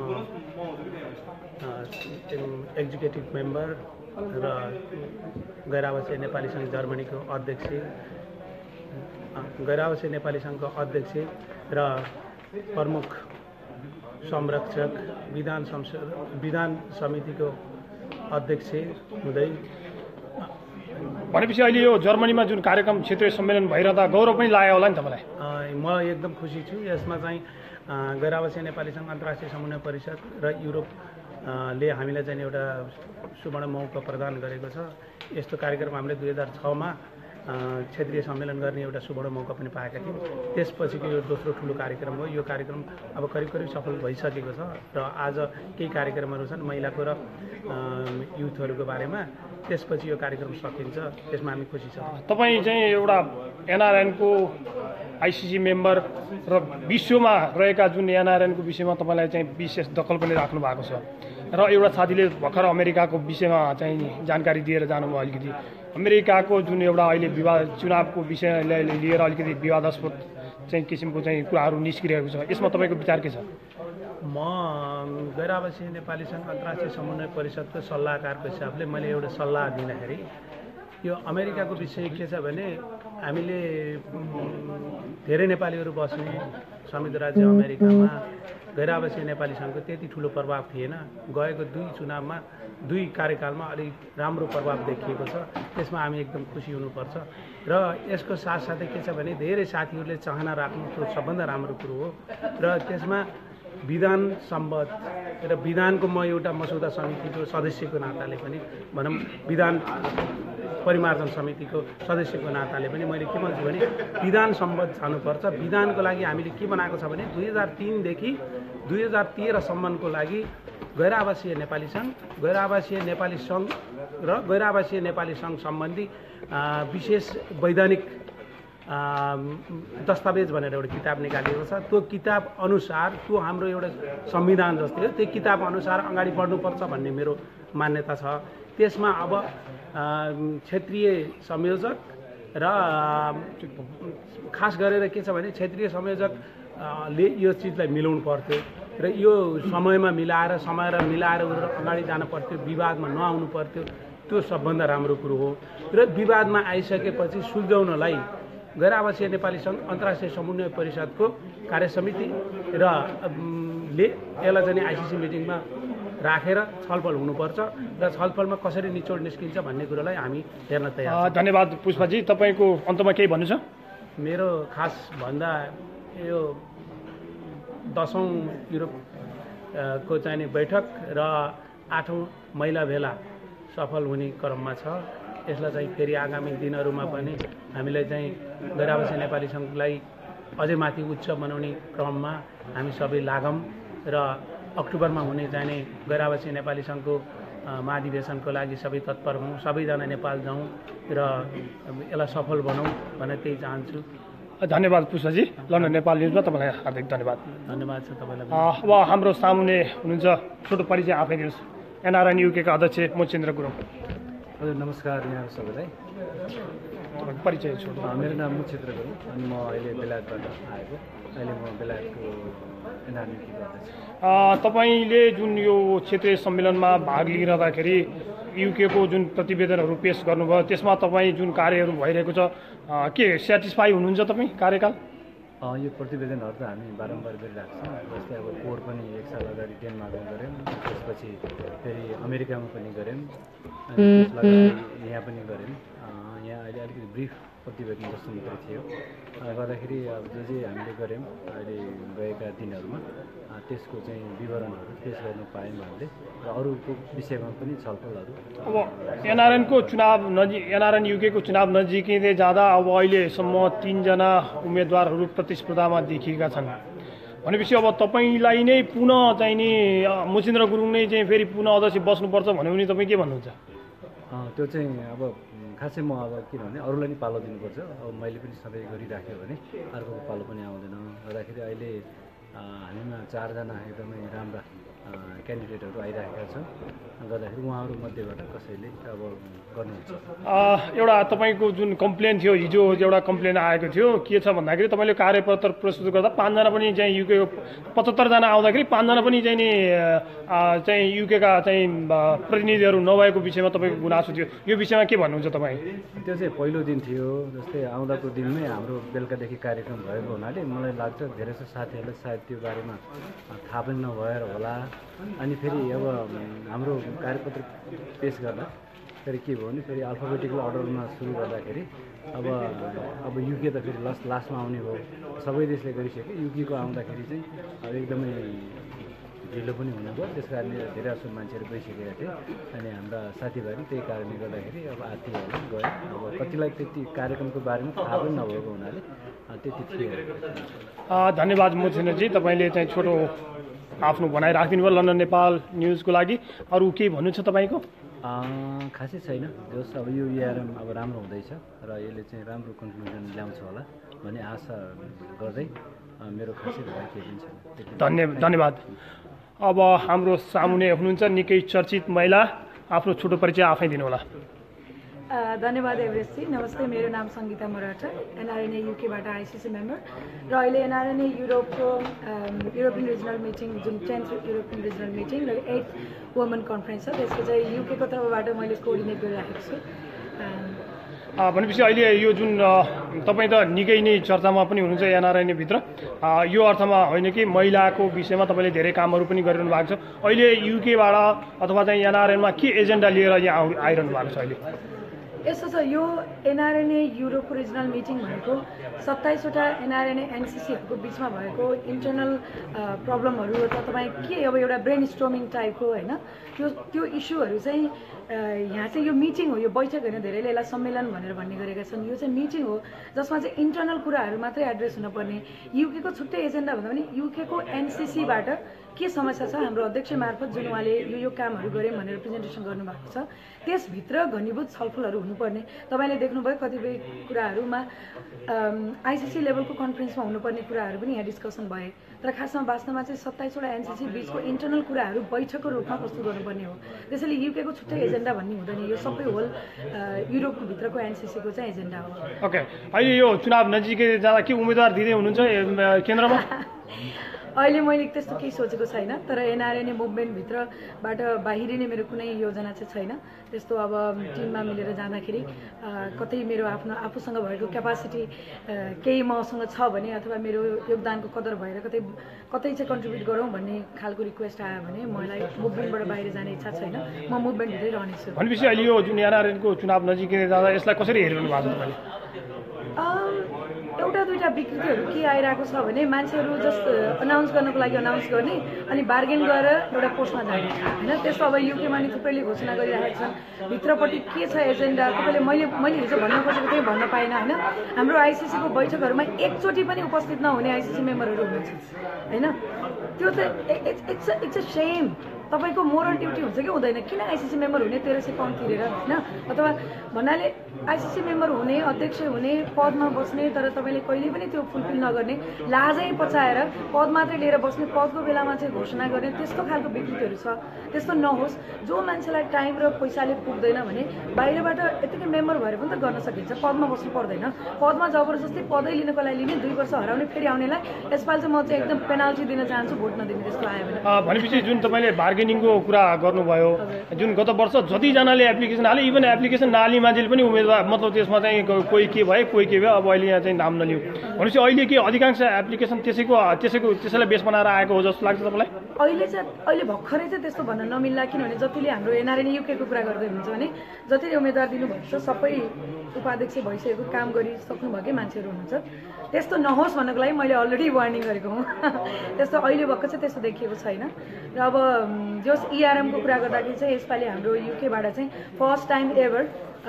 एक्जिक्युटिभ मेम्बर र गैरावासी नेपाली सङ्घ जर्मनीको अध्यक्ष, गैरावासी नेपाली सङ्घको अध्यक्ष र प्रमुख संरक्षक, विधान समितिको अध्यक्ष हुँदै।
भनेपछि अहिले यो जर्मनीमा जुन कार्यक्रम क्षेत्रीय सम्मेलन भइरहँदा गौरव पनि लाग्यो होला नि तपाईँलाई?
म एकदम खुसी छु। यसमा चाहिँ गैरावासी नेपाली सङ्घ अन्तर्राष्ट्रिय समन्वय परिषद र युरोपले हामीलाई चाहिँ एउटा सुवर्ण मौका प्रदान गरेको छ। यस्तो कार्यक्रम हामीले 2006मा क्षेत्रीय सम्मेलन गर्ने एउटा सुवर्ण मौका पनि पाएका थियौँ। त्यसपछिको यो दोस्रो ठुलो कार्यक्रम हो। यो कार्यक्रम अब करिब सफल भइसकेको छ र आज केही कार्यक्रमहरू छन् महिलाको र युथहरूको बारेमा। त्यसपछि यो कार्यक्रम सकिन्छ, त्यसमा हामी खुसी छौँ।
तपाईँ चाहिँ एउटा एनआरएनको आइसिसी मेम्बर र विश्वमा रहेका जुन एनआरएनको विषयमा तपाईँलाई चाहिँ विशेष दखल पनि राख्नु भएको छ र एउटा साथीले भर्खर अमेरिकाको विषयमा चाहिँ जानकारी दिएर जानुभयो। अलिकति अमेरिकाको जुन एउटा अहिले विवाद, चुनावको विषयलाई लिएर अलिकति विवादास्पद चाहिँ किसिमको चाहिँ कुराहरू निस्किरहेको छ, यसमा तपाईँको विचार के छ?
म गैरावासी नेपाली सङ्घ अन्तर्राष्ट्रिय समन्वय परिषदको सल्लाहकारको हिसाबले मैले एउटा सल्लाह दिँदाखेरि यो अमेरिकाको विषय के छ भने हामीले धेरै नेपालीहरू बस्ने संयुक्त राज्य अमेरिकामा गैरावासी नेपाली सङ्घको त्यति ठुलो प्रभाव थिएन। गएको 2 चुनावमा 2 कार्यकालमा अलिक राम्रो प्रभाव देखिएको छ। त्यसमा हामी एकदम खुसी हुनुपर्छ र यसको साथसाथै के छ भने धेरै साथीहरूले चाहना राख्नु त्यो सबभन्दा राम्रो कुरो हो र त्यसमा विधान सम्बद्ध र विधानको म एउटा मसौदा समितिको सदस्यको नाताले पनि भनौँ विधान परिमार्जन समितिको सदस्यको नाताले पनि मैले के भन्छु भने विधान सम्बद्ध जानुपर्छ। विधानको लागि हामीले के बनाएको छ भने 2003 देखि 2013सम्मको लागि गैर आवासीय नेपाली सङ्घ, गैर आवासीय नेपाली सङ्घ र गैर आवासीय नेपाली सङ्घ सम्बन्धी विशेष वैधानिक दस्तावेज भनेर एउटा किताब निकालिएको छ। त्यो किताब अनुसार त्यो हाम्रो एउटा संविधान जस्तै हो, त्यो किताब अनुसार अगाडि बढ्नुपर्छ भन्ने मेरो मान्यता छ। त्यसमा अब क्षेत्रीय संयोजक र खास गरेर के छ भने क्षेत्रीय संयोजकले यो चिजलाई मिलाउनु पर्थ्यो र यो समयमा मिलाएर उनीहरू अगाडि जानु पर्थ्यो, विवादमा नआउनु पर्थ्यो। त्यो सबभन्दा राम्रो कुरो हो र विवादमा आइसकेपछि सुल्झाउनलाई गैर आवासीय नेपाली सङ्घ अन्तर्राष्ट्रिय समन्वय परिषदको कार्य समिति र यसलाई चाहिँ आइसिसी मिटिङमा राखेर छलफल हुनुपर्छ र छलफलमा कसरी निचोड निस्किन्छ भन्ने कुरोलाई हामी हेर्न तयार छौँ।
धन्यवाद पुष्पाजी। तपाईँको अन्तमा केही भन्नु छ?
मेरो खास भन्दा यो 10औं युरोपको चाहिने बैठक र 8औं महिला भेला सफल हुने क्रममा छ। यसलाई चाहिँ फेरि आगामी दिनहरूमा पनि हामीलाई चाहिँ गैर आवासीय नेपाली सङ्घलाई अझै माथि उच्च बनाउने क्रममा हामी सबै लागौँ र अक्टोबरमा हुने चाहिने गैर आवासीय नेपाली सङ्घको महाधिवेशनको लागि सबै तत्पर हौँ, सबैजना नेपाल जाउँ र यसलाई सफल बनाऊँ भनेर त्यही चाहन्छु।
धन्यवाद पुष्पाजी। लन्डन नेपाल न्युजमा तपाईँलाई हार्दिक धन्यवाद।
धन्यवाद छ तपाईँलाई।
अब हाम्रो सामुने हुनुहुन्छ, छोटो परिचय आफै दिनुहोस्। एनआरएन युकेका अध्यक्ष मोचेन्द्र गुरुङ।
हजुर नमस्कार यहाँहरू सबैलाई।
तपाईँको परिचय छोटो।
मेरो नाम मोचेन्द्र गुरुङ अनि म अहिले बेलायतबाट आएको। अहिले म बेलायतको एनआरएन युकेको अध्यक्ष।
तपाईँले जुन यो क्षेत्रीय सम्मेलनमा भाग लिइरहँदाखेरि युकेको जुन प्रतिवेदनहरू पेश गर्नुभयो त्यसमा तपाईँ जुन कार्यहरू भइरहेको छ के सेटिस्फाई हुनुहुन्छ तपाईँ कार्यकाल?
यो प्रतिवेदनहरू त हामी बारम्बार गरिरहेको छौँ। जस्तै अब कोर पनि 1 साल अगाडि डेनमार्कमा गऱ्यौँ, त्यसपछि फेरि अमेरिकामा पनि गऱ्यौँ, अनि त्यसलाई यहाँ पनि गऱ्यौँ। यहाँ अहिले अलिकति ब्रिफ प्रतिवेदन जस्तो मात्रै थियो गर्दाखेरि अब जे हामीले गऱ्यौँ अहिले गएका दिनहरूमा त्यसको चाहिँ विवरणहरू पेश गर्न पायौँ हामीले र अरूको विषयमा पनि छलफलहरू।
अब एनआरएन युकेको चुनाव नजिकै जाँदा अब अहिलेसम्म 3 जना उम्मेदवारहरू प्रतिस्पर्धामा देखिएका छन् भनेपछि अब तपाईँलाई नै पुनः चाहिँ नि मोचेन्द्र गुरुङ नै चाहिँ फेरि पुनः अध्यक्ष बस्नुपर्छ भन्यो भने तपाईँ के भन्नुहुन्छ?
त्यो चाहिँ अब खासै म अब किनभने अरूलाई नि पालो दिनुपर्छ। अब मैले पनि सधैँ गरिराख्यो भने अर्कोको पालो पनि आउँदैन गर्दाखेरि अहिले हामीमा 4 जना एकदमै राम्रा क्यान्डिडेटहरू आइरहेका छन् गर्दाखेरि उहाँहरू मध्येबाट कसैले अब गर्नुहुन्छ।
एउटा तपाईँको जुन कम्प्लेन थियो हिजो एउटा कम्प्लेन आएको थियो के छ भन्दाखेरि तपाईँले कार्यपत्र प्रस्तुत गर्दा 5 जना पनि चाहिँ युकेको 75 जना आउँदाखेरि 5 जना पनि चाहिँ नि चाहिँ युकेका चाहिँ प्रतिनिधिहरू नभएको विषयमा तपाईँको गुनासो थियो। यो विषयमा के भन्नुहुन्छ तपाईँ?
त्यो चाहिँ पहिलो दिन थियो। जस्तै आउँदाको दिनमै हाम्रो बेलुकादेखि कार्यक्रम भएको हुनाले मलाई लाग्छ धेरै जसो साथीहरूलाई सायद त्यो बारेमा थाहा पनि नभएर होला। अनि फेरि अब हाम्रो कार्यपत्र पेश गर्दा फेरि के भयो भने फेरि अल्फाबेटिकल अर्डरमा सुरु गर्दाखेरि अब युके त फेरि लास्टमा आउने भयो। सबै देशले गरिसक्यो, युकेको आउँदाखेरि चाहिँ अब एकदमै ढिलो पनि हुनुभयो। त्यस कारणले धेरै जसो मान्छेहरू गइसकेका थिए अनि हाम्रा साथीभाइ त्यही कारणले गर्दाखेरि अब आत्तिहरू गए। अब कतिलाई त्यति कार्यक्रमको बारेमा थाहा पनि नभएको हुनाले त्यति थियो।
धन्यवाद मोचेन्द्रजी, तपाईँले चाहिँ छोटो आफ्नो भनाइ राखिदिनु भयो लन्डन नेपाल न्युजको लागि। अरू केही भन्नु छ तपाईँको?
खासै छैन। जस अब यो एआरएम अब राम्रो हुँदैछ र यसले चाहिँ राम्रो कन्क्लुजन ल्याउँछ होला भन्ने आशा गर्दै मेरो खासै भनाइ केही पनि छैन।
धन्यवाद। अब हाम्रो सामुने हुनुहुन्छ निकै चर्चित महिला, आफ्नो छोटो परिचय आफै दिनुहोला।
धन्यवाद एभरेस्टजी। नमस्ते, मेरो नाम सङ्गीता मराठा, एनआरएनए युकेबाट आइसिसी मेम्बर र अहिले एनआरएनए युरोपको युरोपियन रिजनल मिटिङ जुन 10th युरोपियन रिजनल मिटिङ र 8th वुमन कन्फरेन्स छ त्यसको चाहिँ युकेको तर्फबाट मैले कोअर्डिनेट गरिराखेको छु।
भनेपछि अहिले यो जुन तपाईँ त निकै नै चर्चामा पनि हुनुहुन्छ एनआरएनए भित्र, यो अर्थमा होइन कि महिलाको विषयमा तपाईँले धेरै कामहरू पनि गरिरहनु भएको छ। अहिले युकेबाट अथवा चाहिँ एनआरएनमा के एजेन्डा लिएर यहाँ आइरहनु भएको छ अहिले?
यस्तो छ, यो एनआरएनए युरोपको रिजनल मिटिङ भनेको 27वटा एनआरएनए एनसिसीहरूको बिचमा भएको इन्टरनल प्रब्लमहरू अथवा तपाईँ के अब एउटा ब्रेन स्ट्रोमिङ टाइपको होइन त्यो इस्युहरू चाहिँ यहाँ चाहिँ यो मिटिङ हो, यो बैठक होइन, धेरैले यसलाई सम्मेलन भनेर भन्ने गरेका छन्। यो चाहिँ मिटिङ हो जसमा चाहिँ इन्टरनल कुराहरू मात्रै एड्रेस हुनुपर्ने। युकेको छुट्टै एजेन्डा भन्दा पनि युकेको एनसिसीबाट के समस्या छ, हाम्रो अध्यक्ष मार्फत जुन उहाँले यो कामहरू गऱ्यौँ भनेर प्रेजेन्टेसन गर्नुभएको छ, त्यसभित्र घनीभूत छलफलहरू हुनुपर्ने। तपाईँले देख्नुभयो कतिपय कुराहरूमा आइसिसी लेभलको कन्फरेन्समा हुनुपर्ने कुराहरू पनि यहाँ डिस्कसन भए, तर खासमा वास्तवमा चाहिँ 27वटा एनसिसी बिचको इन्टरनल कुराहरू बैठकको रूपमा प्रस्तुत गर्नुपर्ने हो। त्यसैले युकेको छुट्टै एजेन्डा भन्ने हुँदैन, यो सबै होल युरोपको भित्रको एनसिसीको चाहिँ एजेन्डा हो।
ओके, अहिले यो चुनाव नजिकै जाँदा के उम्मेदवार दिँदै हुनुहुन्छ केन्द्रमा?
अहिले मैले त्यस्तो केही सोचेको छैन, तर एनआरएनए मुभमेन्टभित्रबाट बाहिरिने मेरो कुनै योजना चाहिँ छैन। त्यस्तो अब टिममा मिलेर जाँदाखेरि कतै मेरो आफूसँग भएको क्यापासिटी केही मसँग छ भने अथवा मेरो योगदानको कदर भएर कतै चाहिँ कन्ट्रिब्युट गरौँ भन्ने खालको रिक्वेस्ट आयो भने मलाई मुभमेन्टबाट बाहिर जाने इच्छा छैन, म मुभमेन्टभित्रै रहनेछु।
भनेपछि अहिले यो जुन एनआरएनको चुनाव नजिकै जाँदा यसलाई कसरी हेरिरहनु भएको छ तपाईँले?
एउटा दुईवटा विकृतिहरू के आइरहेको छ भने मान्छेहरू जस्ट अनाउन्स गर्नको लागि अनाउन्स गर्ने अनि बार्गेन गरेर एउटा पोस्टमा जाने होइन। त्यस्तो अब युकेमा नि थुप्रैले घोषणा गरिरहेका छन्, भित्रपट्टि के छ एजेन्डा तपाईँले मैले हिजो भन्न खोजेको त्यही भन्न पाइनँ होइन। हाम्रो आइसिसीको बैठकहरूमा एकचोटि पनि उपस्थित नहुने आइसिसी मेम्बरहरू हुनुहुन्छ होइन। त्यो त इट्स अ सेम। तपाईँको मोरल ड्युटी हुन्छ कि हुँदैन? किन आइसिसी मेम्बर हुने 1300 पाउन्ड तिरेर होइन? अथवा भन्नाले आइसिसी मेम्बर हुने, अध्यक्ष हुने, पदमा बस्ने, तर तपाईँले कहिले पनि त्यो फुलफिल नगर्ने, लाजै पचाएर पद मात्रै लिएर बस्ने, पदको बेलामा चाहिँ घोषणा गर्ने, त्यस्तो खालको विकृतिहरू छ। त्यस्तो नहोस्। जो मान्छेलाई टाइम र पैसाले पुग्दैन भने बाहिरबाट यतिकै मेम्बर भएर पनि त गर्न सकिन्छ, पदमा बस्नु पर्दैन। पदमा जबरजस्ती पदै लिनको लागि लिने, 2 वर्ष हराउने फेरि आउनेलाई यसपालि चाहिँ म चाहिँ एकदम पेनाल्टी दिन चाहन्छु, भोट नदिने त्यस्तो आयो भने।
भनेपछि जुन तपाईँले बार्गेनिङको कुरा गर्नुभयो, जुन गत वर्ष जतिजनाले एप्लिकेसन हाले, इभन एप्लिकेसन नहाल्ने मान्छेले पनि उम्मेदवार मतलब त्यसमा चाहिँ कोही के भए कोही के भयो, अब अहिले यहाँ चाहिँ नाम नलियो भनेपछि अहिले के अधिकांश एप्लिकेसन त्यसैलाई बेस बनाएर आएको हो जस्तो लाग्छ तपाईँलाई?
अहिले भर्खरै चाहिँ त्यस्तो भन्न नमिल्ला, किनभने जतिले हाम्रो एनआरएनए युकेको कुरा गर्दै हुनुहुन्छ भने जतिले उम्मेदवार दिनुभएको छ सबै उपाध्यक्ष भइसकेको, काम गरिसक्नुभएकै मान्छेहरू हुनुहुन्छ। त्यस्तो नहोस् भन्नको लागि मैले अलरेडी वार्निङ गरेको हुँ। त्यस्तो अहिले भएको चाहिँ त्यस्तो देखिएको छैन। र अब जस इआरएमको कुरा गर्दाखेरि चाहिँ यसपालि हाम्रो युकेबाट चाहिँ फर्स्ट टाइम एभर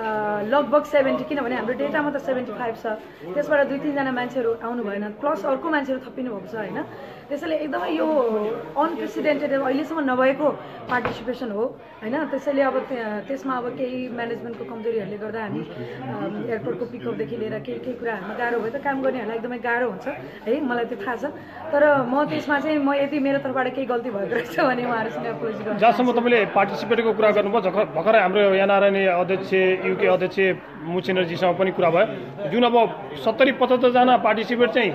लगभग 70, किनभने हाम्रो डेटामा त 75 छ, त्यसबाट 2-3 जना मान्छेहरू आउनु भएन, प्लस अर्को मान्छेहरू थपिनु भएको छ होइन। त्यसैले एकदमै यो अनप्रेसिडेन्टेड अहिलेसम्म नभएको पार्टिसिपेसन हो होइन। त्यसैले अब त्यसमा अब केही म्यानेजमेन्टको कमजोरीहरूले गर्दा हामी एयरपोर्टको पिकअपदेखि लिएर केही कुराहरूमा गाह्रो भयो त काम गर्नेहरूलाई एकदमै गाह्रो हुन्छ है, मलाई त्यो थाहा छ। तर म त्यसमा चाहिँ यदि मेरो तर्फबाट केही गल्ती भएको रहेछ भने उहाँहरूसँग एपोलोजी गर्छु।
जहाँसम्म तपाईँले पार्टिसिपेटको कुरा गर्नुभयो, भर्खरै हाम्रो एनआरएनए अध्यक्ष युके अध्यक्ष मुचेनर्जीसँग पनि कुरा भयो, जुन अब 70-75 जना पार्टिसिपेट चाहिँ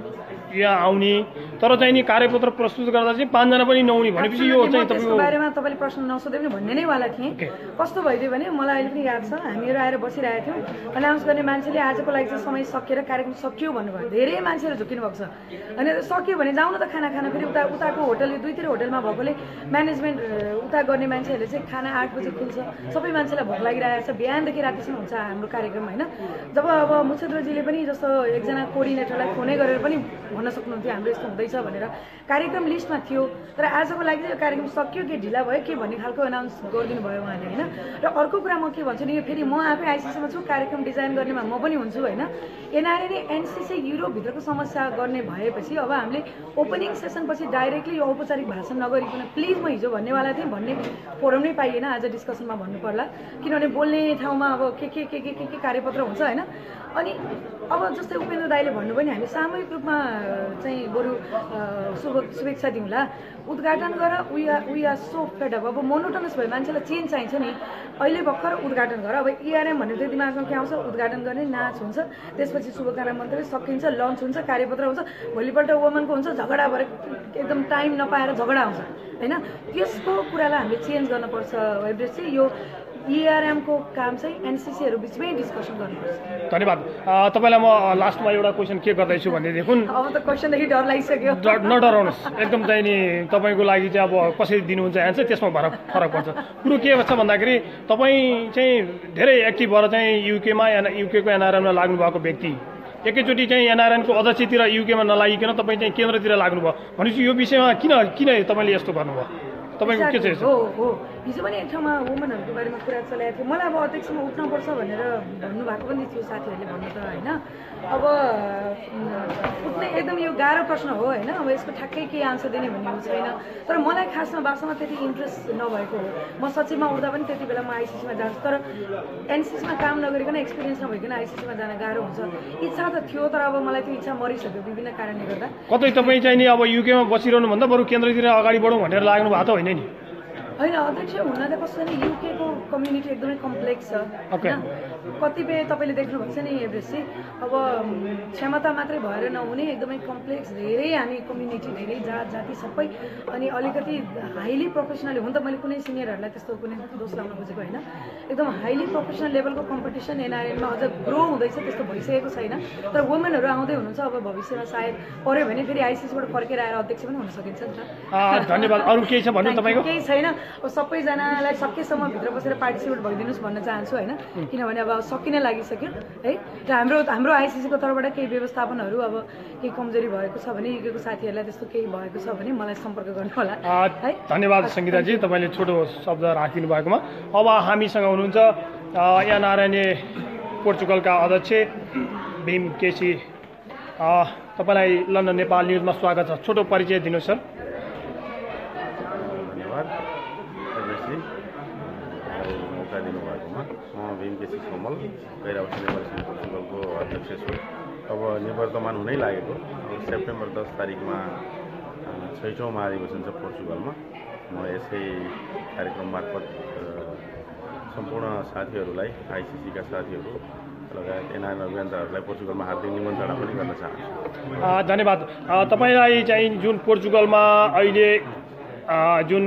यहाँ आउने, तर चाहिँ नि कार्यपत्र प्रस्तुत गर्दा चाहिँ 5 जना पनि नहुने भनेपछि यो चाहिँ
त्यसको बारेमा तपाईँले प्रश्न नसोधे पनि भन्ने नै वाला थिएँ। कस्तो भइदियो भने मलाई अहिले पनि याद छ, हामीहरू आएर बसिरहेको थियौँ, अनाउन्स गर्ने मान्छेले आजको लागि चाहिँ समय सकिएर कार्यक्रम सकियो भन्नुभयो। धेरै मान्छेहरू झुकिनु भएको छ अनि सक्यो भने जाउँ न त खाना खान। फेरि उताको होटल 2-3 होटलमा भएकोले म्यानेजमेन्ट उता गर्ने मान्छेहरूले चाहिँ खाना 8 बजे खुल्छ, सबै मान्छेलाई भोक लागिरहेको छ, बिहानदेखि रातिसम्म हुन्छ हाम्रो कार्यक्रम होइन। जब अब मुच्छेद्रजीले पनि जस्तो एकजना कोअर्डिनेटरलाई फोनै गरेर पनि भन्न सक्नुहुन्थ्यो हाम्रो यस्तो हुँदैछ भनेर, कार्यक्रम लिस्टमा थियो, तर आजको लागि चाहिँ यो कार्यक्रम सक्यो कि ढिला भयो के भन्ने खालको एनाउन्स गरिदिनु भयो उहाँले होइन। र अर्को कुरा म के भन्छु नि, यो फेरि म आफै आइसिसीमा छु, कार्यक्रम डिजाइन गर्नेमा म पनि हुन्छु होइन। एनआरएनए एनसिसी युरोपभित्रको समस्या गर्ने भएपछि अब हामीले ओपनिङ सेसनपछि डाइरेक्टली यो औपचारिक भाषण नगरिकन प्लिज म हिजो भन्नेवाला थिएँ भन्ने फोरम नै पाइएन आज डिस्कसनमा भन्नु पर्ला, किनभने बोल्ने ठाउँमा अब के कार्यपत्र हुन्छ होइन। अनि अब जस्तै उपेन्द्र दाईले भन्नुभयो नि, हामी सामूहिक रूपमा चाहिँ बरु शुभेच्छा दिउँला, उद्घाटन गर। We are so fed up monotonous भयो, मान्छेलाई चेन्ज चाहिन्छ नि। अहिले भर्खर उद्घाटन गर, अब इआरएम भन्ने चाहिँ दिमागमा के आउँछ, उद्घाटन गर्ने, नाच हुन्छ, त्यसपछि शुभकामना मन्त्र सकिन्छ, लन्च हुन्छ, कार्यपत्र हुन्छ, भोलिपल्ट वुमनको हुन्छ, झगडा भएर एकदम टाइम नपाएर झगडा आउँछ होइन। त्यसको कुरालाई हामीले चेन्ज गर्नुपर्छ। वेब्रेस चाहिँ यो ERM को काम चाहिँ एनसिसीहरू बिचमै डिस्कसन गर्नुपर्छ।
धन्यवाद। तपाईँलाई म लास्टमा एउटा क्वेसन के गर्दैछु भनेदेखि
अब त क्वेसनदेखि डर लागिसक्यो।
नडराउनुहोस्, एकदम चाहिँ नि तपाईँको लागि चाहिँ अब कसरी दिनुहुन्छ एन्सर त्यसमा फरक पर्छ। कुरो के छ भन्दाखेरि तपाईँ चाहिँ धेरै एक्टिभ भएर चाहिँ युकेमा युकेको एनआरएममा लाग्नु भएको व्यक्ति एकैचोटि चाहिँ एनआरएनको अध्यक्षतिर युकेमा नलागिकन तपाईँ चाहिँ केन्द्रतिर लाग्नुभयो भनेपछि यो विषयमा किन तपाईँले यस्तो गर्नुभयो? तपाईँको के छ?
हो हिजो पनि एक ठाउँमा वुमनहरूको बारेमा कुरा चलाएको थियो। मलाई अब अध्यक्षमा उठ्नुपर्छ भनेर भन्नुभएको पनि थियो साथीहरूले भन्नु त होइन। अब उठ्ने एकदम यो गाह्रो प्रश्न हो होइन। अब यसको ठ्याक्कै केही आन्सर दिने भन्ने छैन। तर मलाई खासमा वास्तवमा त्यति इन्ट्रेस्ट नभएको हो। म सचिवमा उठ्दा पनि त्यति बेला म आइसिसीमा जान्छु, तर एनसिसीमा काम नगरिकन एक्सपिरियन्स नभइकन आइसिसीमा जान गाह्रो हुन्छ। इच्छा त थियो, तर अब मलाई त्यो इच्छा मरिसक्यो विभिन्न कारणले गर्दा।
कतै तपाईँ चाहिँ नि अब युकेमा बसिरहनुभन्दा बरु केन्द्रतिर अगाडि बढौँ भनेर लाग्नु भएको त होइन नि?
होइन, अध्यक्ष हुन त कस्तो नि युकेको कम्युनिटी एकदमै कम्प्लेक्स छ होइन। कतिपय तपाईँले देख्नुभएको छ नि एभरेजजी, अब क्षमता मात्रै भएर नहुने एकदमै कम्प्लेक्स, धेरै हामी कम्युनिटी, धेरै जात जाति सबै, अनि अलिकति हाइली प्रोफेसनल हुन त मैले कुनै सिनियरहरूलाई त्यस्तो कुनै दोष लाउन खोजेको होइन। एकदम हाइली प्रोफेसनल लेभलको कम्पिटिसन एनआरएनमा अझ ग्रो हुँदैछ, त्यस्तो भइसकेको छैन। तर वुमेनहरू आउँदै हुनुहुन्छ, अब भविष्यमा सायद पऱ्यो भने फेरि आइसिसीबाट फर्केर आएर अध्यक्ष पनि हुन सकिन्छ नि त।
धन्यवाद। अरू केही छ भन्नु तपाईँको?
केही छैन। अब सबैजनालाई सकेसम्म भित्र बसेर पार्टिसिपेट भइदिनुहोस् भन्न चाहन्छु होइन, किनभने अब सकिन लागिसक्यो है। र हाम्रो आइसिसीको तर्फबाट केही व्यवस्थापनहरू अब केही कमजोरी भएको छ भने युकेको साथीहरूलाई त्यस्तो केही भएको छ भने मलाई सम्पर्क गर्नु होला है।
धन्यवाद सङ्गीताजी, तपाईँले छोटो शब्द राखिदिनु भएकोमा। अब हामीसँग हुनुहुन्छ एनआरएनए पोर्चुगलका अध्यक्ष भीम केसी। तपाईँलाई लन्डन नेपाल न्युजमा स्वागत छ। छोटो परिचय दिनुहोस् सर।
मौका दिनुभएकोमा म भीम केसी कमल गैरावासी नेपाल पोर्चुगलको अध्यक्ष छु। अब निवर्तमान हुनै लागेको सेप्टेम्बर 10 तारिकमा 6औं महाधिवेशन छ पोर्चुगलमा। म यसै कार्यक्रम मार्फत सम्पूर्ण साथीहरूलाई, आइसिसीका साथीहरू लगायत एनआरएन अभियन्ताहरूलाई पोर्चुगलमा हार्दिक निमन्त्रणा पनि गर्न चाहन्छु।
धन्यवाद। तपाईँलाई चाहिँ जुन पोर्चुगलमा अहिले जुन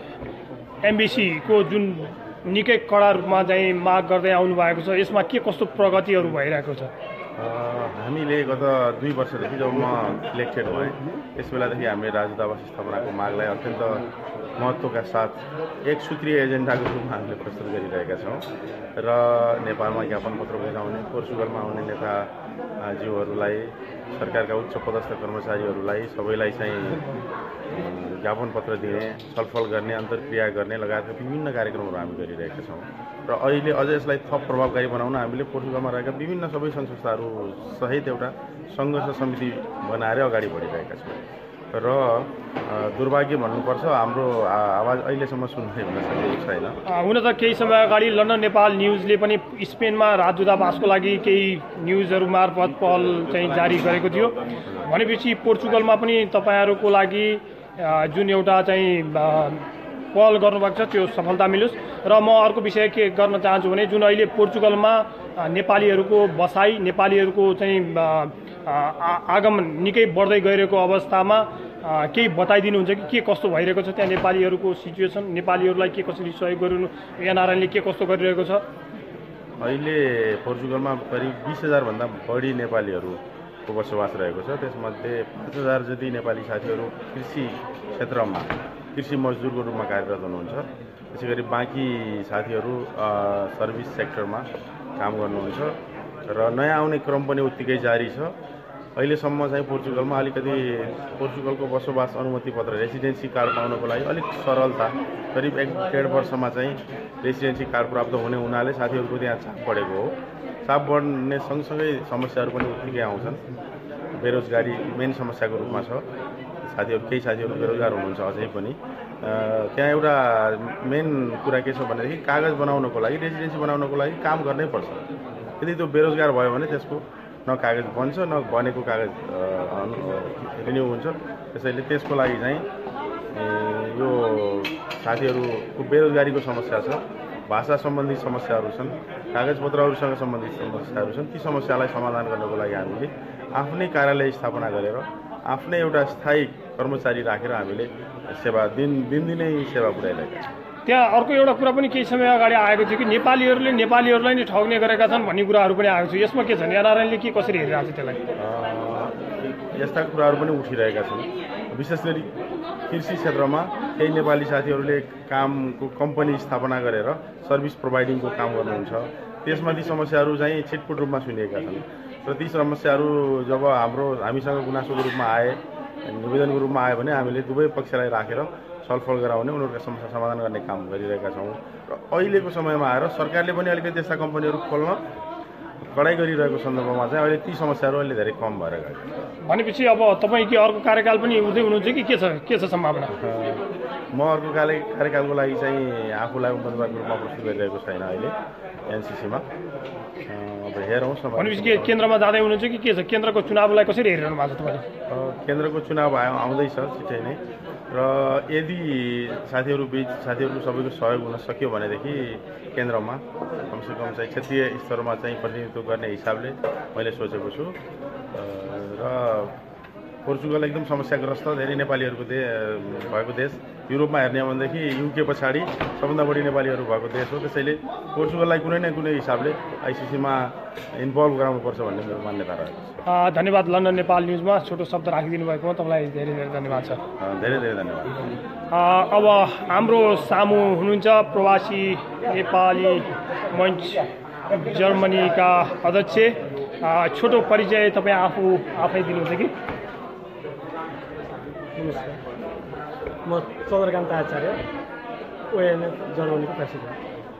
एमबिसीको जुन निकै कडा रूपमा चाहिँ माग गर्दै आउनु भएको छ, यसमा के कस्तो प्रगतिहरू भइरहेको छ?
हामीले गत 2 वर्षदेखि जब म इलेक्टेड भएँ त्यस बेलादेखि हामीले राजदूतावास स्थापनाको मागलाई अत्यन्त महत्त्वका साथ एक सूत्रीय एजेन्डाको रूपमा हामीले प्रस्तुत गरिरहेका छौँ र नेपालमा ज्ञापन पत्र बुझाउने, पोर्चुगलमा आउने नेताज्यूहरूलाई, सरकारका उच्च पदस्थ कर्मचारीहरूलाई सबैलाई चाहिँ ज्ञापन पत्र दिने, छलफल गर्ने, अन्तर्क्रिया गर्ने लगायतका विभिन्न कार्यक्रमहरू हामी गरिरहेका छौँ। र अहिले अझ यसलाई थप प्रभावकारी बनाउन हामीले पोर्चुगलमा रहेका विभिन्न सबै संस्थाहरू सहित एउटा सङ्घर्ष समिति बनाएर अगाडि बढिरहेका छौँ। र दुर्भाग्य भन्नुपर्छ, हाम्रो आवाज अहिलेसम्म सुन्दै हुन सकेको छैन।
हुन त केही समय अगाडि लन्डन नेपाल न्युजले पनि स्पेनमा राजदूतावासको लागि केही न्युजहरू मार्फत पहल चाहिँ जारी गरेको थियो। भनेपछि पोर्चुगलमा पनि तपाईँहरूको लागि जुन एउटा चाहिँ पहल गर्नुभएको छ त्यो सफलता मिलोस्। र म अर्को विषय के गर्न चाहन्छु भने जुन अहिले पोर्चुगलमा नेपालीहरूको बसाइ, नेपालीहरूको चाहिँ आगमन निकै बढ्दै गइरहेको अवस्थामा केही बताइदिनुहुन्छ कि के कस्तो भइरहेको छ त्यहाँ नेपालीहरूको सिचुएसन, नेपालीहरूलाई के कसरी सहयोग गर्नु, एनआरएनले के कस्तो गरिरहेको छ?
अहिले पोर्चुगलमा करिब 20,000 भन्दा बढी नेपालीहरूको बसोबास रहेको छ। त्यसमध्ये 5,000 जति नेपाली साथीहरू कृषि क्षेत्रमा कृषि मजदुरको रूपमा कार्यरत हुनुहुन्छ। त्यसै गरी बाँकी साथीहरू सर्भिस सेक्टरमा काम गर्नुहुन्छ र नयाँ आउने क्रम पनि उत्तिकै जारी छ। अहिलेसम्म चाहिँ पोर्चुगलमा अलिकति पोर्चुगलको बसोबास अनुमति पत्र रेसिडेन्सी कार्ड पाउनको लागि अलिक सरलता, करिब 1-1.5 वर्षमा चाहिँ रेसिडेन्सी कार्ड प्राप्त हुने हुनाले साथीहरूको त्यहाँ चाप बढेको हो। चाप बढ्ने सँगसँगै समस्याहरू पनि उत्तिकै आउँछन्। बेरोजगारी मेन समस्याको रूपमा छ। केही साथीहरू बेरोजगार हुनुहुन्छ अझै पनि। त्यहाँ एउटा मेन कुरा के छ भनेदेखि कागज बनाउनको लागि, रेसिडेन्सी बनाउनको लागि काम गर्नै पर्छ। यदि त्यो बेरोजगार भयो भने त्यसको न कागज बन्छ न बनेको कागज रिन्यू हुन्छ। त्यसैले त्यसको लागि चाहिँ यो साथीहरूको बेरोजगारीको समस्या छ, भाषा सम्बन्धी समस्याहरू छन्, कागजपत्रहरूसँग सम्बन्धित समस्याहरू छन्। ती समस्यालाई समाधान गर्नको लागि हामीले आफ्नै कार्यालय स्थापना गरेर आफ्नै एउटा स्थायी कर्मचारी राखेर हामीले दिनदिनै सेवा पुर्याइरहेका छौँ।
त्यहाँ अर्को एउटा कुरा पनि केही समय अगाडि आएको थियो कि नेपालीहरूले नेपालीहरूलाई नै ठग्ने गरेका छन् भन्ने कुराहरू पनि आएको छ। यसमा के छ नि, एनआरएनले के कसरी हेरिरहेको छ त्यसलाई?
यस्ता कुराहरू पनि उठिरहेका छन्। विशेष गरी कृषि क्षेत्रमा केही नेपाली साथीहरूले कामको कम्पनी स्थापना गरेर सर्भिस प्रोभाइडिङको काम गर्नुहुन्छ। त्यसमा ती समस्याहरू चाहिँ छिटपुट रूपमा सुनिएका छन् र ती समस्याहरू जब हामीसँग गुनासोको रूपमा आए, निवेदनको रूपमा आयो भने हामीले दुवै पक्षलाई राखेर छलफल गराउने, उनीहरूका समस्या समाधान गर्ने काम गरिरहेका छौँ। र अहिलेको समयमा आएर सरकारले पनि अलिकति त्यस्ता कम्पनीहरू खोल्न कडाइ गरिरहेको सन्दर्भमा चाहिँ अहिले ती समस्याहरू अहिले धेरै कम भएर गयो।
भनेपछि अब तपाईँ के अर्को कार्यकाल पनि उठ्दै हुनुहुन्छ कि के छ सम्भावना?
म अर्को कार्यकालको लागि चाहिँ आफूलाई उम्मेदवारको रूपमा प्रस्तुत गरिरहेको छैन अहिले एनसिसीमा। अब हेरौँ।
भनेपछि के केन्द्रमा जाँदै हुनुहुन्छ कि के छ? केन्द्रको चुनावलाई कसरी हेरिरहनु भएको छ तपाईँले?
केन्द्रको चुनाव आउँदैछ छिट्टै नै, र यदि साथीहरूको सबैको सहयोग हुन सक्यो भनेदेखि केन्द्रमा कमसेकम चाहिँ क्षेत्रीय स्तरमा चाहिँ प्रतिनिधित्व गर्ने हिसाबले मैले सोचेको छु। र पोर्चुगल एकदम समस्याग्रस्त धेरै नेपालीहरूको भएको देश, युरोपमा हेर्ने हो भनेदेखि युके पछाडि सबभन्दा बढी नेपालीहरू भएको देश हो। त्यसैले पोर्चुगललाई कुनै न कुनै हिसाबले आइसिसीमा इन्भल्भ गराउनुपर्छ भन्ने मेरो मान्यता रहेको छ।
धन्यवाद। लन्डन नेपाल न्युजमा छोटो शब्द राखिदिनु भएकोमा तपाईँलाई धेरै धेरै धन्यवाद छ।
धेरै धेरै धन्यवाद।
अब हाम्रो सामु हुनुहुन्छ प्रवासी नेपाली मञ्च जर्मनीका अध्यक्ष। छोटो परिचय तपाईँ आफै दिनुहुन्छ कि?
नमस्कार, म चन्द्रकान्त आचार्य, ओएनएफ जर्मनीको प्रेसिडेन्ट।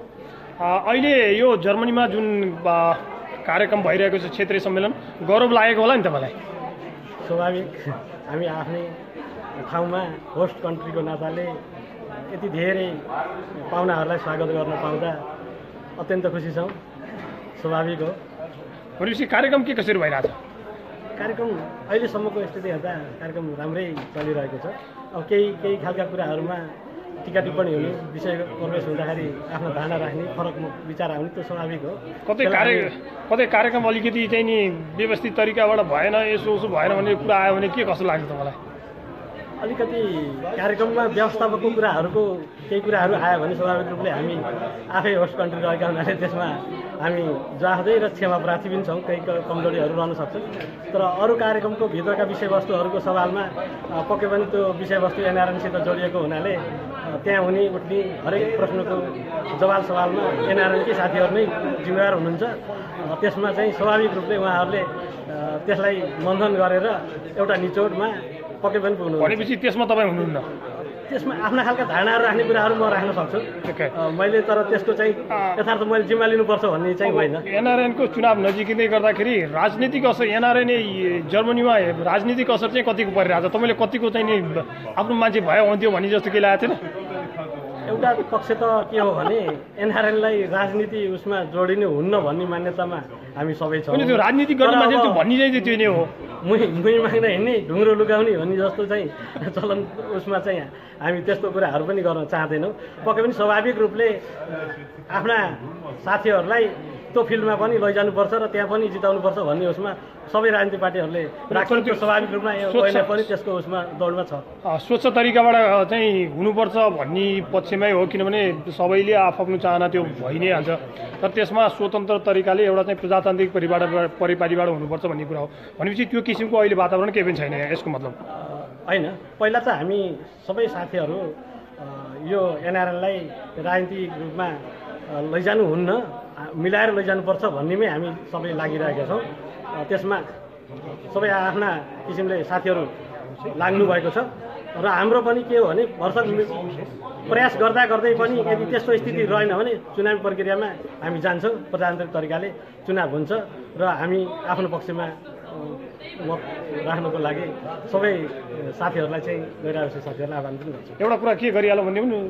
अहिले यो जर्मनीमा जुन कार्यक्रम भइरहेको छ क्षेत्रीय सम्मेलन, गौरव लागेको होला नि तपाईँलाई?
स्वाभाविक, हामी आफ्नै ठाउँमा होस्ट कन्ट्रीको नाताले यति धेरै पाहुनाहरूलाई स्वागत गर्न पाउँदा अत्यन्त खुसी छौँ। स्वाभाविक हो।
भनेपछि कार्यक्रम के कसरी भइरहेछ?
कार्यक्रम अहिलेसम्मको स्थिति हेर्दा कार्यक्रम राम्रै चलिरहेको छ। अब केही खालका कुराहरूमा टिका टिप्पणी हुने, विषय प्रवेश हुँदाखेरि आफ्नो धारणा राख्ने, फरक विचार आउने, त्यो स्वाभाविक हो।
कतै कार्यक्रम अलिकति चाहिँ नि व्यवस्थित तरिकाबाट भएन, यसो भएन भन्ने कुरा आयो भने के कस्तो लाग्छ तपाईँलाई?
अलिकति कार्यक्रममा व्यवस्थापकको कुराहरूको केही कुराहरू आयो भने स्वाभाविक रूपले हामी आफै होस्ट कन्ट्री रहेका हुनाले त्यसमा हामी जवाफदेही र क्षमा प्रार्थी पनि छौँ। केही कमजोरीहरू रहन सक्छन्, तर अरू कार्यक्रमको भित्रका विषयवस्तुहरूको सवालमा पक्कै पनि त्यो विषयवस्तु एनआरएनसित जोडिएको हुनाले त्यहाँ हुने उठ्ने हरेक प्रश्नको जवाब सवालमा एनआरएनकै साथीहरू नै जिम्मेवार हुनुहुन्छ। त्यसमा चाहिँ स्वाभाविक रूपले उहाँहरूले त्यसलाई मन्थन गरेर एउटा निचोडमा पक्कै पनि पुग्नु।
भनेपछि त्यसमा तपाईँ हुनुहुन्न?
त्यसमा आफ्ना खालका धारणाहरू राख्ने कुराहरू म राख्न सक्छु मैले, तर त्यसको चाहिँ यथार्थ मैले जिम्मा लिनुपर्छ भन्ने चाहिँ होइन।
एनआरएनको चुनाव नजिकै गर्दाखेरि राजनीतिक असर, एनआरएन जर्मनीमा राजनीतिक असर चाहिँ कतिको परिरहेछ? तपाईँले कतिको चाहिँ नि आफ्नो मान्छे भयो हुन्थ्यो भन्ने जस्तो के लागेको थिएन?
एउटा पक्ष त के हो भने एनआरएनलाई राजनीति उसमा जोडिनु हुन्न भन्ने मान्यतामा हामी सबै छौँ।
त्यो राजनीति गर्ने मान्छे त्यो भन्ने चाहिँ त्यो नै हो,
मुही माग्न हिँड्ने, ढुङ्ग्रो लुगाउने भन्ने जस्तो चाहिँ चलन उसमा चाहिँ हामी त्यस्तो कुराहरू पनि गर्न चाहँदैनौँ। पक्कै पनि स्वाभाविक रूपले आफ्ना साथीहरूलाई त्यो फिल्डमा पनि लैजानुपर्छ र त्यहाँ पनि जिताउनुपर्छ भन्ने उसमा सबै राजनीतिक पार्टीहरूले राख्छन्। त्यो स्वाभाविक रूपमा पनि त्यसको उसमा दौडमा छ।
स्वच्छ तरिकाबाट चाहिँ हुनुपर्छ भन्ने पक्षमै हो, किनभने सबैले आफ्नो चाहना त्यो भइ नै हाल्छ, तर त्यसमा स्वतन्त्र तरिकाले एउटा चाहिँ प्रजातान्त्रिक परिपाटीबाट हुनुपर्छ भन्ने कुरा हो। भनेपछि त्यो किसिमको अहिले वातावरण केही पनि छैन यसको मतलब?
होइन, पहिला त हामी सबै साथीहरू यो एनआरएनलाई राजनीतिक रूपमा लैजानुहुन्न, मिलाएर लैजानुपर्छ भन्नेमै हामी सबै लागिरहेका छौँ। त्यसमा सबै आफ्ना किसिमले साथीहरू लाग्नु भएको छ र हाम्रो पनि के हो भने भरसक प्रयास गर्दा गर्दै पनि यदि त्यस्तो स्थिति रहेन भने चुनावी प्रक्रियामा हामी जान्छौँ। प्रजातान्त्रिक तरिकाले चुनाव हुन्छ र हामी आफ्नो पक्षमा मत राख्नको लागि सबै साथीहरूलाई चाहिँ गैरावासी साथीहरूलाई आह्वान पनि गर्छु।
एउटा कुरा के गरिहाल्यो भने पनि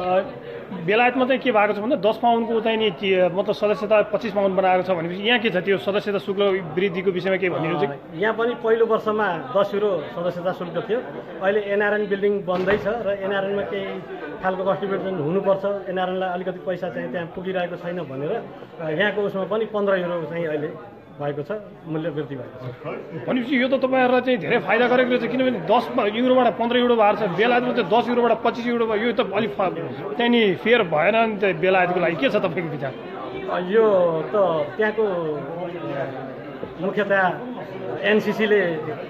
बेलायतमा चाहिँ के भएको छ भन्दा 10 पाउन्डको चाहिँ नि मतलब सदस्यता 25 पाउन्ड बनाएको छ भनेपछि यहाँ के छ त्यो सदस्यता शुल्क वृद्धिको विषयमा के भनिदिनु चाहिँ?
यहाँ पनि पहिलो वर्षमा 10 युरो सदस्यता शुल्क थियो। अहिले एनआरएन बिल्डिङ बन्दैछ र एनआरएनमा केही खालको कन्ट्रिब्युसन हुनुपर्छ, एनआरएनलाई अलिकति पैसा चाहिँ त्यहाँ पुगिरहेको छैन भनेर यहाँको उसमा पनि 15 युरो चाहिँ अहिले भएको छ, मूल्य वृद्धि भएको छ।
भनेपछि यो त तपाईँहरूलाई चाहिँ धेरै फाइदा गरेको रहेछ, किनभने 10 युरोबाट 15 युरो भएको छ, बेलायतमा चाहिँ 10 युरोबाट 25 युरो भयो। यो त अलिक त्यहाँ नि फेयर भएन नि त बेलायतको लागि। के छ तपाईँको विचार?
यो त त्यहाँको मुख्यतया एनसिसीले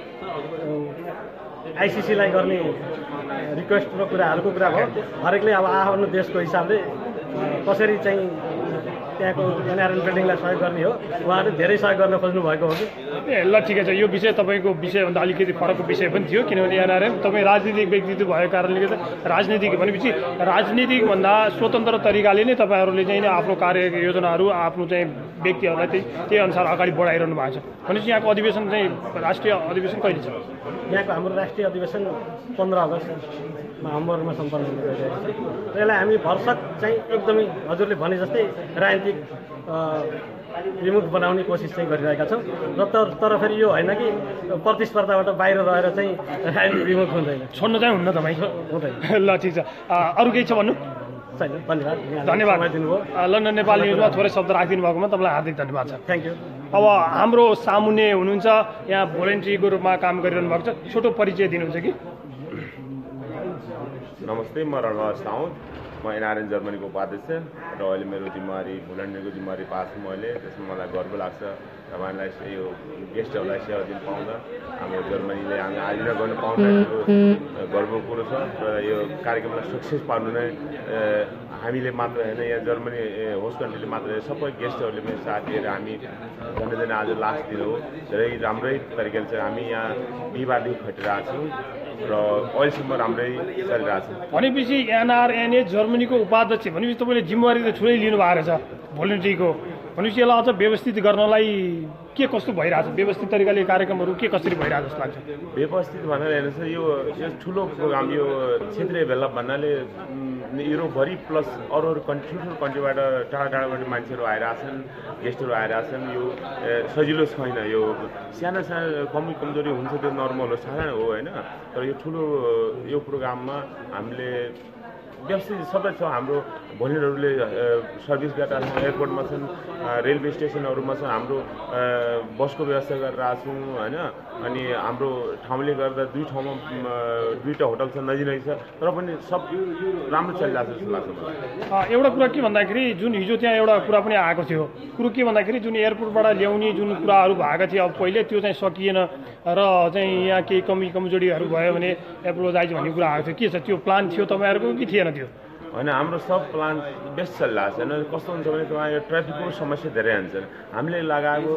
आइसिसीलाई गर्ने रिक्वेस्ट र कुराहरूको कुरा भयो। हरेकले अब आफ्नो देशको हिसाबले कसरी चाहिँ त्यहाँको एनआरएन बिल्डिङलाई सहयोग गर्ने हो, उहाँहरूले धेरै सहयोग गर्न खोज्नु भएको हो कि?
ल ठिकै छ। यो विषय तपाईँको विषयभन्दा अलिकति फरकको विषय पनि थियो, किनभने एनआरएम तपाईँ राजनीतिक व्यक्तित्व भएको कारणले गर्दा राजनीतिक भनेपछि राजनीतिकभन्दा स्वतन्त्र तरिकाले नै तपाईँहरूले चाहिँ आफ्नो कार्य योजनाहरू आफ्नो चाहिँ व्यक्तिहरूलाई त्यही अनुसार अगाडि बढाइरहनु भएको छ। भनेपछि यहाँको अधिवेशन चाहिँ राष्ट्रिय अधिवेशन कहिले छ?
यहाँको हाम्रो राष्ट्रिय अधिवेशन 15 अगस्तमा हम्बरमा सम्पन्न हुने गइरहेको छ। त्यसलाई हामी भरसक चाहिँ एकदमै हजुरले भने जस्तै राजनीतिक विमुख बनाउने कोसिस चाहिँ गरिरहेका छौँ र तर फेरि यो होइन कि प्रतिस्पर्धाबाट बाहिर रहेर चाहिँ राजनीतिक विमुख हुँदैन,
छोड्नु चाहिँ हुन्न तपाईँ?
हुँदैन।
ल ठिक छ। अरू केही छ भन्नु?
छैन, धन्यवाद।
धन्यवाद
दिनुभयो।
लन्डन नेपाल न्युजमा थोरै शब्द राखिदिनु भएकोमा तपाईँलाई हार्दिक धन्यवाद छ।
Thank you.
अब हाम्रो सामुन्ने हुनुहुन्छ, यहाँ भोलिन्ट्रीको रूपमा काम गरिरहनु भएको छ, छोटो परिचय दिनुहुन्छ कि?
नमस्ते, म रणबहादुर साउद, म एनआरएन जर्मनीको उपाध्यक्ष र अहिले मेरो जिम्मेवारी भोलिन्टियरको जिम्मेवारी पाएको छु मैले। त्यसमा मलाई गर्व लाग्छ तपाईँलाई यो गेस्टहरूलाई सेवा दिन पाउँदा, हाम्रो जर्मनीले हामी आयोजना गर्न पाउँदा गर्वको कुरो छ र यो कार्यक्रमलाई सक्सेस पार्नु नै हामीले मात्र होइन, यहाँ जर्मनी होस्ट कन्ट्रीले मात्र सबै गेस्टहरूले पनि साथ दिएर हामी झन्डै आज लास्ट दिन हो, धेरै राम्रै तरिकाले चाहिँ हामी यहाँ बिहिबारदेखि खटिरहेको छौँ र अहिलेसम्म राम्रै चलिरहेको छ।
भनेपछि एनआरएनए जर्मनीको उपाध्यक्ष भनेपछि तपाईँले जिम्मेवारी त ठुलै लिनु भएको रहेछ भोलिन्ट्रीको। भनेपछि यसलाई अझ व्यवस्थित गर्नलाई के कस्तो भइरहेछ? व्यवस्थित तरिकाले कार्यक्रमहरू के कसरी भइरहेको जस्तो लाग्छ?
व्यवस्थित भनेर हेर्नुहोस्, यो ठुलो प्रोग्राम, यो क्षेत्रीय भेला भन्नाले युरोपभरि प्लस अरू ठुल्ठुलो कन्ट्रीबाट टाढा टाढाबाट मान्छेहरू आइरहेछन्, गेस्टहरू आइरहेछन्। यो सजिलो छैन, यो सानो सानो कमजोरी हुन्छ, त्यो नर्मल हो, साधारण हो होइन। तर यो ठुलो यो प्रोग्राममा हामीले व्यवस्थित सबै छ। हाम्रो भोलिन्टियरहरूले सर्भिस गरेर एयरपोर्टमा छन्, रेलवे स्टेसनहरूमा छन्, हाम्रो बसको व्यवस्था गरेर छौँ होइन। अनि हाम्रो ठाउँले गर्दा दुईवटा होटल छ, नजिकै छ, तर पनि सब राम्रो चलिरहेको छ जस्तो लाग्छ मलाई।
एउटा कुरा के भन्दाखेरि जुन हिजो त्यहाँ एउटा कुरा पनि आएको थियो, कुरो के भन्दाखेरि जुन एयरपोर्टबाट ल्याउने जुन कुराहरू भएको थियो अब पहिले त्यो चाहिँ सकिएन र चाहिँ यहाँ केही कमजोरीहरू भयो भने एप्रोलाइज भन्ने कुरा आएको थियो। के छ त्यो प्लान थियो तपाईँहरूको कि थिएन त्यो?
होइन, हाम्रो सब प्लान बेस्ट चलिरहेको छ होइन। कस्तो हुन्छ भने तपाईँ ट्राफिकको समस्या धेरै हुन्छ। हामीले लगाएको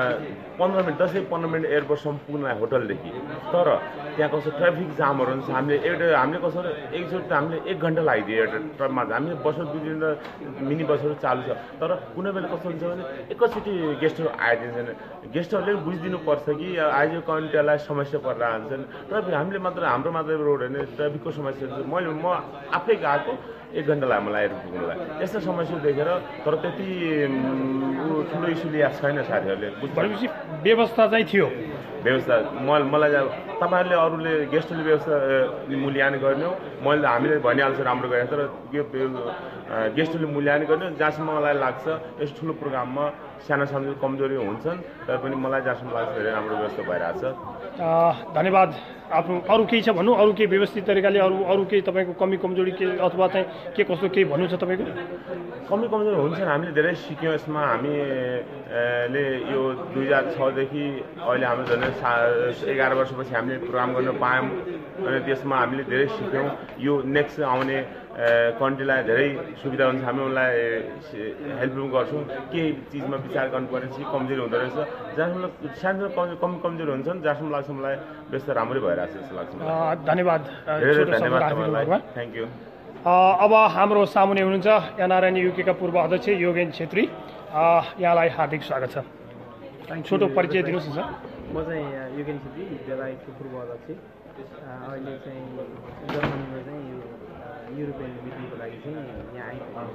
15 मिनट 10-15 मिनट एयरपोर्टसम्म पुग्न होटलदेखि, तर त्यहाँ कस्तो ट्राफिक जामहरू हुन्छ। हामीले कस्तो एकचोटि हामीले 1 घन्टा लगाइदियो एउटा ट्रकमा। हामीले बसहरू 2-3 मिनी बसहरू चालु छ, तर कुनै बेला कस्तो हुन्छ भने एकैचोटि गेस्टहरू आइदिन्छन्। गेस्टहरूले बुझिदिनु पर्छ कि आज यो कन्ट्रीलाई समस्या परिरहेको हुन्छन्। ट्राफिक हाम्रो मात्रै रोड होइन, ट्राफिकको समस्या हुन्छ। म आफै गएको 1 घन्टा लाग्यो मलाई एयरपोर्ट पुग्नलाई। यस्तो समस्या देखेर तर त्यति ठुलो इस्यु लिएको छैन साथीहरूले।
भनेपछि व्यवस्था चाहिँ थियो?
व्यवस्था मलाई तपाईँहरूले अरूले गेस्टहरूले व्यवस्था मूल्याङ्कन गर्ने हो, हामीले भनिहाल्छु राम्रो गरेर। तर यो गेस्टहरूले मूल्याङ्कन गर्ने जहाँसम्म मलाई लाग्छ यस्तो ठुलो प्रोग्राममा सानो सानो कमजोरी हुन्छन्, तर पनि मलाई जहाँसम्म लाग्छ धेरै राम्रो व्यवस्था भइरहेछ।
धन्यवाद। आफ्नो अरू केही छ भन्नु? अरू केही व्यवस्थित तरिकाले अरू केही तपाईँको कमी कमजोरी के अथवा चाहिँ के कस्तो केही भन्नु छ तपाईँको?
कमी कमजोरी हुन्छन्, हामीले धेरै सिक्यौँ यसमा। हामीले यो 2006देखि अहिले हाम्रो झन् 11 वर्षपछि हामीले प्रोग्राम गर्न पायौँ अनि त्यसमा हामीले धेरै सिक्यौँ। यो नेक्स्ट आउने कन्ट्रीलाई धेरै सुविधा हुन्छ, हामी उनलाई हेल्प पनि गर्छौँ। के चिजमा विचार गर्नु पर्ने चाहिँ कमजोरी हुँदो रहेछ, जहाँसम्म सानो कमजोरी हुन्छन्, जहाँसम्म लाग्छ मलाई व्यवस्था राम्रै भइरहेछ जस्तो लाग्छ।
धन्यवाद,
धेरै धन्यवाद तपाईँलाई, थ्याङ्क यू।
अब हाम्रो सामुन्ने हुनुहुन्छ एनआरएन युकेका पूर्व अध्यक्ष योगेन छेत्री, यहाँलाई हार्दिक स्वागत छ। छोटो परिचय दिनुहोस् न सर।
म चाहिँ योगेन छेत्री, बेलायतको पूर्व अध्यक्ष। अहिले चाहिँ जर्मनीमा चाहिँ युरोपियन मिटिङको लागि चाहिँ यहाँ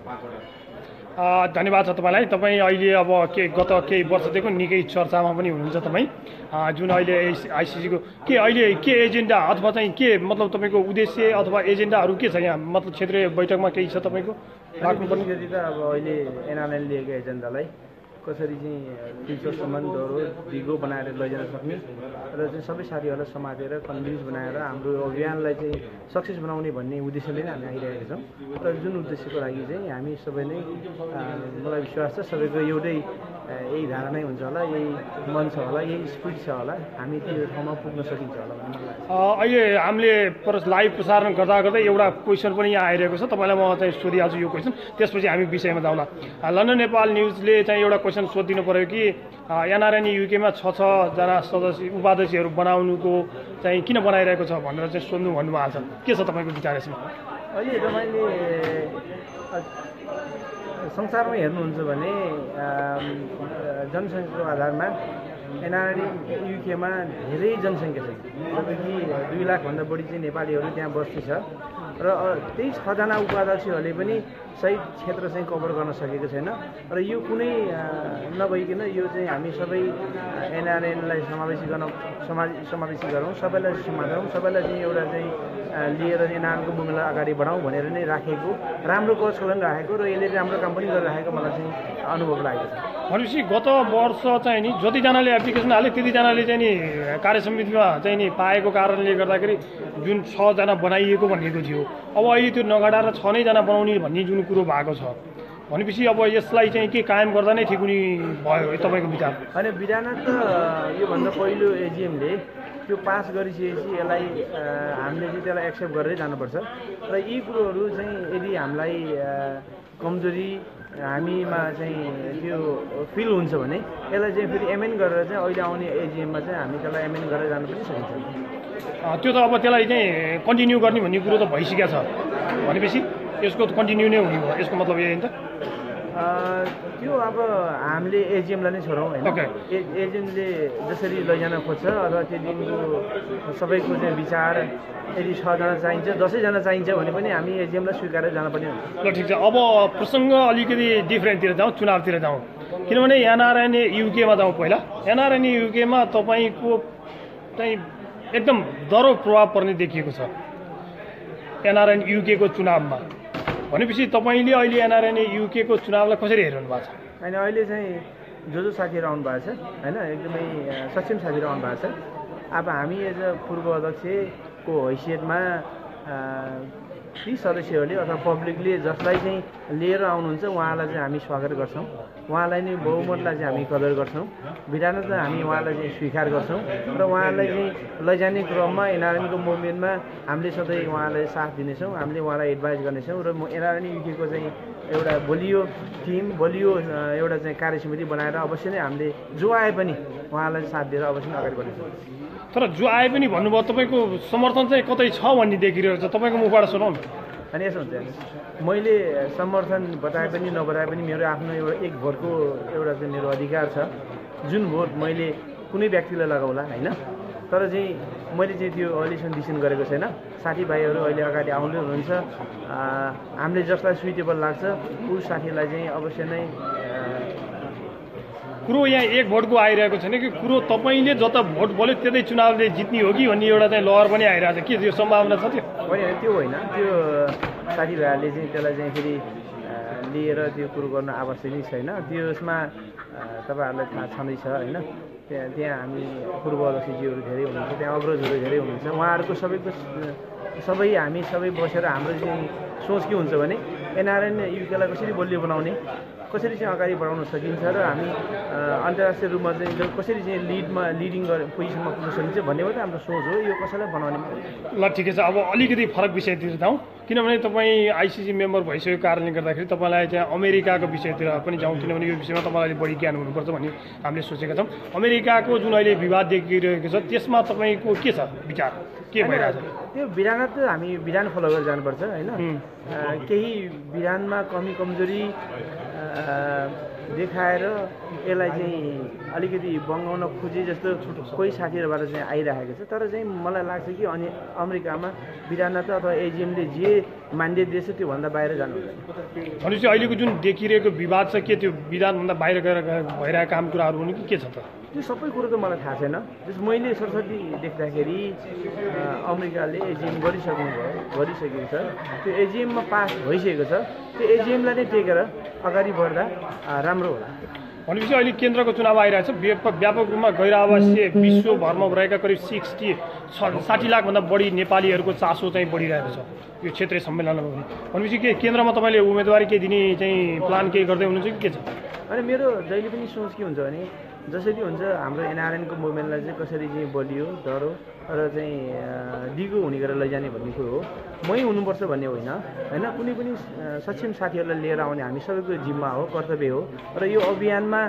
आइपुग्नु।
धन्यवाद छ तपाईँलाई। तपाईँ अहिले अब गत केही वर्षदेखि निकै चर्चामा पनि हुनुहुन्छ तपाईँ। जुन अहिले आइसिसीको अहिले के एजेन्डा अथवा चाहिँ के मतलब तपाईँको उद्देश्य अथवा एजेन्डाहरू के छ यहाँ, मतलब क्षेत्रीय बैठकमा केही छ तपाईँको राख्नुपर्ने?
यदि त अब अहिले एनआरएन लिएको एजेन्डालाई कसरी चाहिँ फ्युचरसम्म डह्रो दिगो बनाएर लैजान सक्ने र चाहिँ सबै साथीहरूलाई समातेर कन्भिन्स बनाएर हाम्रो अभियानलाई चाहिँ सक्सेस बनाउने भन्ने उद्देश्यले नै हामी आइरहेका छौँ र जुन उद्देश्यको लागि चाहिँ हामी सबै नै मलाई विश्वास छ सबैको एउटै यही धारणा हुन्छ होला, यही मन छ होला, यही स्पिड छ होला, हामी त्यो ठाउँमा पुग्न सकिन्छ होला भन्ने मलाई लाग्छ।
अहिले हामीले लाइभ प्रसारण गर्दा गर्दै एउटा क्वेसन पनि यहाँ आइरहेको छ, तपाईँलाई म चाहिँ सोधिहाल्छु यो क्वेसन, त्यसपछि हामी विषयमा जाउँला। लन्डन नेपाल न्युजले चाहिँ एउटा क्वेसन सोधिदिनु पऱ्यो कि एनआरएन युकेमा 6जना सदस्य उपाध्यक्षहरू बनाउनुको चाहिँ किन बनाइरहेको छ भनेर चाहिँ सोध्नु भन्नुभएको छ, के छ तपाईँको विचार यसमा?
अहिले तपाईँले संसारमा हेर्नुहुन्छ भने जनसङ्ख्याको आधारमा एनआरएन युकेमा धेरै जनसङ्ख्या छ, जस्तो कि 2 लाखभन्दा बढी चाहिँ नेपालीहरू त्यहाँ बस्ती छ र त्यही 6जना उपाध्यक्षहरूले पनि सही क्षेत्र चाहिँ कभर गर्न सकेको छैन र यो कुनै नभइकन यो चाहिँ हामी सबै एनआरएनलाई समावेशी गरौँ, सबैलाई समातौँ, सबैलाई चाहिँ एउटा चाहिँ लिएर एनआरएनको भूमिकालाई अगाडि बढाउँ भनेर नै राखेको राम्रो कौशल राखेको र यसले राम्रो काम पनि गरिराखेको मलाई चाहिँ अनुभव लागेको छ।
भनेपछि गत वर्ष चाहिँ नि जतिजनाले एप्लिकेसन हाले त्यतिजनाले चाहिँ नि कार्य समितिमा चाहिँ नि पाएको कारणले गर्दाखेरि जुन 6जना बनाइएको भनेको थियो, अब अहिले त्यो नघटाएर 6 नै जना बनाउने भन्ने जुन कुरो भएको छ भनेपछि अब यसलाई चाहिँ के कायम गर्दा नै ठिक हुने भयो तपाईँको विचार?
होइन, विधान त योभन्दा पहिलो एजिएमले त्यो पास गरिसकेपछि यसलाई हामीले चाहिँ त्यसलाई एक्सेप्ट गरेरै जानुपर्छ र यी कुरोहरू चाहिँ यदि हामीलाई कमजोरी हामीमा चाहिँ त्यो फिल हुन्छ भने यसलाई चाहिँ फेरि एमेन्ड गरेर चाहिँ अहिले आउने एजिएममा चाहिँ हामी त्यसलाई एमेन्ड गरेर जानु पनि सकिन्छ।
त्यो त अब त्यसलाई चाहिँ कन्टिन्यू गर्ने भन्ने कुरो त भइसकेको छ भनेपछि यसको कन्टिन्यू नै हुने भयो, यसको मतलब यही हो नि त?
त्यो अब हामीले एजिएमलाई नै छोडौँ होइन, एजिएमले जसरी लैजान खोज्छ अथवा त्यो दिनको सबैको चाहिँ विचार यदि 6जना चाहिन्छ 10जना चाहिन्छ भने पनि हामी एजिएमलाई स्वीकारेर जानुपर्ने हुन्छ।
ल ठिक छ, अब प्रसङ्ग अलिकति डिफ्रेन्टतिर जाउँ, चुनावतिर जाउँ, किनभने एनआरएन युकेमा जाउँ। पहिला एनआरएन युकेमा तपाईँको चाहिँ एकदम दह्रो प्रभाव पर्ने देखिएको छ एनआरएन युकेको चुनावमा, भनेपछि तपाईँले अहिले एनआरएन युकेको चुनावलाई कसरी हेर्नु भएको छ?
होइन, अहिले चाहिँ जो साथीहरू आउनु भएको छ होइन, एकदमै सक्षम साथीहरू आउनु भएको छ। अब हामी एज अ पूर्व अध्यक्षको हैसियतमा ती सदस्यहरूले अथवा पब्लिकले जसलाई चाहिँ लिएर आउनुहुन्छ उहाँलाई चाहिँ हामी स्वागत गर्छौँ, उहाँलाई नै बहुमतलाई चाहिँ हामी कदर गर्छौँ, विधान चाहिँ हामी उहाँलाई चाहिँ स्वीकार गर्छौँ र उहाँलाई चाहिँ लैजाने क्रममा एनआरएनको मुभमेन्टमा हामीले सधैँ उहाँलाई साथ दिनेछौँ, हामीले उहाँलाई एडभाइस गर्नेछौँ र एनआरएन युकेको चाहिँ एउटा बलियो टिम, बलियो एउटा चाहिँ कार्यसमिति बनाएर अवश्य नै हामीले जो आए पनि उहाँलाई साथ दिएर अवश्य नै अगाडि बढ्नेछौँ।
तर जो आए पनि भन्नुभयो तपाईँको समर्थन चाहिँ कतै छ भन्ने देखिरहेको छ, तपाईँको मुखबाट सुनाउनु।
अनि यसो हुन्छ, मैले समर्थन बताए पनि नबताए पनि मेरो आफ्नो एउटा एक भोटको एउटा चाहिँ मेरो अधिकार छ, जुन भोट मैले कुनै व्यक्तिलाई लगाउला होइन, तर चाहिँ मैले चाहिँ त्यो अहिलेसम्म डिसिसन गरेको छैन। साथीभाइहरू अहिले अगाडि आउँदै हुनुहुन्छ, हामीले जसलाई सुइटेबल लाग्छ ऊ साथीलाई चाहिँ अवश्य नै
कुरो यहाँ एक भोटको आइरहेको छैन कि कुरो तपाईँले जता भोट बोल्यो त्यतै चुनावले जित्ने हो कि भन्ने एउटा चाहिँ लहर पनि आइरहेको छ, के त्यो सम्भावना छ?
त्यो होइन, त्यो साथीभाइहरूले चाहिँ त्यसलाई चाहिँ फेरि लिएर त्यो कुरो गर्न आवश्यक नै छैन। त्यसमा तपाईँहरूलाई थाहा छँदैछ होइन, त्यहाँ हामी पूर्व अध्यक्षज्यूहरू धेरै हुनुहुन्छ, त्यहाँ अग्रजहरू धेरै हुनुहुन्छ, उहाँहरूको सबै हामी सबै बसेर हाम्रो चाहिँ सोच के हुन्छ भने एनआरएन युकेलाई कसरी बलियो बनाउने, कसरी चाहिँ अगाडि बढाउन सकिन्छ र हामी अन्तर्राष्ट्रिय रूपमा चाहिँ कसरी चाहिँ लिडिङ पोजिसनमा पुग्न सकिन्छ भन्ने मात्रै हाम्रो सोच हो, यो कसैलाई बनाउने।
ल ठिकै छ, अब अलिकति फरक विषयतिर जाउँ, किनभने तपाईँ आइसिसी मेम्बर भइसकेको कारणले गर्दाखेरि तपाईँलाई चाहिँ अमेरिकाको विषयतिर पनि जाउँ, किनभने यो विषयमा तपाईँलाई बढी ज्ञान हुनुपर्छ भन्ने हामीले सोचेका छौँ। अमेरिकाको जुन अहिले विवाद देखिरहेको छ त्यसमा तपाईँको के छ विचार, के भइरहेछ?
त्यो विधान त हामी विधान फलो गरेर जानुपर्छ होइन, केही विधानमा कमी कमजोरी देखाएर यसलाई चाहिँ अलिकति बङ्गाउन खोजे जस्तो कोही साथीहरूबाट चाहिँ आइरहेको छ, तर चाहिँ मलाई लाग्छ कि अनि अमेरिकामा विधान त अथवा एजिएमले जे मान्डेट दिएछ त्योभन्दा बाहिर जानु हुँदैन।
भनेपछि अहिलेको जुन देखिरहेको विवाद छ के त्यो विधानभन्दा बाहिर गएर भइरहेका काम कुराहरू हुनु कि के छ त?
त्यो सबै कुरो त मलाई थाहा छैन, जस मैले सरस्वती देख्दाखेरि अमेरिकाले एजिएम गरिसकेको छ, त्यो एजिएममा पास भइसकेको छ, त्यो एजिएमलाई नै टेकेर अगाडि बढ्दा राम्रो होला।
भनेपछि अहिले केन्द्रको चुनाव आइरहेछ व्यापक रूपमा गैर आवासीय विश्वभरमा रहेका करिब 60 लाखभन्दा बढी नेपालीहरूको चासो चाहिँ बढिरहेको छ यो क्षेत्रीय सम्मेलनमा पनि। भनेपछि के केन्द्रमा तपाईँले उम्मेदवारी के दिने चाहिँ प्लान केही गर्दै हुनुहुन्छ कि के छ?
अनि मेरो जहिले पनि सोच के हुन्छ भने जसरी हुन्छ हाम्रो एनआरएनको मुभमेन्टलाई चाहिँ कसरी चाहिँ बलियो डह्रो र चाहिँ दिगो हुने गरेर लैजाने भन्ने कुरो हो। मै हुनुपर्छ भन्ने होइन होइन, कुनै पनि सक्षम साथीहरूलाई लिएर आउने हामी सबैको जिम्मा हो, कर्तव्य हो। र यो अभियानमा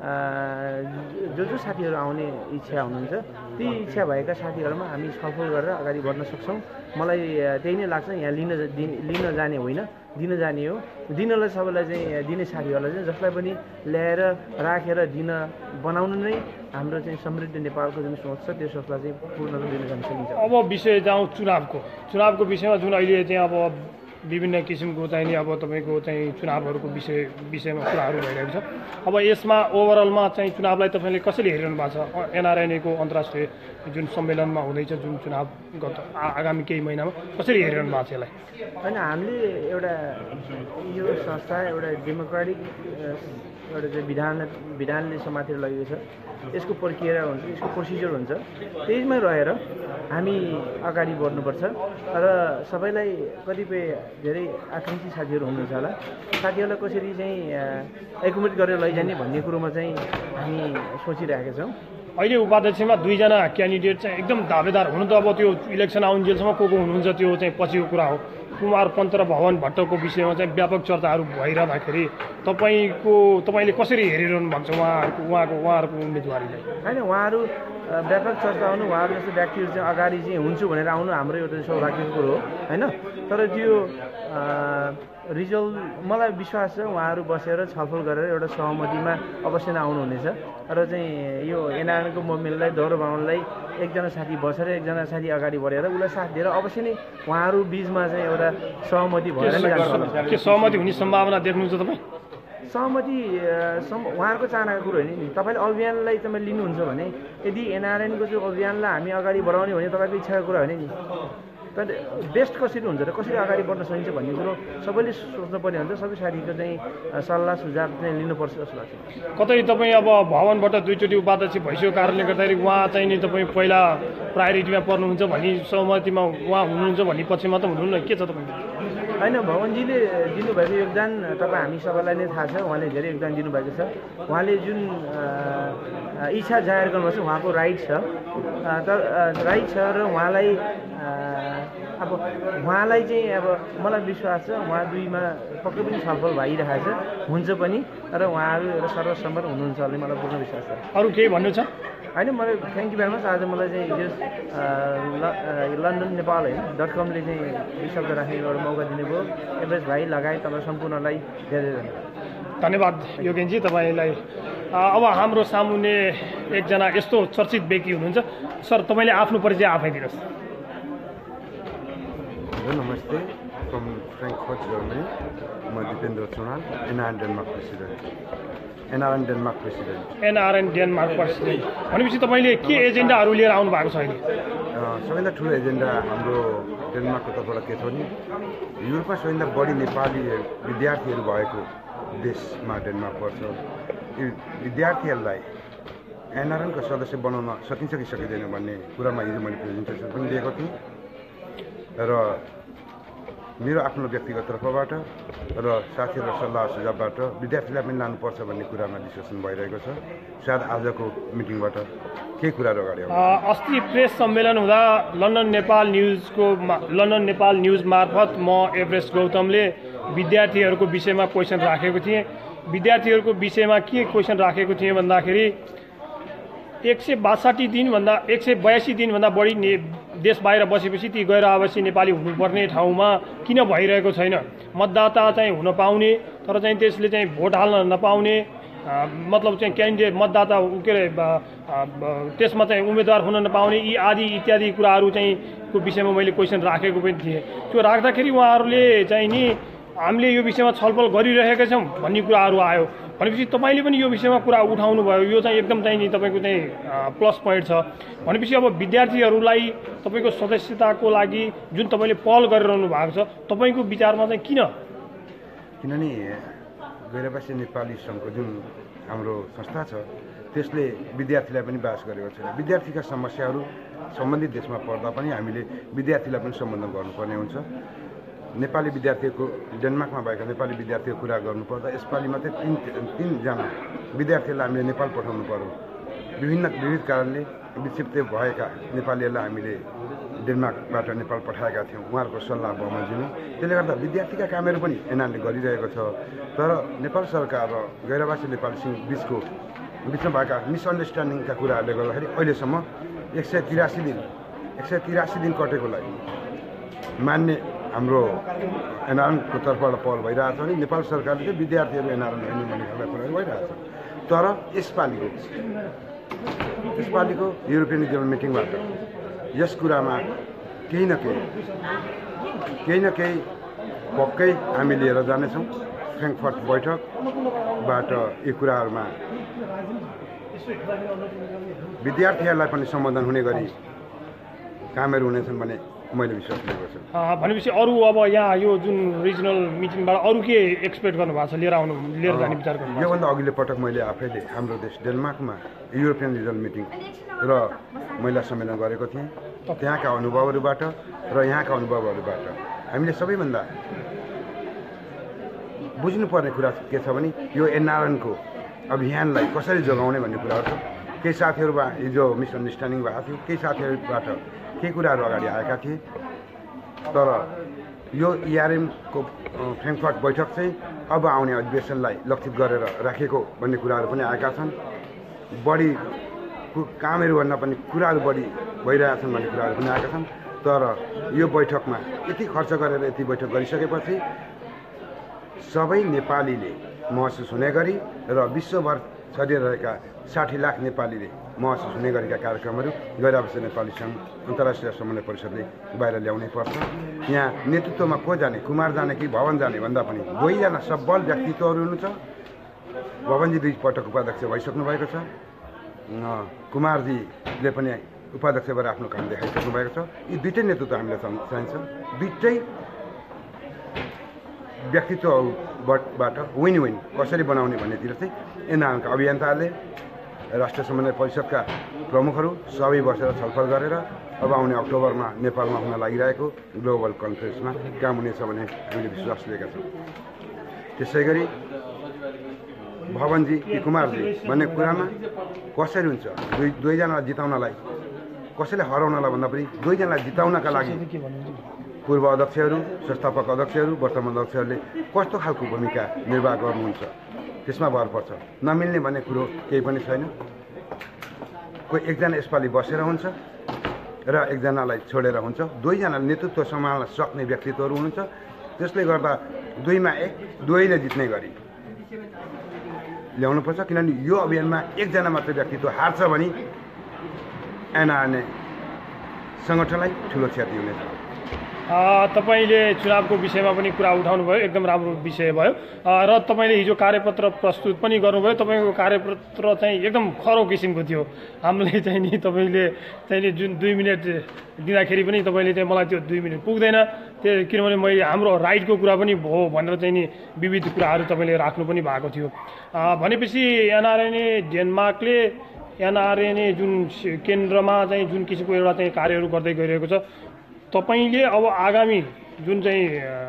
जो साथीहरू आउने इच्छा हुनुहुन्छ ती इच्छा भएका साथीहरूमा हामी छलफल गरेर अगाडि बढ्न सक्छौँ। मलाई त्यही नै लाग्छ, यहाँ लिन जाने होइन, दिन जाने हो। दिनलाई सबैलाई चाहिँ दिने साथीहरूलाई चाहिँ जसलाई पनि ल्याएर राखेर दिन बनाउनु नै हाम्रो चाहिँ समृद्ध नेपालको जुन सोच छ त्यो सोचलाई चाहिँ पूर्ण दिन जान सकिन्छ।
अब विषय जाउँ चुनावको विषयमा जुन अहिले चाहिँ अब विभिन्न किसिमको चाहिँ नि अब तपाईँको चाहिँ चुनावहरूको विषयमा कुराहरू भइरहेको छ। अब यसमा ओभरअलमा चाहिँ चुनावलाई तपाईँले कसरी हेरिरहनु भएको छ? एनआरएनएको अन्तर्राष्ट्रिय जुन सम्मेलनमा हुँदैछ जुन चुनाव आगामी केही महिनामा कसरी हेरिरहनु भएको छ यसलाई?
होइन, हामीले एउटा यो संस्था एउटा डेमोक्रेटिक एउटा चाहिँ विधानले समातेर लगेको छ। यसको प्रक्रिया हुन्छ, यसको प्रोसिजर हुन्छ, त्यसमै रहेर हामी अगाडि बढ्नुपर्छ। र सबैलाई कतिपय धेरै आकाङ्क्षी साथीहरू हुनुहुन्छ होला, साथीहरूलाई कसरी चाहिँ एकोमोडेट गरेर लैजाने भन्ने कुरोमा चाहिँ हामी सोचिरहेका छौँ।
अहिले उपाध्यक्षमा 2 जना क्यान्डिडेट चाहिँ एकदम दावेदार हुनु त अब त्यो इलेक्सन आउन्जेलसम्म को हुनुहुन्छ त्यो चाहिँ पछिको कुरा हो। कुमार पन्त र भवन भट्टको विषयमा चाहिँ व्यापक चर्चाहरू भइरहँदाखेरि तपाईँले कसरी हेरिरहनु भएको छ उहाँहरूको उम्मेदवारीलाई?
होइन, उहाँहरू व्यापक चर्चा आउनु, उहाँहरू जस्तो व्यक्तिहरू चाहिँ अगाडि चाहिँ हुन्छु भनेर आउनु हाम्रो एउटा सौभाग्यको कुरो हो होइन। तर त्यो रिजल्ट मलाई विश्वास छ उहाँहरू बसेर छलफल गरेर एउटा सहमतिमा अवश्य नै आउनुहुनेछ। र चाहिँ यो एनआरएनको मुभमेन्टलाई डह्रो बनाउनलाई एकजना साथी बसेर एकजना साथी अगाडि बढेर उसलाई साथ दिएर अवश्य नै उहाँहरू बिचमा चाहिँ एउटा सहमति भएर जान्छ।
के सहमति हुने सम्भावना देख्नुहुन्छ तपाईँ?
सहमति उहाँहरूको चाहनाको कुरो होइन नि। तपाईँले अभियानलाई तपाईँ लिनुहुन्छ भने यदि एनआरएनको जो अभियानलाई हामी अगाडि बढाउने भने तपाईँको इच्छाको कुरा होइन नि। तर बेस्ट कसरी हुन्छ र कसरी अगाडि बढ्न सकिन्छ भन्ने कुरो सबैले सोच्नुपर्ने हुन्छ। सबै साथीको चाहिँ सल्लाह सुझाव चाहिँ लिनुपर्छ जस्तो लाग्छ।
कतै तपाईँ अब भवनबाट 2 चोटि उपाध्यक्ष भइसकेको कारणले गर्दाखेरि उहाँ चाहिँ नि तपाईँ पहिला प्रायोरिटीमा पर्नुहुन्छ भन्ने सहमतिमा उहाँ हुनुहुन्छ भन्ने पक्षमा त हुनुहुन्न, के छ तपाईँ?
होइन, भवनजीले दिनुभएको योगदान तपाईँ हामी सबैलाई नै थाहा छ। उहाँले धेरै योगदान दिनुभएको छ। उहाँले जुन इच्छा जाहेर गर्नुभएको छ उहाँको राइट छ। तर राइट छ र उहाँलाई चाहिँ अब मलाई विश्वास छ उहाँ दुईमा पक्कै पनि छलफल भइरहेको छ, हुन्छ पनि। र उहाँहरू एउटा सर्वसम्मत हुनुहुन्छ भन्ने मलाई पूर्ण विश्वास छ।
अरू केही भन्नु छ?
होइन, मलाई थ्याङ्क यू भेरी मच। आज मलाई चाहिँ यो लन्डन नेपाल .com-ले चाहिँ यी शब्द राख्ने एउटा मौका दिनुभयो। एभरेज भाइ लगायत तपाईँ सम्पूर्णलाई धेरै
धन्यवाद योगेनजी तपाईँलाई। अब हाम्रो सामुन्ने एकजना यस्तो चर्चित व्यक्ति हुनुहुन्छ। सर, तपाईँले आफ्नो परिचय आफै दिनुहोस्।
नमस्ते, फ्रम फ्र्याङ्कफर्ट जर्मनी। म Dipendra Chunal, NRN Denmark president.
NRN Denmark president भनेपछि तपाईँले के एजेन्डाहरू लिएर आउनु भएको छ अहिले?
सबैभन्दा ठुलो एजेन्डा हाम्रो डेनमार्कको तर्फबाट के छ भने युरोपमा सबैभन्दा बढी नेपाली विद्यार्थीहरू भएको देशमा डेनमार्क पर्छ। यी विद्यार्थीहरूलाई एनआरएनको सदस्य बनाउन सकिन्छ कि सकिँदैन भन्ने कुरामा हिजो मैले प्रेजेन्टेसन पनि दिएको थिएँ। र मेरो आफ्नो व्यक्तिगत तर्फबाट र साथीहरूको सल्लाह सुझावबाट विद्यार्थीलाई पनि लानुपर्छ भन्ने कुरामा डिस्कसन भइरहेको छ। सायद आजको मिटिङबाट केही कुराहरू अगाडि आउँछ।
अस्ति प्रेस सम्मेलन हुँदा लन्डन नेपाल न्युज मार्फत म एभरेस्ट गौतमले विद्यार्थीहरूको विषयमा क्वेसन राखेको थिएँ। विद्यार्थीहरूको विषयमा के क्वेसन राखेको थिएँ भन्दाखेरि 182 दिनभन्दा बढी देश बाहिर बसेपछि ती गैर आवासीय नेपाली हुनुपर्ने ठाउँमा किन भइरहेको छैन? मतदाता चाहिँ हुन पाउने तर चाहिँ त्यसले चाहिँ भोट हाल्न नपाउने, मतलब चाहिँ क्यान्डिडेट मतदाता के अरे त्यसमा चाहिँ उम्मेदवार हुन नपाउने, यी आदि इत्यादि कुराहरू चाहिँ को विषयमा मैले क्वेसन राखेको पनि थिएँ। त्यो राख्दाखेरि उहाँहरूले चाहिँ नि हामीले यो विषयमा छलफल गरिरहेका छौँ भन्ने कुराहरू आयो। भनेपछि तपाईँले पनि यो विषयमा कुरा उठाउनु भयो, यो चाहिँ एकदम चाहिँ नि तपाईँको चाहिँ प्लस पोइन्ट छ। भनेपछि अब विद्यार्थीहरूलाई तपाईँको सदस्यताको लागि जुन तपाईँले पहल गरिरहनु भएको छ, तपाईँको विचारमा चाहिँ किनभने
गैरभाषी नेपाली सङ्घको जुन हाम्रो संस्था छ त्यसले विद्यार्थीलाई पनि बास गरेको छैन। विद्यार्थीका समस्याहरू सम्बन्धित देशमा पर्दा पनि हामीले विद्यार्थीलाई पनि सम्बोधन गर्नुपर्ने हुन्छ। नेपाली विद्यार्थीको डेनमार्कमा भएका नेपाली विद्यार्थीको कुरा गर्नुपर्दा यसपालि मात्रै तीनजना विद्यार्थीहरूलाई हामीले नेपाल पठाउनु पर्यो। विविध कारणले विक्षिप्त भएका नेपालीहरूलाई हामीले डेनमार्कबाट नेपाल पठाएका थियौँ, उहाँहरूको सल्लाह बमोजिम। त्यसले गर्दा विद्यार्थीका कामहरू पनि एनआरएनले गरिरहेको छ। तर नेपाल सरकार र गैरभाषी नेपाली बिचमा भएका मिसअन्डरस्ट्यान्डिङका कुराहरूले गर्दाखेरि अहिलेसम्म 183 दिन कटेकोलाई मान्ने हाम्रो एनआरएनको तर्फबाट पहल भइरहेको छ भने नेपाल सरकारले चाहिँ विद्यार्थीहरू एनआरएन होइन भन्ने खालका कुराहरू भइरहेको छ। तर यसपालिको युरोपियन युनियन मिटिङबाट यस कुरामा केही न केही पक्कै हामी लिएर जानेछौँ। फ्र्याङ्कफर्ट बैठकबाट यी कुराहरूमा विद्यार्थीहरूलाई पनि सम्बोधन हुने गरी कामहरू हुनेछन् भन्ने मैले विश्वास लिएको छु।
भनेपछि अरू अब यहाँ यो जुन रिजनल मिटिङबाट अरू के एक्सपेक्ट गर्नुभएको छ लिएर जाने विचार गर्नु?
योभन्दा अघिल्लो पटक मैले आफैले हाम्रो देश डेनमार्कमा युरोपियन रिजनल मिटिङ र महिला सम्मेलन गरेको थिएँ। त्यहाँका अनुभवहरूबाट र यहाँका अनुभवहरूबाट हामीले सबैभन्दा बुझ्नुपर्ने कुरा के छ भने यो एनआरएनको अभियानलाई कसरी जोगाउने भन्ने कुराहरू छ। केही साथीहरूमा हिजो मिसअन्डरस्ट्यान्डिङ भएको थियो, केही साथीहरूबाट केही कुराहरू अगाडि आएका थिए। तर यो इआरएमको फ्र्याङ्कफर्ट बैठक चाहिँ अब आउने अधिवेशनलाई लक्षित गरेर राखेको भन्ने कुराहरू पनि आएका छन्। बढी कामहरूभन्दा पनि कुराहरू बढी भइरहेछन् भन्ने कुराहरू पनि आएका छन्। तर यो बैठकमा यति खर्च गरेर यति बैठक गरिसकेपछि सबै नेपालीले महसुस हुने गरी र विश्वभर छरिरहेका 60 लाख नेपालीले महसुस हुने गरेका कार्यक्रमहरू गैरभाषी नेपाली सङ्घ अन्तर्राष्ट्रिय समन्वय परिषदले बाहिर ल्याउनै पर्छ। यहाँ नेतृत्वमा को जाने, कुमार जाने कि भवन जाने भन्दा पनि दुईजना सबल व्यक्तित्वहरू हुनुहुन्छ। भवनजी 2 पटक उपाध्यक्ष भइसक्नु भएको छ, कुमारजीले पनि उपाध्यक्ष भएर आफ्नो काम देखाइसक्नु भएको छ। यी दुईटै नेतृत्व हामीलाई चाहिन्छ। दुईटै व्यक्तित्वबाट विन विन कसरी बनाउने भन्नेतिर चाहिँ एनआरएनका अभियन्ताहरूले राष्ट्रिय समन्वय परिषदका प्रमुखहरू सबै बसेर छलफल गरेर अब आउने अक्टोबरमा नेपालमा हुन लागिरहेको ग्लोबल कन्फरेन्समा काम हुनेछ भन्ने हामीले विश्वास लिएका छौँ। त्यसै गरी भवनजी कि कुमारजी भन्ने कुरामा कसरी हुन्छ, दुईजनालाई जिताउनलाई, कसैले हराउनलाई भन्दा पनि दुईजनालाई जिताउनका लागि पूर्व अध्यक्षहरू, संस्थापक अध्यक्षहरू, वर्तमान अध्यक्षहरूले कस्तो खालको भूमिका निर्वाह गर्नुहुन्छ त्यसमा भर पर्छ। नमिल्ने भन्ने कुरो केही पनि छैन। कोही एकजना यसपालि बसेर हुन्छ र एकजनालाई छोडेर हुन्छ। दुईजनाले नेतृत्व सम्हाल्न सक्ने व्यक्तित्वहरू हुनुहुन्छ। त्यसले गर्दा 2मा 1, दुवैले जित्ने गरी ल्याउनुपर्छ। किनभने यो अभियानमा एकजना मात्र व्यक्तित्व हार्छ भने एनआरएनए सङ्गठनलाई ठुलो क्षति हुनेछ।
तपाईँले चुनावको विषयमा पनि कुरा उठाउनुभयो, एकदम राम्रो विषय भयो र तपाईँले हिजो कार्यपत्र प्रस्तुत पनि गर्नुभयो। तपाईँको कार्यपत्र चाहिँ एकदम खरो किसिमको थियो। हामीले चाहिँ नि तपाईँले चाहिँ जुन 2 मिनट दिँदाखेरि पनि तपाईँले चाहिँ मलाई त्यो 2 मिनट पुग्दैन, त्यो किनभने मैले हाम्रो राइटको कुरा पनि हो भनेर चाहिँ नि विविध कुराहरू तपाईँले राख्नु पनि भएको थियो। भनेपछि एनआरएनए डेनमार्कले एनआरएनए जुन केन्द्रमा चाहिँ जुन किसिमको एउटा चाहिँ कार्यहरू गर्दै गइरहेको छ, तपाईँले अब आगामी जुन चाहिँ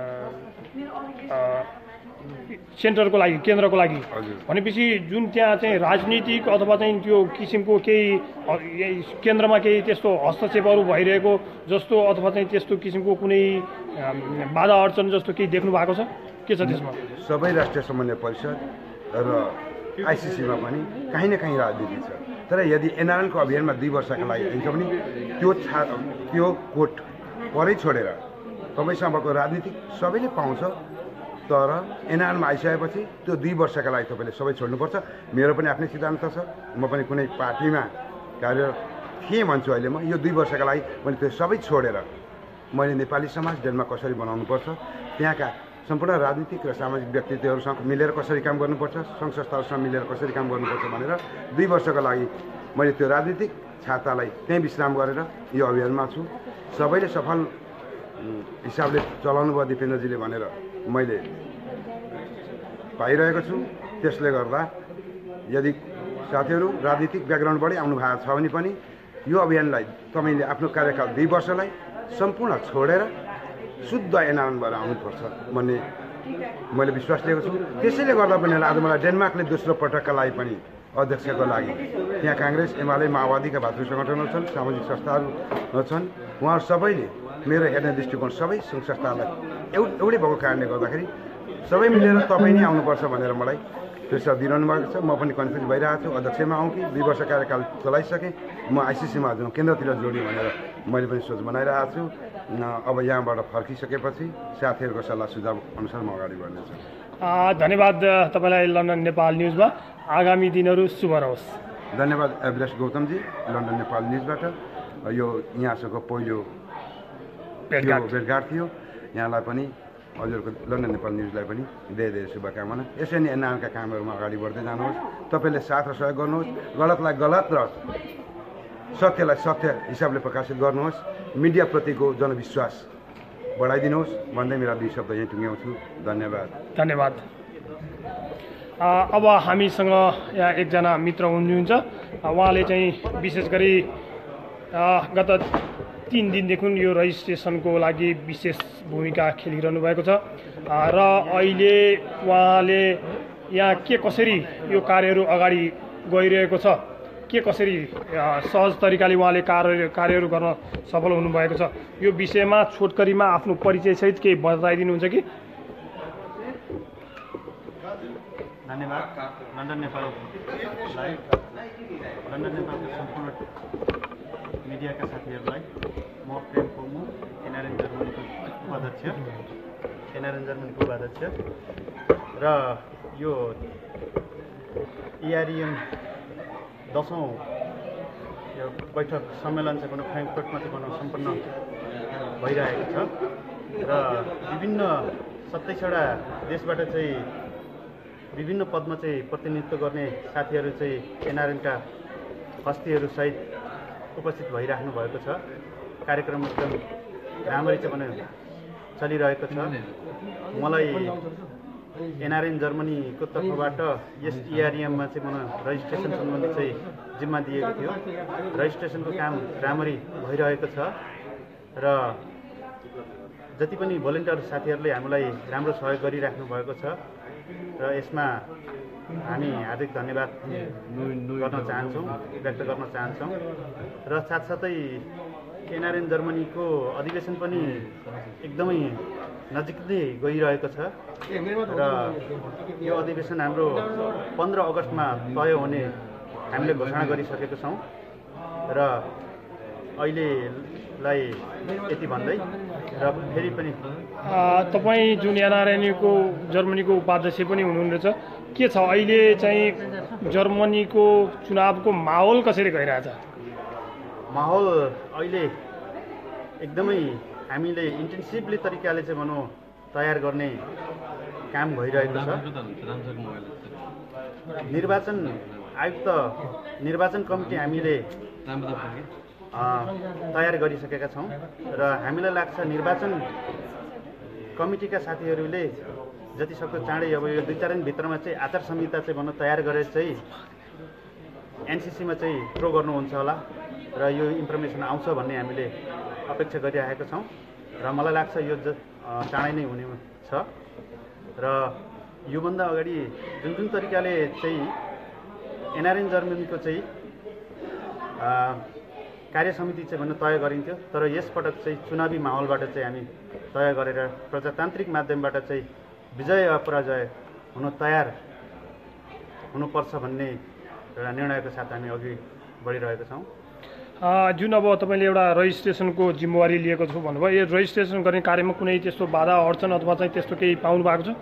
सेन्टरको लागि, केन्द्रको लागि भनेपछि जुन त्यहाँ चाहिँ राजनीतिक अथवा चाहिँ त्यो किसिमको केही केन्द्रमा केही त्यस्तो हस्तक्षेपहरू भइरहेको जस्तो अथवा चाहिँ त्यस्तो किसिमको कुनै बाधा अडचन जस्तो केही देख्नु भएको छ? के छ त्यसमा?
सबै राष्ट्रिय समन्वय परिषद र आइसिसीमा पनि कहीँ न कहीँ राजनीति छ। तर यदि एनआरएनको अभियानमा 2 वर्षका लागि हिँड्छ भने त्यो कोट परै छोडेर तपाईँसँगको राजनीति सबैले पाउँछ। तर एनआरएनमा आइसकेपछि त्यो 2 वर्षका लागि तपाईँले सबै छोड्नुपर्छ। मेरो पनि आफ्नै सिद्धान्त छ। म पनि कुनै पार्टीमा कार्यरत थिएँ भन्छु अहिले। म यो 2 वर्षका लागि मैले त्यो सबै छोडेर मैले नेपाली समाज डेनमार्क कसरी बनाउनुपर्छ, त्यहाँका सम्पूर्ण राजनीतिक र सामाजिक व्यक्तित्वहरूसँग मिलेर कसरी काम गर्नुपर्छ, सङ्घ संस्थाहरूसँग मिलेर कसरी काम गर्नुपर्छ भनेर 2 वर्षका लागि मैले त्यो राजनीतिक छातालाई त्यहीँ विश्राम गरेर यो अभियानमा छु। सबैले सफल हिसाबले चलाउनु भयो दिपेन्द्रजीले भनेर मैले पाइरहेको छु। त्यसले गर्दा यदि साथीहरू राजनीतिक ब्याकग्राउन्डबाटै आउनु भएको छ भने पनि यो अभियानलाई तपाईँले आफ्नो कार्यकाल 2 वर्षलाई सम्पूर्ण छोडेर शुद्ध एनाउन्सबाट आउनुपर्छ भन्ने मैले विश्वास लिएको छु। त्यसैले गर्दा पनि आज मलाई डेनमार्कले दोस्रो पटकका लागि पनि अध्यक्षको लागि त्यहाँ काङ्ग्रेस एमाले माओवादीका भातृ सङ्गठनहरू छन्, सामाजिक संस्थाहरू छन्। उहाँहरू सबैले मेरो हेर्ने दृष्टिकोण सबै सङ्घ संस्थालाई एउटै भएको कारणले गर्दाखेरि सबै मिलेर तपाईँ नै आउनुपर्छ भनेर मलाई प्रेसर दिइरहनु भएको छ। म पनि कन्फ्युज भइरहेको छु, अध्यक्षमा आउँ कि 2 वर्ष कार्यकाल चलाइसकेँ म आइसिसीमा जाउँ, केन्द्रतिर जोड्ने भनेर मैले पनि सोच बनाइरहेको छु। अब यहाँबाट फर्किसकेपछि साथीहरूको सल्लाह सुझाव अनुसार म अगाडि बढ्नेछु।
धन्यवाद तपाईँलाई लन्डन नेपाल न्युजमा। आगामी दिनहरू शुभ रहोस्।
धन्यवाद एभरेस्ट गौतमजी, लन्डन नेपाल न्युजबाट। यो यहाँसँगको पहिलो भेटघाट थियो। यहाँलाई पनि हजुरको लन्डन नेपाल न्युजलाई पनि धेरै शुभकामना। यसरी नै एनआरका कामहरूमा अगाडि बढ्दै जानुहोस्। तपाईँले साथ र सहयोग गर्नुहोस्। गलतलाई गलत र सत्यलाई सत्य हिसाबले प्रकाशित गर्नुहोस्। मिडियाप्रतिको जनविश्वास बढाइदिनुहोस् भन्दै मेरा 2 शब्द यहीँ टुङ्ग्याउँछु। धन्यवाद।
धन्यवाद। अब हामीसँग यहाँ एकजना मित्र हुनुहुन्छ। उहाँले चाहिँ विशेष गरी गत 3 दिनदेखि यो रजिस्ट्रेसनको लागि विशेष भूमिका खेलिरहनु भएको छ र अहिले उहाँले यहाँ के कसरी यो कार्यहरू अगाडि गइरहेको छ, के कसरी सहज तरिकाले उहाँले कार्यहरू गर्न सफल हुनुभएको छ, यो विषयमा छोटकरीमा आफ्नो परिचयसहित केही बताइदिनुहुन्छ कि?
धन्यवाद। लन्डन नेपाललाई, लन्डन नेपालको सम्पूर्ण मिडियाका साथीहरूलाई म प्रेम पोमु, एनआरएन जर्मनीको उपाध्यक्ष र यो इआरइएम 10औं यो बैठक सम्मेलन चाहिँ भनौँ फ्र्याङ्कफर्टमा चाहिँ भनौँ सम्पन्न भइरहेको छ र विभिन्न 27वटा देशबाट चाहिँ विभिन्न पदमा चाहिँ प्रतिनिधित्व गर्ने साथीहरू चाहिँ एनआरएनका हस्तीहरू सहित उपस्थित भइराख्नु भएको छ। कार्यक्रम एकदम राम्ररी चाहिँ भने चलिरहेको छ। मलाई एनआरएन जर्मनीको तर्फबाट यस इआरइएममा चाहिँ भनौँ रजिस्ट्रेसन सम्बन्धी चाहिँ जिम्मा दिएको थियो। रजिस्ट्रेसनको काम राम्ररी भइरहेको छ र जति पनि भोलिन्टियर साथीहरूले हामीलाई राम्रो सहयोग गरिराख्नु भएको छ र यसमा हामी हार्दिक धन्यवाद गर्न चाहन्छौँ, व्यक्त गर्न चाहन्छौँ र साथसाथै एनआरएन जर्मनीको अधिवेशन पनि एकदमै नजिकै गइरहेको छ र यो अधिवेशन हाम्रो 15 अगस्तमा तय हुने हामीले घोषणा गरिसकेको छौँ र अहिलेलाई यति भन्दै र फेरि पनि
तपाईँ जुन एनआरएनको जर्मनीको उपाध्यक्ष पनि हुनुहुनेछ, के छ अहिले चाहिँ जर्मनीको चुनावको माहौल कसरी गइरहेछ?
माहौल अहिले एकदमै हामीले इन्टेन्सिभली तरिकाले चाहिँ भनौँ तयार गर्ने काम भइरहेको छ। निर्वाचन आयुक्त निर्वाचन कमिटी हामीले तयार गरिसकेका छौँ र हामीलाई लाग्छ निर्वाचन कमिटीका साथीहरूले जतिसक्दो चाँडै अब यो 2-4 दिनभित्रमा चाहिँ आचार संहिता चाहिँ भनौँ तयार गरेर चाहिँ एनसिसीमा चाहिँ थ्रो गर्नुहुन्छ होला र यो इन्फर्मेसन आउँछ भन्ने हामीले अपेक्षा गरिरहेका छौँ र मलाई लाग्छ यो चाँडै नै हुने छ र योभन्दा अगाडि जुन तरिकाले चाहिँ एनआरएन जर्मनीको चाहिँ कार्य समिति चाहिँ भन्न तय गरिन्थ्यो, तर यसपटक चाहिँ चुनावी माहौलबाट चाहिँ हामी तय गरेर प्रजातान्त्रिक माध्यमबाट चाहिँ विजय अपराजय हुन तयार हुनुपर्छ भन्ने एउटा निर्णयको साथ हामी अघि बढिरहेका छौँ।
जुन अब तपाईँले एउटा रजिस्ट्रेसनको जिम्मेवारी लिएको छु भन्नुभयो, यो रजिस्ट्रेसन गर्ने कार्यमा कुनै त्यस्तो बाधा अडचन अथवा चाहिँ त्यस्तो केही पाउनु भएको छ?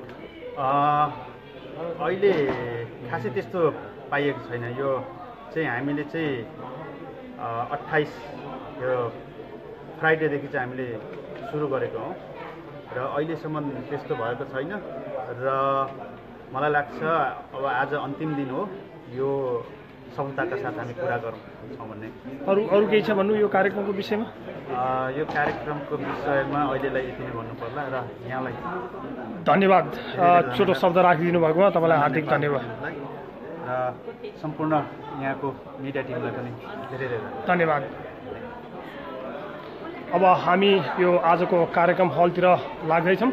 अहिले खासै त्यस्तो पाइएको छैन। यो चाहिँ हामीले चाहिँ 28 यो फ्राइडेदेखि चाहिँ हामीले सुरु गरेको हौँ र अहिलेसम्म त्यस्तो भएको छैन र मलाई लाग्छ अब आज अन्तिम दिन हो, यो सफलताका साथ हामी पुरा गर्छौँ भन्ने।
अरू केही छ भन्नु यो कार्यक्रमको विषयमा?
यो कार्यक्रमको विषयमा अहिलेलाई यति नै भन्नु पर्ला र यहाँलाई
धन्यवाद छोटो शब्द राखिदिनु भएकोमा तपाईँलाई हार्दिक धन्यवाद
र सम्पूर्ण यहाँको मिडिया टिमलाई पनि धेरै धेरै
धन्यवाद। अब हामी यो आजको कार्यक्रम हलतिर लाग्दैछौँ।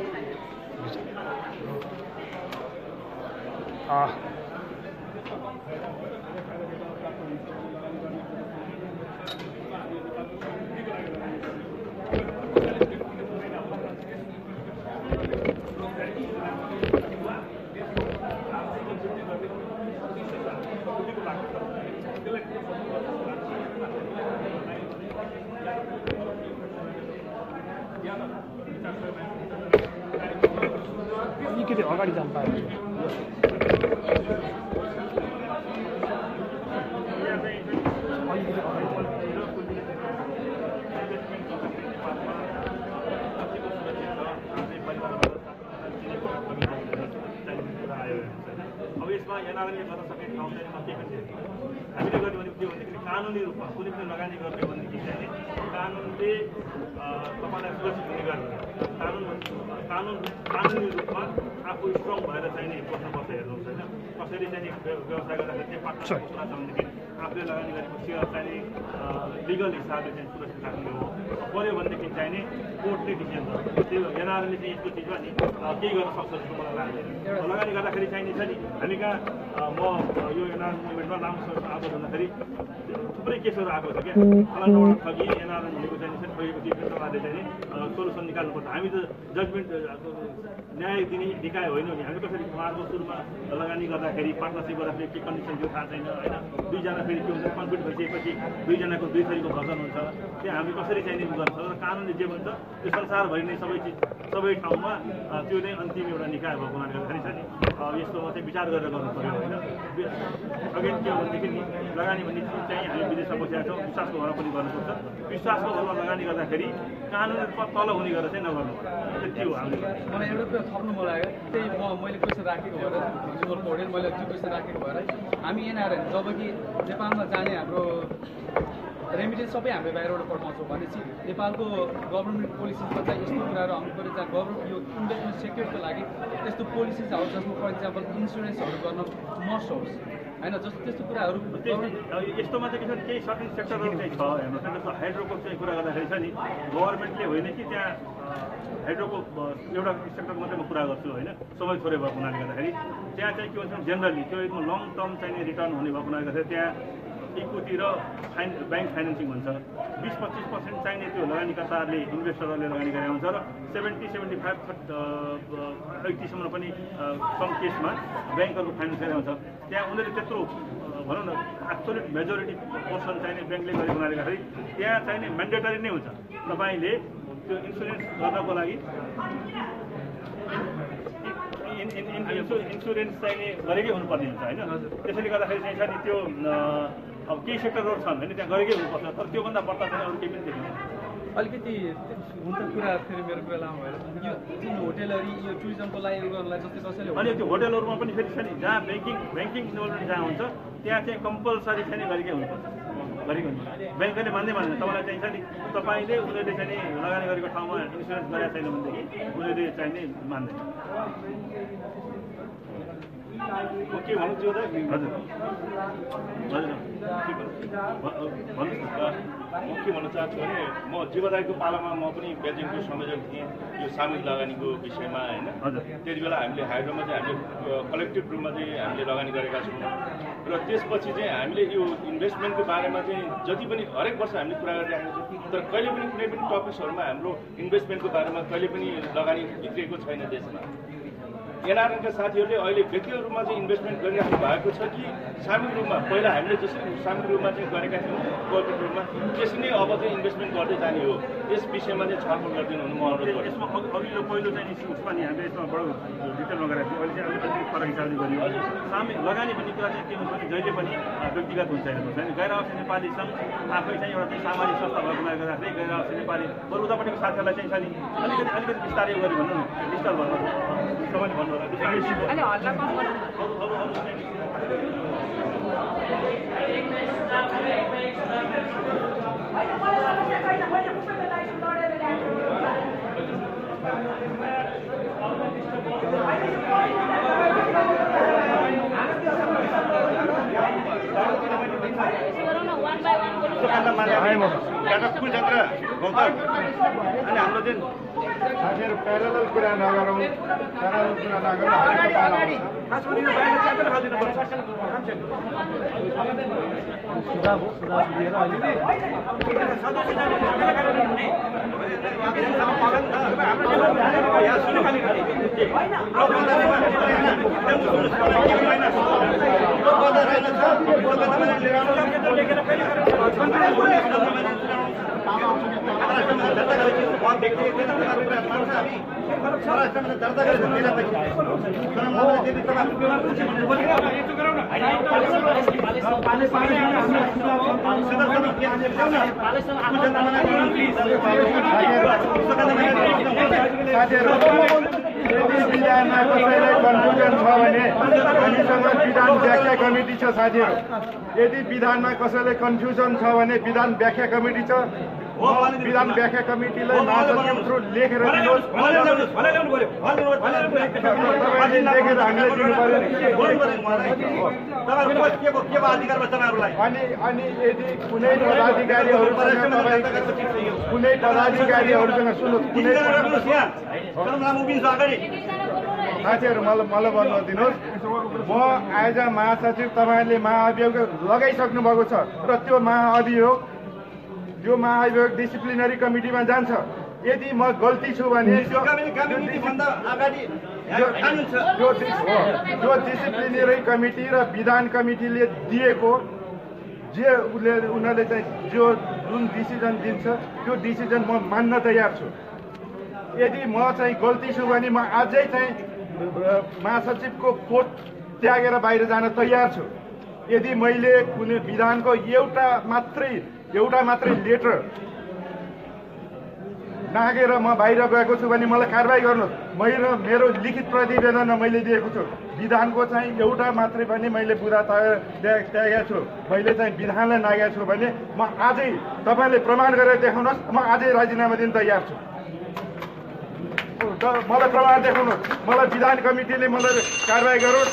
अलिकति अगाडि जानु पायो
अब यसमा एनआरएनले गर्न सक्ने ठाउँ चाहिँ के हामीले गर्यो भने के भन्दाखेरि कानुनी रूपमा कुनै पनि लगानी गर्ने भनेदेखि चाहिँ कानुनले तपाईँलाई सुरक्षित हुने गर्दैन। कानुनी रूपमा आफू स्ट्रङ भएर चाहिँ नि बस्नुपर्छ हेर्नुहोस् होइन। कसैले चाहिँ व्यवसाय गर्दाखेरि चाहिँ पार्टनरसिप कुरा छ भनेदेखि आफूले लगानी गरेको सेयर चाहिँ लिगल हिसाबले चाहिँ सुरक्षित राख्ने हो। पऱ्यो भनेदेखि चाहिँ नि कोर्टले डिसिजन गर्छ। त्यो एनआरएनले चाहिँ यस्तो चिजमा नि केही गर्न सक्छ जस्तो मलाई लाग्दैन। लगानी गर्दाखेरि चाहिँ नि छ नि हामी कहाँ म यो एनआरएन मुभमेन्टमा लामो समयमा आएको भन्दाखेरि थुप्रै केसहरू आएको छ क्या। फलाना ठगी एनआरएन भनेको चाहिँ ठगेको चिज तपाईँले चाहिँ नि सोल्युसन निकाल्नुपर्छ। हामी त जजमेन्ट न्याय दिने निकाय होइन नि। हामी कसरी उहाँहरूको सुरुमा लगानी गर्दाखेरि पार्टनरसिप गर्दाखेरि के कन्डिसन थियो थाहा छैन होइन। दुईजना फेरि के हुन्छ कन्फ्लिक्ट भइसकेपछि दुईजनाको दुई थरीको भर्जन हुन्छ। त्यहाँ हामी कसरी चाहिँ नि गर्न सक्छ। कानुनले जे भन्छ त्यो संसारभरि नै सबै चिज सबै ठाउँमा त्यो नै अन्तिम एउटा निकाय भएको हुनाले गर्दाखेरि छ नि यस्तोमा चाहिँ विचार गरेर गर्नु पऱ्यो होइन। अगेन के हो भनेदेखि नि लगानी भन्ने चिज चाहिँ हामी विदेशमा बसेका छौँ। विश्वासको भरमा पनि गर्नुपर्छ। विश्वासको भरमा लगानी गर्दाखेरि कानुन तल हुने गरेर चाहिँ नगर्नु त्यति हो हामीले।
मलाई एउटा कुरा थप्नु मन लाग्यो त्यही मैले क्वेसन राखेको भएर जुगलको होटेल मैले क्वेसन राखेको भएर हामी एनआरएन जब कि नेपालमा जाने हाम्रो रेमिटेन्स सबै हामीले बाहिरबाट पठाउँछौँ भनेपछि नेपालको गभर्मेन्ट पोलिसिसमा चाहिँ यस्तो कुराहरू आउनु पऱ्यो जहाँ गभर्मेन्ट यो इन्भेस्टमेन्ट सेक्युरको लागि त्यस्तो पोलिसिस आउँछ जसमा फर इक्जाम्पल इन्सुरेन्सहरू गर्न मस्ट होस् होइन। जस्तो त्यस्तो कुराहरू
यस्तोमा चाहिँ के छ केही सर्टेन सेक्टरहरू चाहिँ छ हेर्नुहोस् न। जस्तो हाइड्रोको चाहिँ कुरा गर्दाखेरि छ नि गभर्मेन्टले होइन कि त्यहाँ हाइड्रोको एउटा सेक्टर मात्रै म कुरा गर्छु होइन। समय थोरै भएको हुनाले गर्दाखेरि त्यहाँ चाहिँ के भन्छ जेनरली त्यो एकदम लङ टर्म चाहिँ रिटर्न हुने भएको हुनाले गर्दाखेरि त्यहाँ इक्विटी र ब्याङ्क फाइनेन्सिङ हुन्छ। 20-25% चाहिने त्यो लगानीकर्ताहरूले इन्भेस्टरहरूले लगानी गरेका हुन्छ र 70-75-80सम्म पनि सम केसमा ब्याङ्कहरूको फाइनेन्स गरेका हुन्छ। त्यहाँ उनीहरूले त्यत्रो भनौँ न एब्सोल्युट मेजोरिटी पोर्सन चाहिने ब्याङ्कले गरेको हुनाले गर्दाखेरि त्यहाँ चाहिने म्यान्डेटरी नै हुन्छ। तपाईँले त्यो इन्सुरेन्स गर्नको लागि इन्सुरेन्स चाहिने गरेकै हुनुपर्ने हुन्छ होइन। त्यसैले गर्दाखेरि चाहिँ छ नि त्यो अब केही सेक्टरहरू छन् होइन त्यहाँ गरेकै हुनुपर्छ। तर त्योभन्दा बढ्ता चाहिँ अरू केही पनि देखिन्छ।
अलिकति हुन्छ कुरा फेरि मेरो कुरा लामो भएर यो जुन होटेलहरू यो टुरिज्मको लागि गर्नलाई जस्तै कसैले
अनि त्यो होटेलहरूमा पनि फेरि छ नि जहाँ ब्याङ्किङ इन्भल्भमेन्ट जहाँ हुन्छ त्यहाँ चाहिँ कम्पलसरी चाहिँ नि गरेकै हुनुपर्छ। गरेको हुन्छ ब्याङ्कले मान्दैन। तपाईँलाई चाहिँ छ नि तपाईँले उनीहरूले चाहिँ नि लगानी गरेको ठाउँमा इन्सुरेन्स गरेको छैन भनेदेखि उनीहरूले चाहिँ नि मान्दैन। के भन्नु थियो हजुर हजुर
भन्नुहोस् म के भन्न चाहन्छु भने म जीवदायको पालामा म पनि बेल्जियमको संयोजक थिएँ यो सामूहिक लगानीको विषयमा होइन। त्यति बेला हामीले हाइड्रोमा चाहिँ हामीले कलेक्टिभ रूपमा चाहिँ हामीले लगानी गरेका छौँ र त्यसपछि चाहिँ हामीले यो इन्भेस्टमेन्टको बारेमा चाहिँ जति पनि हरेक वर्ष हामीले कुरा गरिरहेको छौँ। तर कहिले पनि कुनै पनि टपिक्सहरूमा हाम्रो इन्भेस्टमेन्टको बारेमा कहिले पनि लगानी भित्रिएको छैन देशमा। एनआरएनका साथीहरूले अहिले व्यक्तिगत रूपमा चाहिँ इन्भेस्टमेन्ट गरिराख्नु भएको छ कि सामूहिक रूपमा पहिला हामीले जसरी सामूहिक रूपमा चाहिँ गरेका थियौँ कोअपरेटिभ रूपमा त्यसरी नै अब चाहिँ इन्भेस्टमेन्ट गर्दै जाने हो। यस विषयमा चाहिँ छलफल गरिदिनु हुनु म अनुरोध गर्छु।
यसमा अघिल्लो पहिलो चाहिँ उसमा नि हामीले यसमा बडो डिटेलमा गरेको थियौँ। अहिले चाहिँ अलिकति फरक हिसाबले गरियो। सामूहिक लगानी भन्ने कुरा चाहिँ के हुन्छ भने जहिले पनि व्यक्तिगत हुन्छ हेर्नुहोस् होइन। गैर आवासीय नेपाली सङ्घ आफै चाहिँ एउटा चाहिँ सामाजिक संस्था भएको हुनाले गर्दाखेरि गैर आवासीय नेपाली बरु उतापट्टिको साथीहरूलाई चाहिँ छ नि अलिकति बिस्तारै गऱ्यो भन्नु न डिस्टर्ब भन्नु तपाईँले भन्नु होला।
विश्वकान्त मालानी डाक्टर कुलचन्द्र गौतम अनि हाम्रो जुन
साथीहरू प्यारलल कुरा नगरौँ विधानमा कसैलाई कन्फ्युजन छ भने हामीसँग विधान व्याख्या कमिटी छ साथीहरू। यदि विधानमा कसैलाई कन्फ्युजन छ भने विधान व्याख्या कमिटी छ। विधान व्याख्या कमिटीलाई महासचिव थ्रु लेखेर दिनुहोस्। लेखेर हामीले दिनु पर्यो। अनि यदि कुनै पदाधिकारीहरूसँग सुन्नुहोस्, साथीहरू मलाई भन्नु दिनुहोस्। म एज अ महासचिव तपाईँहरूले महाअभियोग लगाइसक्नु भएको छ र त्यो महाअभियोग डिसिप्लिनरी कमिटीमा जान्छ। यदि म गल्ती छु भने त्यो डिसिप्लिनरी कमिटी र विधान कमिटीले दिएको जे उनीहरूले चाहिँ जुन डिसिजन दिन्छ त्यो डिसिजन म मान्न तयार छु। यदि म चाहिँ गल्ती छु भने म अझै चाहिँ महासचिवको पोस्ट त्यागेर बाहिर जान तयार छु। यदि मैले कुनै विधानको एउटा मात्रै लेटर नागेर म बाहिर गएको छु भने मलाई कारबाही गर्नुहोस्। मेरो लिखित प्रतिवेदनमा मैले दिएको छु। विधानको चाहिँ एउटा मात्रै पनि मैले बुदा त्यागेको छु, मैले चाहिँ विधानलाई नागेको छु भने म आजै तपाईँले प्रमाण गरेर देखाउनुहोस्, म आजै राजीनामा दिन तयार छु। मलाई प्रमाण देखाउनुहोस्, मलाई विधान कमिटीले मलाई कारबाही गरोस्।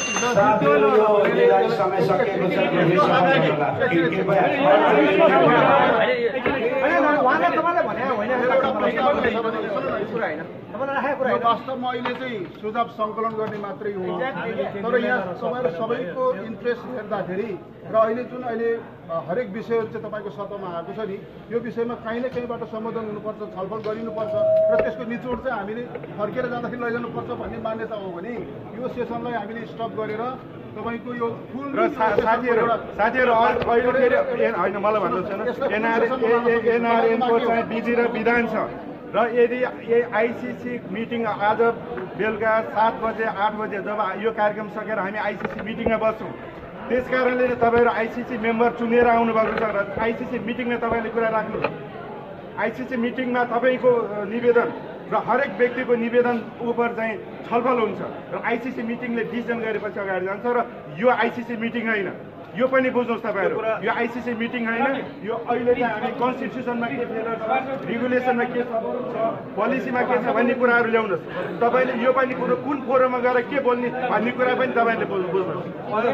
वास्तवमा अहिले चाहिँ सुझाव सङ्कलन गर्ने मात्रै हो, तर यहाँ तपाईँहरू सबैको इन्ट्रेस्ट हेर्दाखेरि र अहिले जुन हरेक विषयहरू चाहिँ तपाईँको सत्तामा आएको छ नि, यो विषयमा कहीँ न कहीँबाट सम्बोधन हुनुपर्छ, छलफल गरिनुपर्छ र त्यसको निचोड चाहिँ हामीले फर्केर जाँदाखेरि लैजानुपर्छ भन्ने मान्यता हो भने यो सेसनलाई हामीले स्टप गरेर तपाईँको यो फुल
र साथीहरू अहिले फेरि होइन मलाई भन्नुहोस् न, एनआरएनको चाहिँ विधि र विधान छ र यदि आइसिसी मिटिङ आज बेलुका 7 बजे 8 बजे जब यो कार्यक्रम सकेर हामी आइसिसी मिटिङमा बस्छौँ, त्यस कारणले तपाईँहरू आइसिसी मेम्बर चुनेर आउनुभएको छ र आइसिसी मिटिङमा तपाईँले कुरा राख्नु। आइसिसी मिटिङमा तपाईँको निवेदन र हरेक व्यक्तिको निवेदन उप चाहिँ छलफल हुन्छ र आइसिसी मिटिङले डिसिजन गरेपछि अगाडि जान्छ र यो आइसिसी मिटिङ होइन। यो पनि बुझ्नुहोस् तपाईँहरू, यो आइसिसी मिटिङ होइन। यो अहिले चाहिँ हामी कन्स्टिट्युसनमा के फेलर छ, रेगुलेसनमा के छ, पोलिसीमा के छ भन्ने कुराहरू ल्याउनुहोस्। तपाईँले यो पनि कुरो कुन फोरममा गएर के बोल्ने भन्ने कुरा पनि तपाईँहरूले बुझ्नुहोस्।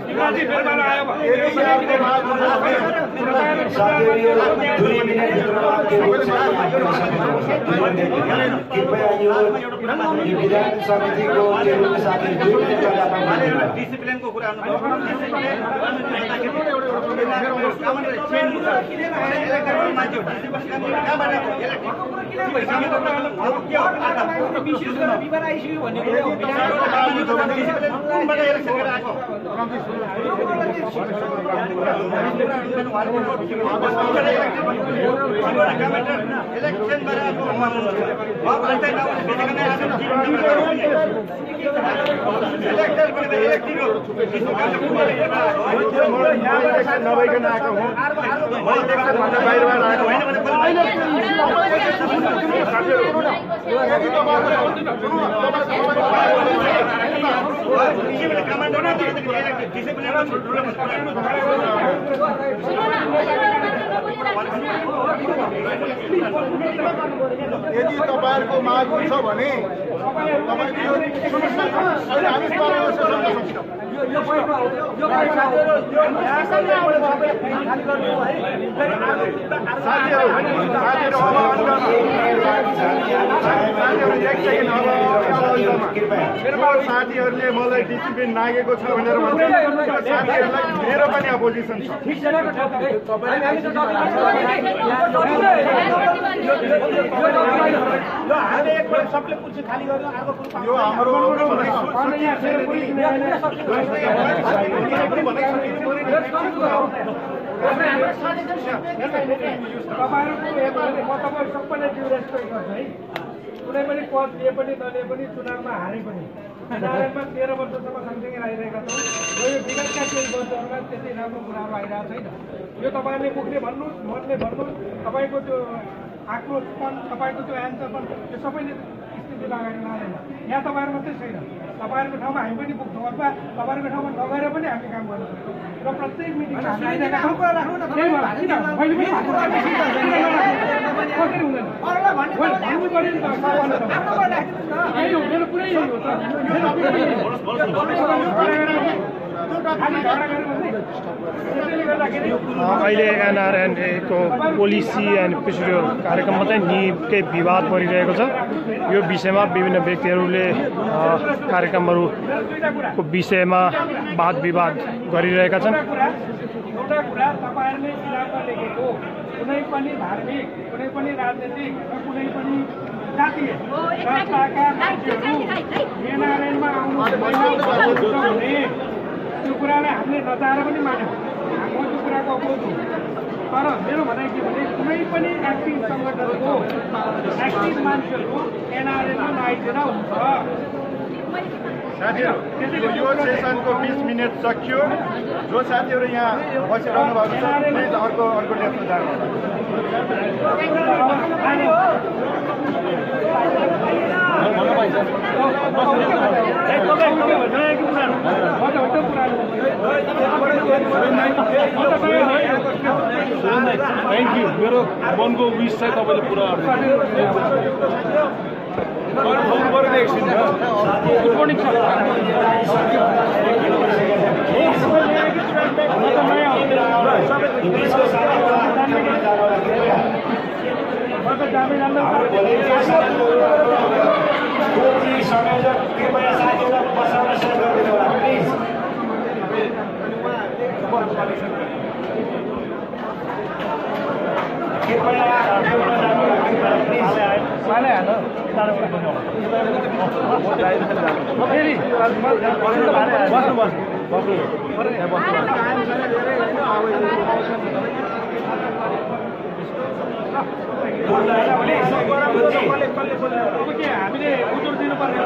डिसिप्लिनको कुरा
नभइकन आएको हुँ, इलेक्सनभन्दा बाहिरबाट आएको
यदि तपाईँहरूको माग छ भने तपाईँको
साथीहरूले मलाई डिसिप्लिन नागेको छ भनेर भन्छ साथीहरूलाई मेरो पनि अपोजिसन छ यो हाम्रो
कुनै पनि पद लिए पनि दलले पनि चुनावमा हारे पनि नारायणमा 13 वर्षसम्म सँगसँगै रहिरहेका छौँ र यो विगतका केही वर्षहरूमा त्यति राम्रो कुराहरू आइरहेको छैन यो तपाईँले मुखले भन्नुहोस् मनले भन्नुहोस् तपाईँको त्यो आक्रोशपन तपाईँको त्यो एन्सरपन त्यो सबैले स्थितिलाई अगाडि लाँदैन यहाँ तपाईँहरू मात्रै छैन तपाईँहरूको ठाउँमा हामी पनि पुग्छौँ अथवा तपाईँहरूको ठाउँमा नगएर पनि हामी काम गर्न सक्छौँ र प्रत्येक मिटिङमा
अहिले एनआरएनएको पोलिसी एन्ड प्रोसिड्युर कार्यक्रममा चाहिँ निकै विवाद परिरहेको छ यो विषयमा विभिन्न व्यक्तिहरूले कार्यक्रमहरूको विषयमा वाद विवाद गरिरहेका छन्
एउटा कुरा तपाईँहरूले इलाममा लेखेको कुनै पनि धार्मिक कुनै पनि राजनीतिक र कुनै पनि जातीय संस्थाका मान्छेहरू एनआरएनमा आउनु त्यो कुरालाई हामीले नचाहेर पनि मान्यौँ म त्यो कुराको अपोज हो तर मेरो भनाइ के भने कुनै पनि एक्टिभ सङ्गठनको एक्टिभ मान्छेहरू एनआरएनमा नआइदिएर हुन्छ
साथीहरू यो सेसनको 20 मिनट सकियो जो साथीहरू यहाँ बसिरहनु भएको छ प्लिज अर्को डेस्कमा जानु
थ्याङ्क यू मेरो मनको विश चाहिँ तपाईँले पुरा
संयोजक कृपया साथीहरूलाई बसाउन सेट गरिदिनु होला प्लिज
हामीले उजुर दिनुपर्ने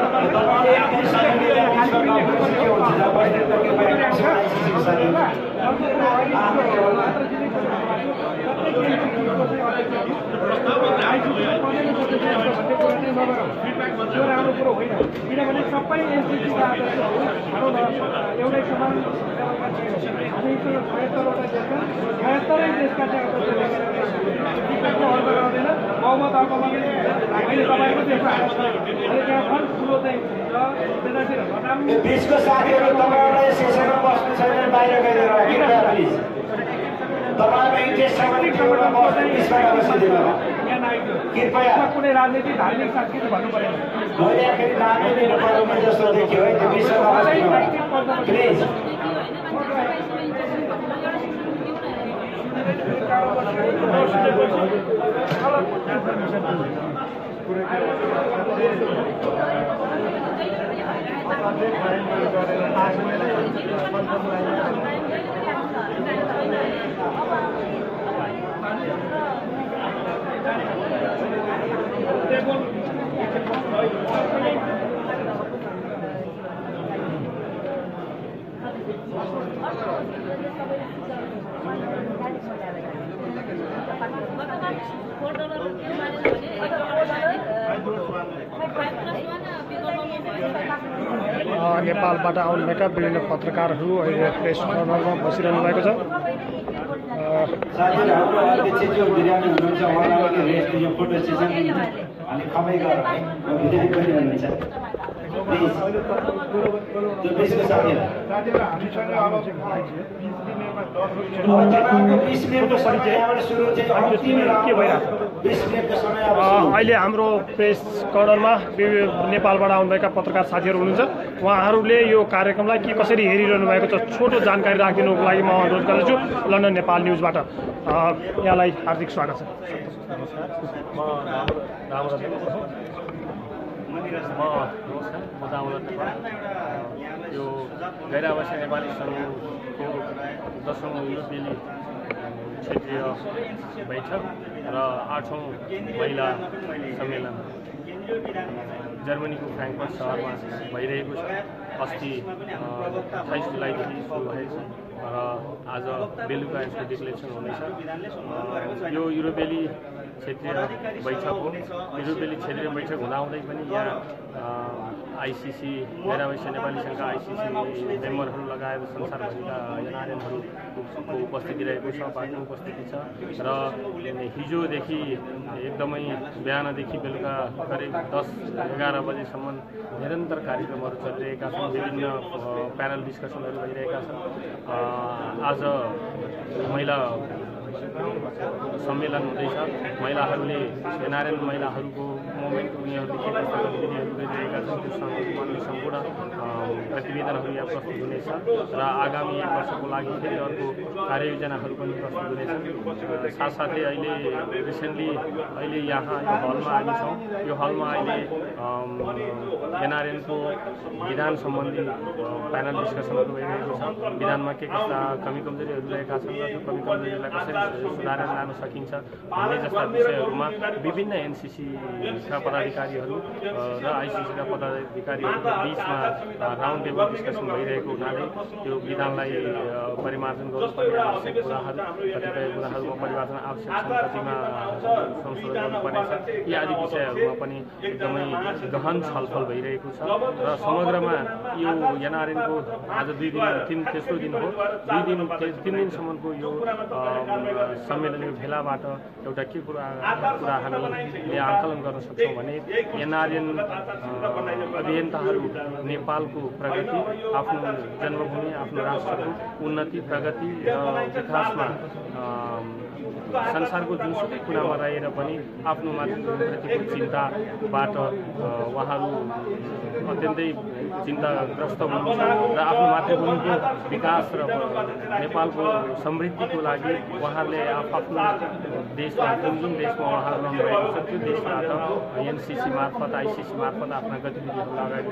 त्यो राम्रो कुरो होइन किनभने सबै एनसिसीका एउटै समान हामी 76वटा देश छन् 76 देशका चाहिँ अर्थ गराउँदैन बहुमत अर्कोमा अहिले तपाईँको देशमा त्यहाँ फल ठुलो चाहिँ हुन्छ
बिचको साथीहरू तपाईँहरूलाई सेसनमा बस्नु छैन बाहिर गएर प्लिज तपाईँको इन्ट्रेस्ट छ भने टेबलमा बस्नु बिचबाट बसिदिनु होला कृपया
कुनै राजनीति धार्मिक सांस्कृतिक भन्नु परेन
मैले फेरि नामै लिनु पर्ने जस्तो देखियो है त्यो बिचमा बस्नु प्लिज
नेपालबाट आउनुभएका विभिन्न पत्रकारहरू अहिले प्रेस कर्नरमा बसिरहनु भएको छ
साथीहरू हाम्रो अध्यक्षज्यू बिरामी हुनुहुन्छ उहाँलाई पनि रेस्ट यो फोटो सेसन अनि खमै गरेर है बिरामी पनि हुनुहुन्छ प्लिज त्यो बिचको साथीहरू तपाईँको 20 मिनेटको समयबाट सुरु चाहिँ अन्तिम के भइरहेको 20 मिनेटको समय
अहिले हाम्रो प्रेस कर्नरमा नेपालबाट आउनुभएका पत्रकार साथीहरू हुनुहुन्छ उहाँहरूले यो कार्यक्रमलाई के कसरी हेरिरहनु भएको छ छोटो जानकारी राखिदिनुको लागि म अनुरोध गर्दछु लन्डन नेपाल न्युजबाट यहाँलाई हार्दिक स्वागत छ
म दामोदर यो गैर आवासीय नेपाली सङ्घको 10औं युरोपेली क्षेत्रीय बैठक र 8औं महिला सम्मेलन जर्मनीको फ्राङ्कफर्ट सहरमा भइरहेको छ अस्ति 28 जुलाईदेखि सुरु भएको छ र आज बेलुका यसको डिक्लेरेसन हुनेछ यो युरोपेली क्षेत्रीय बैठक हो युरोपेली क्षेत्रीय बैठक हुँदाहुँदै पनि यहाँ आइसिसी गैर आवासीय नेपाली सङ्घका आइसिसी मेम्बरहरू लगायत संसारभरिका एनआरएनहरूको उपस्थिति रहेको छ पार्टीको उपस्थिति छ र हिजोदेखि एकदमै बिहानदेखि बेलुका करिब 10-11 बजेसम्म निरन्तर कार्यक्रमहरू चलिरहेका छन् विभिन्न प्यानल डिस्कसनहरू भइरहेका छन् आज महिला सम्मेलन हुँदैछ महिलाहरूले एनआरएन महिलाहरूको मोमेन्ट उनीहरूले के कस्ता गतिविधिहरू गरिरहेका छन् त्यो सम्पूर्ण प्रतिवेदनहरू यहाँ प्रस्तुत हुनेछ र आगामी 1 वर्षको लागि फेरि अर्को कार्ययोजनाहरू पनि प्रस्तुत हुनेछन् साथसाथै अहिले रिसेन्टली अहिले यहाँ यो हलमा हामी छौँ यो हलमा अहिले एनआरएनको विधान सम्बन्धी प्यानल डिस्कसनहरू भइरहेको छ विधानमा के कस्ता कमी कमजोरीहरू रहेका छन् र त्यो कमी कमजोरीलाई कसरी सुधारेर लान सकिन्छ भन्ने जस्ता विषयहरूमा विभिन्न एनसिसीका पदाधिकारीहरू र आइसिसीका पदाधिकारीहरूको बिचमा राउन्ड टेबल डिस्कसन भइरहेको हुनाले त्यो विधानलाई परिमार्जन गर्नुपर्ने आवश्यक कुराहरू कतिपय कुराहरूमा परिमार्जन आवश्यक छन् कतिमा संशोधन गर्नुपर्नेछ यी आदि विषयहरूमा पनि एकदमै गहन छलफल भइरहेको छ र समग्रमा यो एनआरएनको आज 2 दिन तेस्रो दिन हो 3 दिनसम्मको यो सम्मेलनको भेलाबाट एउटा के कुरा हामीले आकलन गर्न सक्छौँ भने एनआरएन अभियन्ताहरू नेपालको प्रगति आफ्नो जन्मभूमि आफ्नो राष्ट्रको उन्नति प्रगति र विकासमा संसारको जुनसुकै कुनामा रहेर पनि आफ्नो मातृभूमिप्रतिको चिन्ताबाट उहाँहरू अत्यन्तै चिन्ताग्रस्त हुनुहुन्छ र आफ्नो मातृभूमिको विकास र नेपालको समृद्धिको लागि उहाँहरूले आफ्नो देशमा जुन देशमा उहाँहरू रहनुभएको छ त्यो देशबाट एनसिसी मार्फत आइसिसी मार्फत आफ्ना गतिविधिहरू अगाडि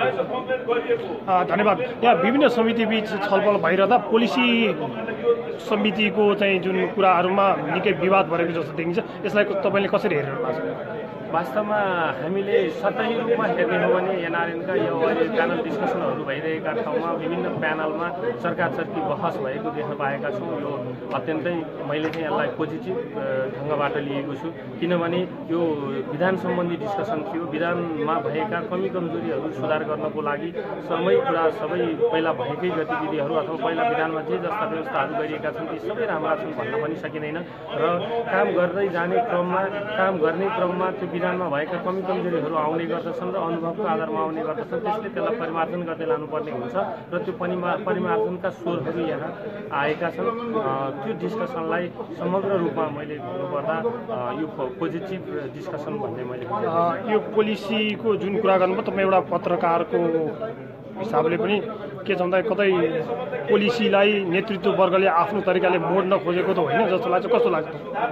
ल्याउनु
धन्यवाद यहाँ विभिन्न समितिबीच छलफल भइरहँदा पोलिसी समितिको चाहिँ जुन कुराहरूमा निकै विवाद भएको जस्तो देखिन्छ यसलाई तपाईँले कसरी हेरिरहनु भएको छ
वास्तवमा हामीले सतही रूपमा हेर्ने हो भने एनआरएनका यो अहिले प्यानल डिस्कसनहरू भइरहेका ठाउँमा विभिन्न प्यानलमा चर्काचर्की बहस भएको देख्न पाएका छौँ यो अत्यन्तै मैले चाहिँ यसलाई पोजिटिभ ढङ्गबाट लिएको छु किनभने यो विधान सम्बन्धी डिस्कसन थियो विधानमा भएका कमी कमजोरीहरू सुधार गर्नको लागि सबै पहिला भएकै गतिविधिहरू अथवा पहिला विधानमा जे जस्ता व्यवस्थाहरू गरिएका छन् ती सबै राम्रा छन् भन्न पनि सकिँदैन र काम गर्दै जाने क्रममा काम गर्ने क्रममा त्यो विधानमा भएका कमी कमजोरीहरू आउने गर्दछन् र अनुभवको आधारमा आउने गर्दछन् त्यसले त्यसलाई परिमार्जन गर्दै लानुपर्ने हुन्छ र त्यो परिमार्जनका स्वरहरू यहाँ आएका छन् त्यो डिस्कसनलाई समग्र रूपमा मैले भन्नुपर्दा यो पोजिटिभ डिस्कसन भन्ने मैले
यो पोलिसीको जुन कुरा गर्नुभयो तपाईँ एउटा पत्रकारको हिसाबले पनि के छ भन्दा कतै पोलिसीलाई नेतृत्व वर्गले आफ्नो तरिकाले मोड्न खोजेको त होइन जस्तो लाग्छ कस्तो लाग्छ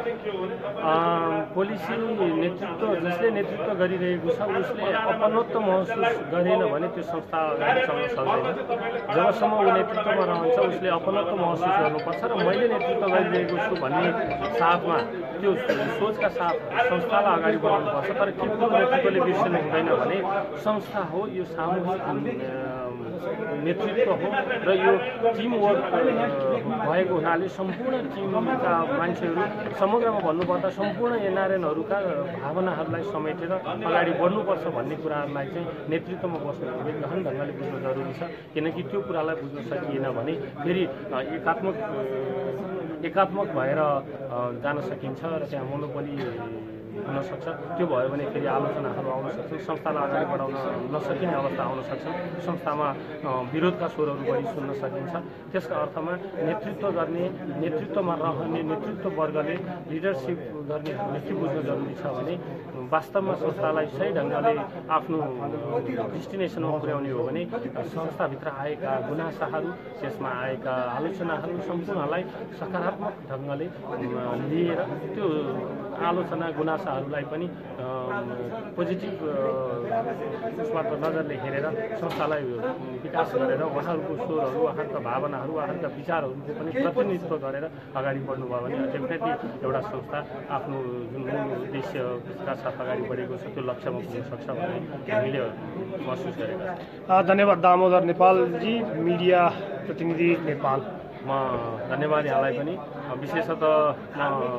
पोलिसी नेतृत्व जसले नेतृत्व गरिरहेको छ उसले अपनत्व महसुस गरेन भने त्यो संस्था अगाडि चल्न सक्दैन जबसम्म ऊ नेतृत्वमा रहन्छ उसले अपनत्व महसुस गर्नुपर्छ र मैले नेतृत्व गरिरहेको छु भन्ने साथमा त्यो सोचका साथ संस्थालाई अगाडि बढाउनुपर्छ तर के को नेतृत्वले बिर्सनु हुँदैन भने संस्था हो यो सामूहिक नेतृत्व हो र यो टिम वर्क भएको हुनाले सम्पूर्ण टिमका मान्छेहरू समग्रमा भन्नुपर्दा सम्पूर्ण एनआरएनहरूका भावनाहरूलाई समेटेर अगाडि बढ्नुपर्छ भन्ने कुराहरूलाई चाहिँ नेतृत्वमा बस्नु गहन ढङ्गले बुझ्नु जरुरी छ किनकि त्यो कुरालाई बुझ्न सकिएन भने फेरि एकात्मक एकात्मक भएर जान सकिन्छ र त्यहाँ मोनोपोली हुन सक्छ। त्यो भयो भने फेरि आलोचनाहरू आउन सक्छन्, संस्थालाई अगाडि बढाउन नसकिने अवस्था आउन सक्छ, संस्थामा विरोधका स्वरहरू बढी सुन्न सकिन्छ। त्यसका अर्थमा नेतृत्व गर्ने, नेतृत्वमा रहने नेतृत्व वर्गले लिडरसिप गर्ने नेतृत्व बुझ्न जरुरी छ भने वास्तवमा संस्थालाई सही ढङ्गले आफ्नो डेस्टिनेसनमा पुर्याउने हो भने संस्थाभित्र आएका गुनासाहरू, त्यसमा आएका आलोचनाहरू सम्पूर्णलाई सकारात्मक ढङ्गले लिएर त्यो आलोचना गुनासाहरूलाई पनि पोजिटिभ उसबाट नजरले हेरेर संस्थालाई विकास गरेर उहाँहरूको स्वरहरू, उहाँहरूका भावनाहरू, उहाँहरूका विचारहरूको पनि प्रतिनिधित्व गरेर अगाडि बढ्नुभयो भने डेफिनेटली एउटा संस्था आफ्नो जुन मूल उद्देश्यका साथ अगाडि बढेको छ त्यो लक्ष्यमा पुग्न सक्छ भन्ने हामीले महसुस गरेका छौँ।
धन्यवाद दामोदर नेपालजी, मिडिया प्रतिनिधि नेपाल।
म धन्यवाद यहाँलाई पनि। विशेषतः म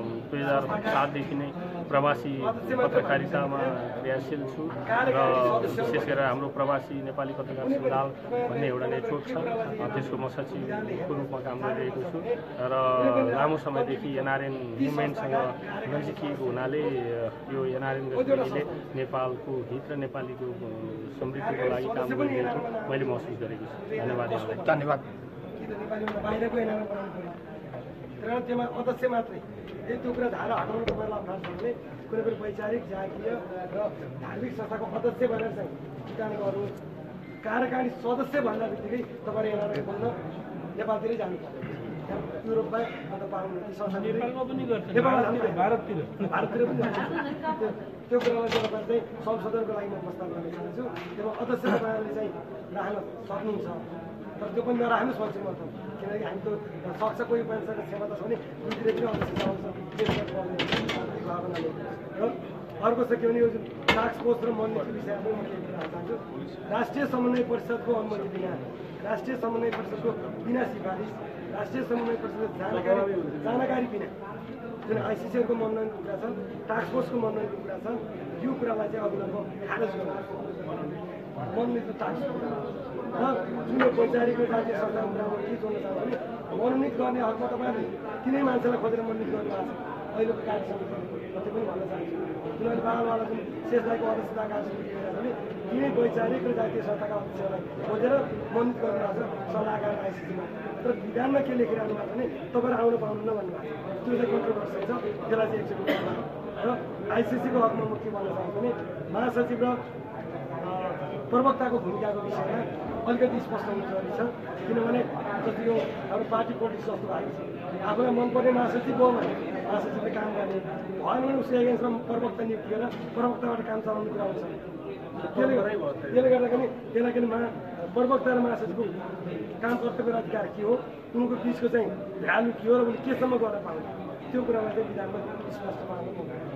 2007देखि नै प्रवासी पत्रकारितामा क्रियाशील छु र विशेष गरेर हाम्रो प्रवासी नेपाली पत्रकार सञ्जाल भन्ने एउटा नेटवर्क छ, त्यसको म सचिवको रूपमा काम गरिरहेको छु र लामो समयदेखि एनआरएन मुभमेन्टसँग नजिकिएको हुनाले यो एनआरएन गतिविधिले नेपालको हित र नेपालीको समृद्धिको लागि काम गरिरहेको मैले महसुस गरेको छु। धन्यवाद यहाँलाई।
धन्यवाद।
बाहिरको एनालाइज बनाउनु पर्यो र त्यसमा अध्यक्ष मात्रै यदि त्यो कुरा धारा हटाउनु तपाईँलाई अप्ठ्यारो छ भने कुनै पनि वैचारिक, जातीय र धार्मिक संस्थाको अध्यक्ष भनेर चाहिँ विधान गर्नु, कार्यकारिणी सदस्य भन्दा बित्तिकै तपाईँले एनालाइज बन्न नेपालतिरै जानुपर्छ। युरोपमा अन्त पाउनु नेपालमा पनि गर्छ, भारततिर पनि त्यो कुरालाई चाहिँ तपाईँ चाहिँ संशोधनको लागि म प्रस्ताव गर्न चाहन्छु। त्यसमा अध्यक्ष तपाईँहरूले चाहिँ राख्न सक्नुहुन्छ, तर त्यो पनि नराख्नुहोस् भन्छु म त, किनकि हामी त सक्छ कोही मान्छेको क्षमता छ भने दुईतिर पनि अध्यक्ष चलाउँछ भावनाले। र अर्को छ के भने यो जुन टास्क फोर्स र मननीतिको विषयमा म केही कुरा चाहन्छु। राष्ट्रिय समन्वय परिषदको अनुमति बिना, राष्ट्रिय समन्वय परिषदको बिना सिफारिस, राष्ट्रिय समन्वय परिषदको जानकारी बिना जुन आइसिसीको मनोनयनको कुरा छ, टास्क फोर्सको मनोनयनको कुरा छ, यो कुरालाई चाहिँ अभिनव खारेज गर्नु मनोनित टास्क फोर्स र जुन वैचारिक र जातीय संस्थाको कुरामा के जोड्न चाहन्छु भने मनोनित गर्ने हकमा तपाईँहरूले तिनै मान्छेलाई खोजेर मनोनित गर्नुभएको छ अहिलेको कार्य समिति, त्यो पनि भन्न चाहन्छु। किनभने बालवाला जुन शेषदाईको अध्यक्षता कार्य समिति हेरेर भने तिनै वैचारिक र जातीय संस्थाका अध्यक्षलाई खोजेर मनोनित गर्नुभएको छ सल्लाहकार आइसिसीमा। तर विधानमा के लेखिरहनु भएको छ भने तपाईँहरू आउनु पाउनुहुन्न भन्नुभएको छ, त्यो चाहिँ कन्ट्रोभर्सियल छ, त्यसलाई चाहिँ एकचोटि र आइसिसीको हकमा म के भन्न चाहन्छु भने महासचिव र प्रवक्ताको भूमिकाको विषयमा अलिकति स्पष्ट हुनु जरुरी छ। किनभने जस्तो यो हाम्रो पार्टी पोलिटिक्स जस्तो भएको छ, आफूलाई मनपर्ने महासचिव हो भने महासचिवले काम गर्ने भएन भने उसको एगेन्स्टमा प्रवक्ता नियुक्त गरेर प्रवक्ताबाट काम चलाउने कुरा हुन्छ। त्यसले गर्दाखेरि त्यसलाई प्रवक्ता र महासचिवको काम कर्तव्य र अधिकार के हो, उनको बिचको चाहिँ भ्यालु के हो र उनले केसम्म गर्न पाउने, त्यो कुरामा चाहिँ विधानमा स्पष्ट पाउनु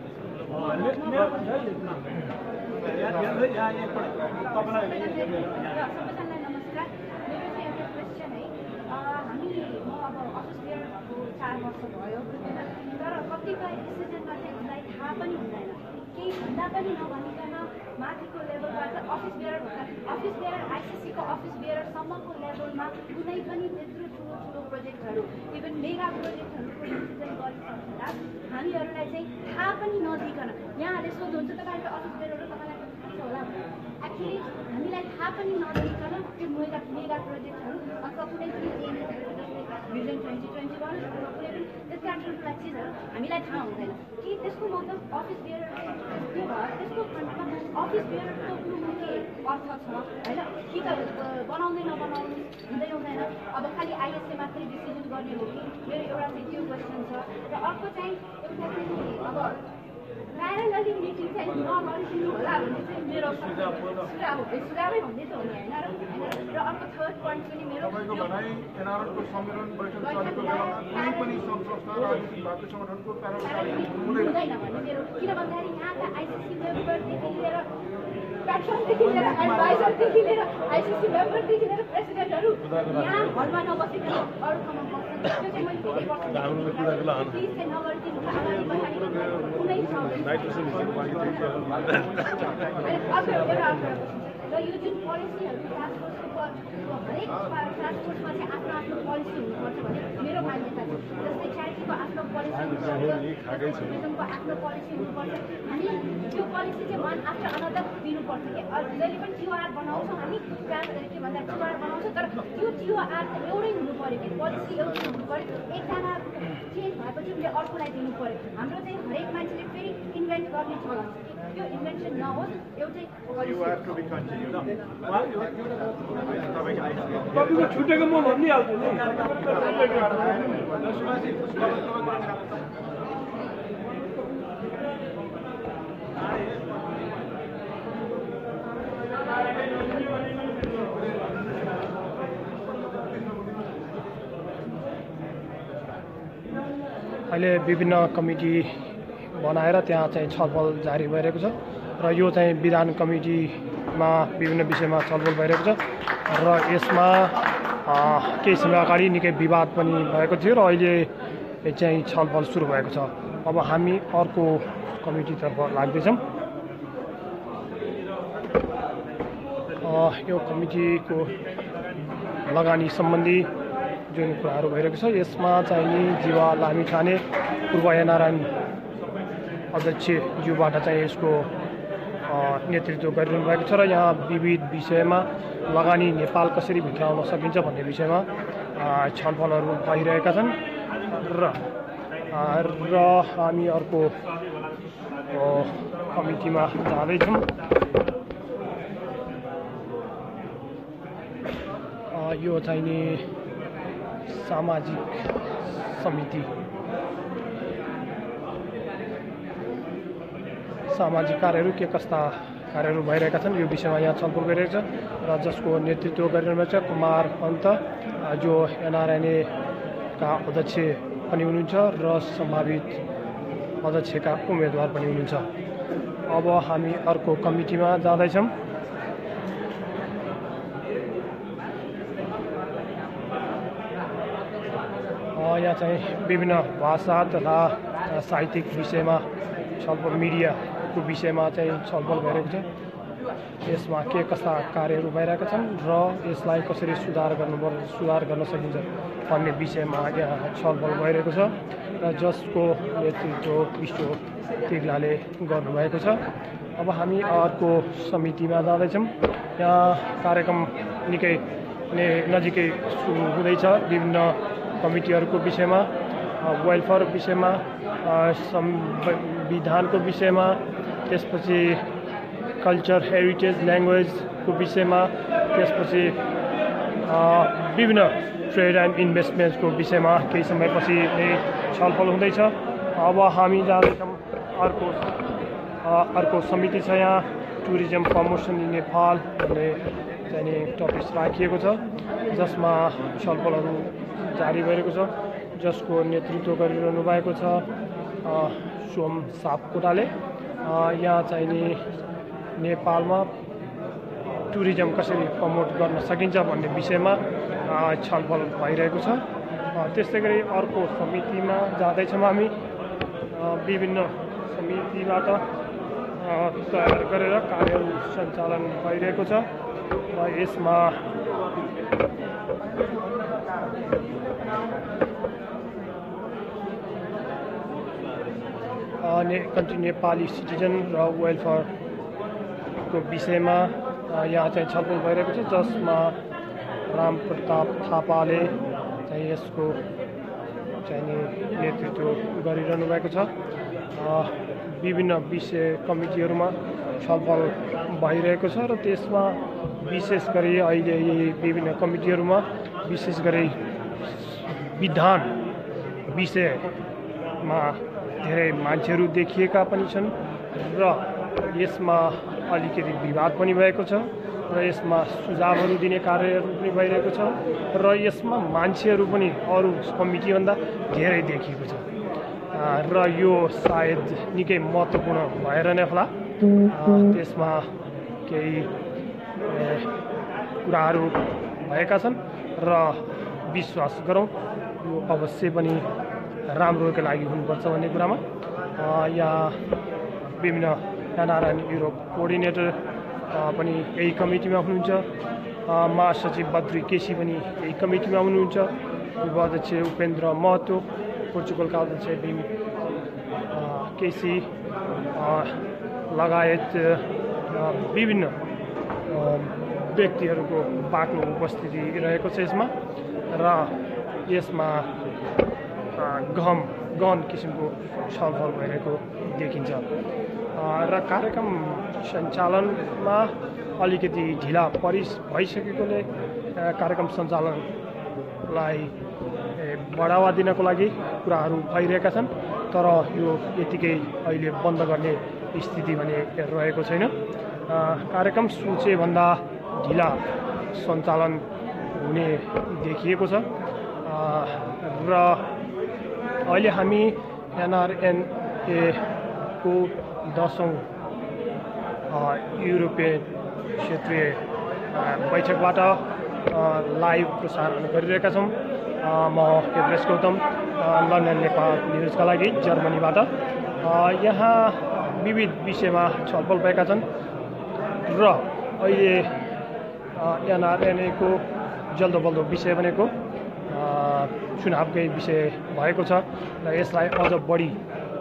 तर कतिपय डिसिजनमा चाहिँ उसलाई थाहा पनि हुँदैन, केही भन्दा पनि नभनिकन माथिको लेभलबाट अफिस बेयर आइसिसीको अफिस बेयरसम्मको लेभलमा कुनै पनि त्यत्रो ठुलो प्रोजेक्टहरू इभन मेगा प्रोजेक्टहरूको डिसिजन गरिसक्दा हामीहरूलाई चाहिँ थाहा पनि नदिइकन यहाँहरूले सोध्नुहुन्छ तपाईँहरूको अफिस बेयरहरू तपाईँलाई थाहा छ होला भने एक्चुली हामीलाई थाहा पनि नदिइकन त्यो मेगा प्रोजेक्टहरू अथवा कुनै पनि भिजन 2021 अथवा कुनै पनि त्यसका ठुल्ठुला चिजहरू हामीलाई थाहा हुँदैन कि त्यसको मतलब अफिस बेयर के भयो, त्यसको खण्डमा अफिस बेयरको कुरो के अर्थ छ होइन, कि त बनाउने नबनाउनु हुँदैन, अब खालि आइएसले मात्रै डिसिजन गर्ने हो कि, मेरो एउटा चाहिँ त्यो क्वेसन छ। र अर्को चाहिँ एउटा चाहिँ अब प्यारलली मिटिङ चाहिँ नगरिदिनु होला भन्ने चाहिँ मेरो सुझावै भन्ने त हो नि होइन। र अर्को थर्ड पोइन्ट पनि मेरो
एनआरएनको सम्मेलन बैठक चलेको बेलामा कुनै पनि संस्था राजनीतिक भातृ सङ्गठनको
हुँदैन भन्ने मेरो, किन भन्दाखेरि यहाँका आइसिसी मेम्बरदेखि लिएर प्याट्रनदेखि लिएर एडभाइजरदेखि लिएर आइसिसी मेम्बरदेखि लिएर प्रेसिडेन्टहरू यहाँ हलमा नबसेको अरू ठाउँमा बस्छन्। त्यो चाहिँ मैले फेरि प्लिज चाहिँ नगरिदिनु कुनै अर्को एउटा र यो जुन पोलिसीहरू टास्क फोर्सको हरेक टास्क फोर्समा चाहिँ आफ्नो आफ्नो पोलिसी हुनुपर्छ भन्ने मेरो मान्यता छ। जस्तै च्यारिटीको आफ्नो पोलिसी हुनुपर्छ, टुरिज्मको आफ्नो पोलिसी हुनुपर्छ। हामी त्यो पोलिसी चाहिँ वान आफ्टर अनदर दिनुपर्छ कि जहिले पनि टिओआर बनाउँछौँ हामी के भन्दा टिओआर बनाउँछौँ, तर त्यो टिओआर चाहिँ एउटै हुनु पऱ्यो कि पोलिसी एउटै हुनु पऱ्यो। एकजना चेन्ज भएपछि उसले अर्कोलाई दिनु पऱ्यो। हाम्रो चाहिँ हरेक मान्छेले फेरि इन्भेन्ट गर्ने चलन छ कि त्यो इन्भेन्सन नहोस्, एउटै
छुटेको म भनिदिइहाल्छु नि। अहिले विभिन्न कमिटी बनाएर त्यहाँ चाहिँ छलफल जारी भइरहेको छ र यो चाहिँ विधान कमिटीमा विभिन्न विषयमा छलफल भइरहेको छ र यसमा केही समय अगाडि निकै विवाद पनि भएको थियो र अहिले चाहिँ छलफल सुरु भएको छ। अब हामी अर्को कमिटीतर्फ लाग्दैछौँ। यो कमिटीको लगानी सम्बन्धी जुन कुराहरू भइरहेको छ यसमा चाहिँ नि जीवा लामिछाने पूर्व एनआरएन अध्यक्षज्यूबाट चाहिँ यसको नेतृत्व गरिरहनु भएको छ र यहाँ विविध विषयमा लगानी नेपाल कसरी भित्राउन सकिन्छ भन्ने विषयमा छलफलहरू भइरहेका छन् र हामी अर्को कमिटीमा जाँदैछौँ। यो चाहिँ नि सामाजिक समिति सामाजिक कार्यहरू के कस्ता कार्यहरू भइरहेका छन् यो विषयमा यहाँ छलफल गरिरहेको छ र जसको नेतृत्व गरिरहनु भएको छ कुमार पन्त जो एनआरएनएका अध्यक्ष पनि हुनुहुन्छ र सम्भावित अध्यक्षका उम्मेदवार पनि हुनुहुन्छ। अब हामी अर्को कमिटीमा जाँदैछौँ। यहाँ चाहिँ विभिन्न भाषा तथा साहित्यिक विषयमा छलफल मिडियाको विषयमा चाहिँ छलफल भइरहेको छ। यसमा के कस्ता कार्यहरू भइरहेका छन् र यसलाई कसरी सुधार गर्न सकिन्छ भन्ने विषयमा यहाँ छलफल भइरहेको छ र जसको नेतृत्व विश्व तिग्लाले गर्नुभएको छ। अब हामी अर्को समितिमा जाँदैछौँ। यहाँ कार्यक्रम निकै नजिकै सुरु हुँदैछ। विभिन्न कमिटीहरूको विषयमा वेलफेयर विषयमा संविधानको विषयमा त्यसपछि कल्चर हेरिटेज ल्याङ्ग्वेजको विषयमा त्यसपछि विभिन्न ट्रेड एन्ड इन्भेस्टमेन्ट्सको विषयमा केही समयपछि नै छलफल हुँदैछ। अब हामी जाँदैछौँ अर्को समिति छ। यहाँ टुरिज्म प्रमोसन इन नेपाल भन्ने चाहिँ टपिक राखिएको छ जसमा छलफलहरू जारी भइरहेको छ जसको नेतृत्व गरिरहनु भएको छ सोम सापकोटाले। यहाँ चाहिँ नि नेपालमा टुरिज्म कसरी प्रमोट गर्न सकिन्छ भन्ने विषयमा छलफल भइरहेको छ। त्यस्तै गरी अर्को समितिमा जाँदैछौँ हामी। विभिन्न समितिबाट तयार गरेर कार्यहरू सञ्चालन भइरहेको छ र यसमा नेपाली सिटिजन र वेलफेयरको विषयमा यहाँ चाहिँ छलफल भइरहेको छ जसमा राम प्रताप थापाले चाहिँ यसको चाहिँ नेतृत्व गरिरहनु भएको छ। विभिन्न विषय कमिटीहरूमा छलफल भइरहेको छ र त्यसमा विशेष गरी अहिले यी विभिन्न कमिटीहरूमा विशेष गरी विधान विषयमा धेरै मान्छेहरू देखिएका पनि छन् र यसमा अलिकति विवाद पनि भएको छ र यसमा सुझावहरू दिने कार्यहरू पनि भइरहेको छ र यसमा मान्छेहरू पनि अरू कमिटीभन्दा धेरै देखिएको छ र यो सायद निकै महत्त्वपूर्ण भएर नै होला। त्यसमा केही कुराहरू भएका छन् र विश्वास गरौँ यो अवश्य पनि राम्रोको लागि हुनुपर्छ भन्ने कुरामा यहाँ विभिन्न एनआरएन युरोप कोअर्डिनेटर पनि यही कमिटीमा हुनुहुन्छ, महासचिव बद्री केसी पनि यही कमिटीमा हुनुहुन्छ, उपाध्यक्ष उपेन्द्र महतो, पोर्चुगलका अध्यक्ष भीम केसी लगायत विभिन्न व्यक्तिहरूको बाक्लो उपस्थिति रहेको छ यसमा र यसमा गहन किसिमको छलफल भइरहेको देखिन्छ र कार्यक्रम सञ्चालनमा अलिकति ढिला भइसकेकोले कार्यक्रम सञ्चालनलाई बढावा दिनको लागि कुराहरू भइरहेका छन्, तर यो यतिकै अहिले बन्द गर्ने स्थिति भने रहेको छैन। कार्यक्रम सोचेभन्दा ढिला सञ्चालन हुने देखिएको छ र अहिले हामी एनआरएनएको 10औं युरोपियन क्षेत्रीय बैठकबाट लाइभ प्रसारण गरिरहेका छौँ। म एभरेस्ट गौतम, लन्डन नेपाल न्युजका लागि जर्मनीबाट। यहाँ विविध विषयमा छलफल भएका छन् र अहिले एनआरएनएको जल्दो बल्दो विषय भनेको चुनावकै विषय भएको छ र यसलाई अझ बढी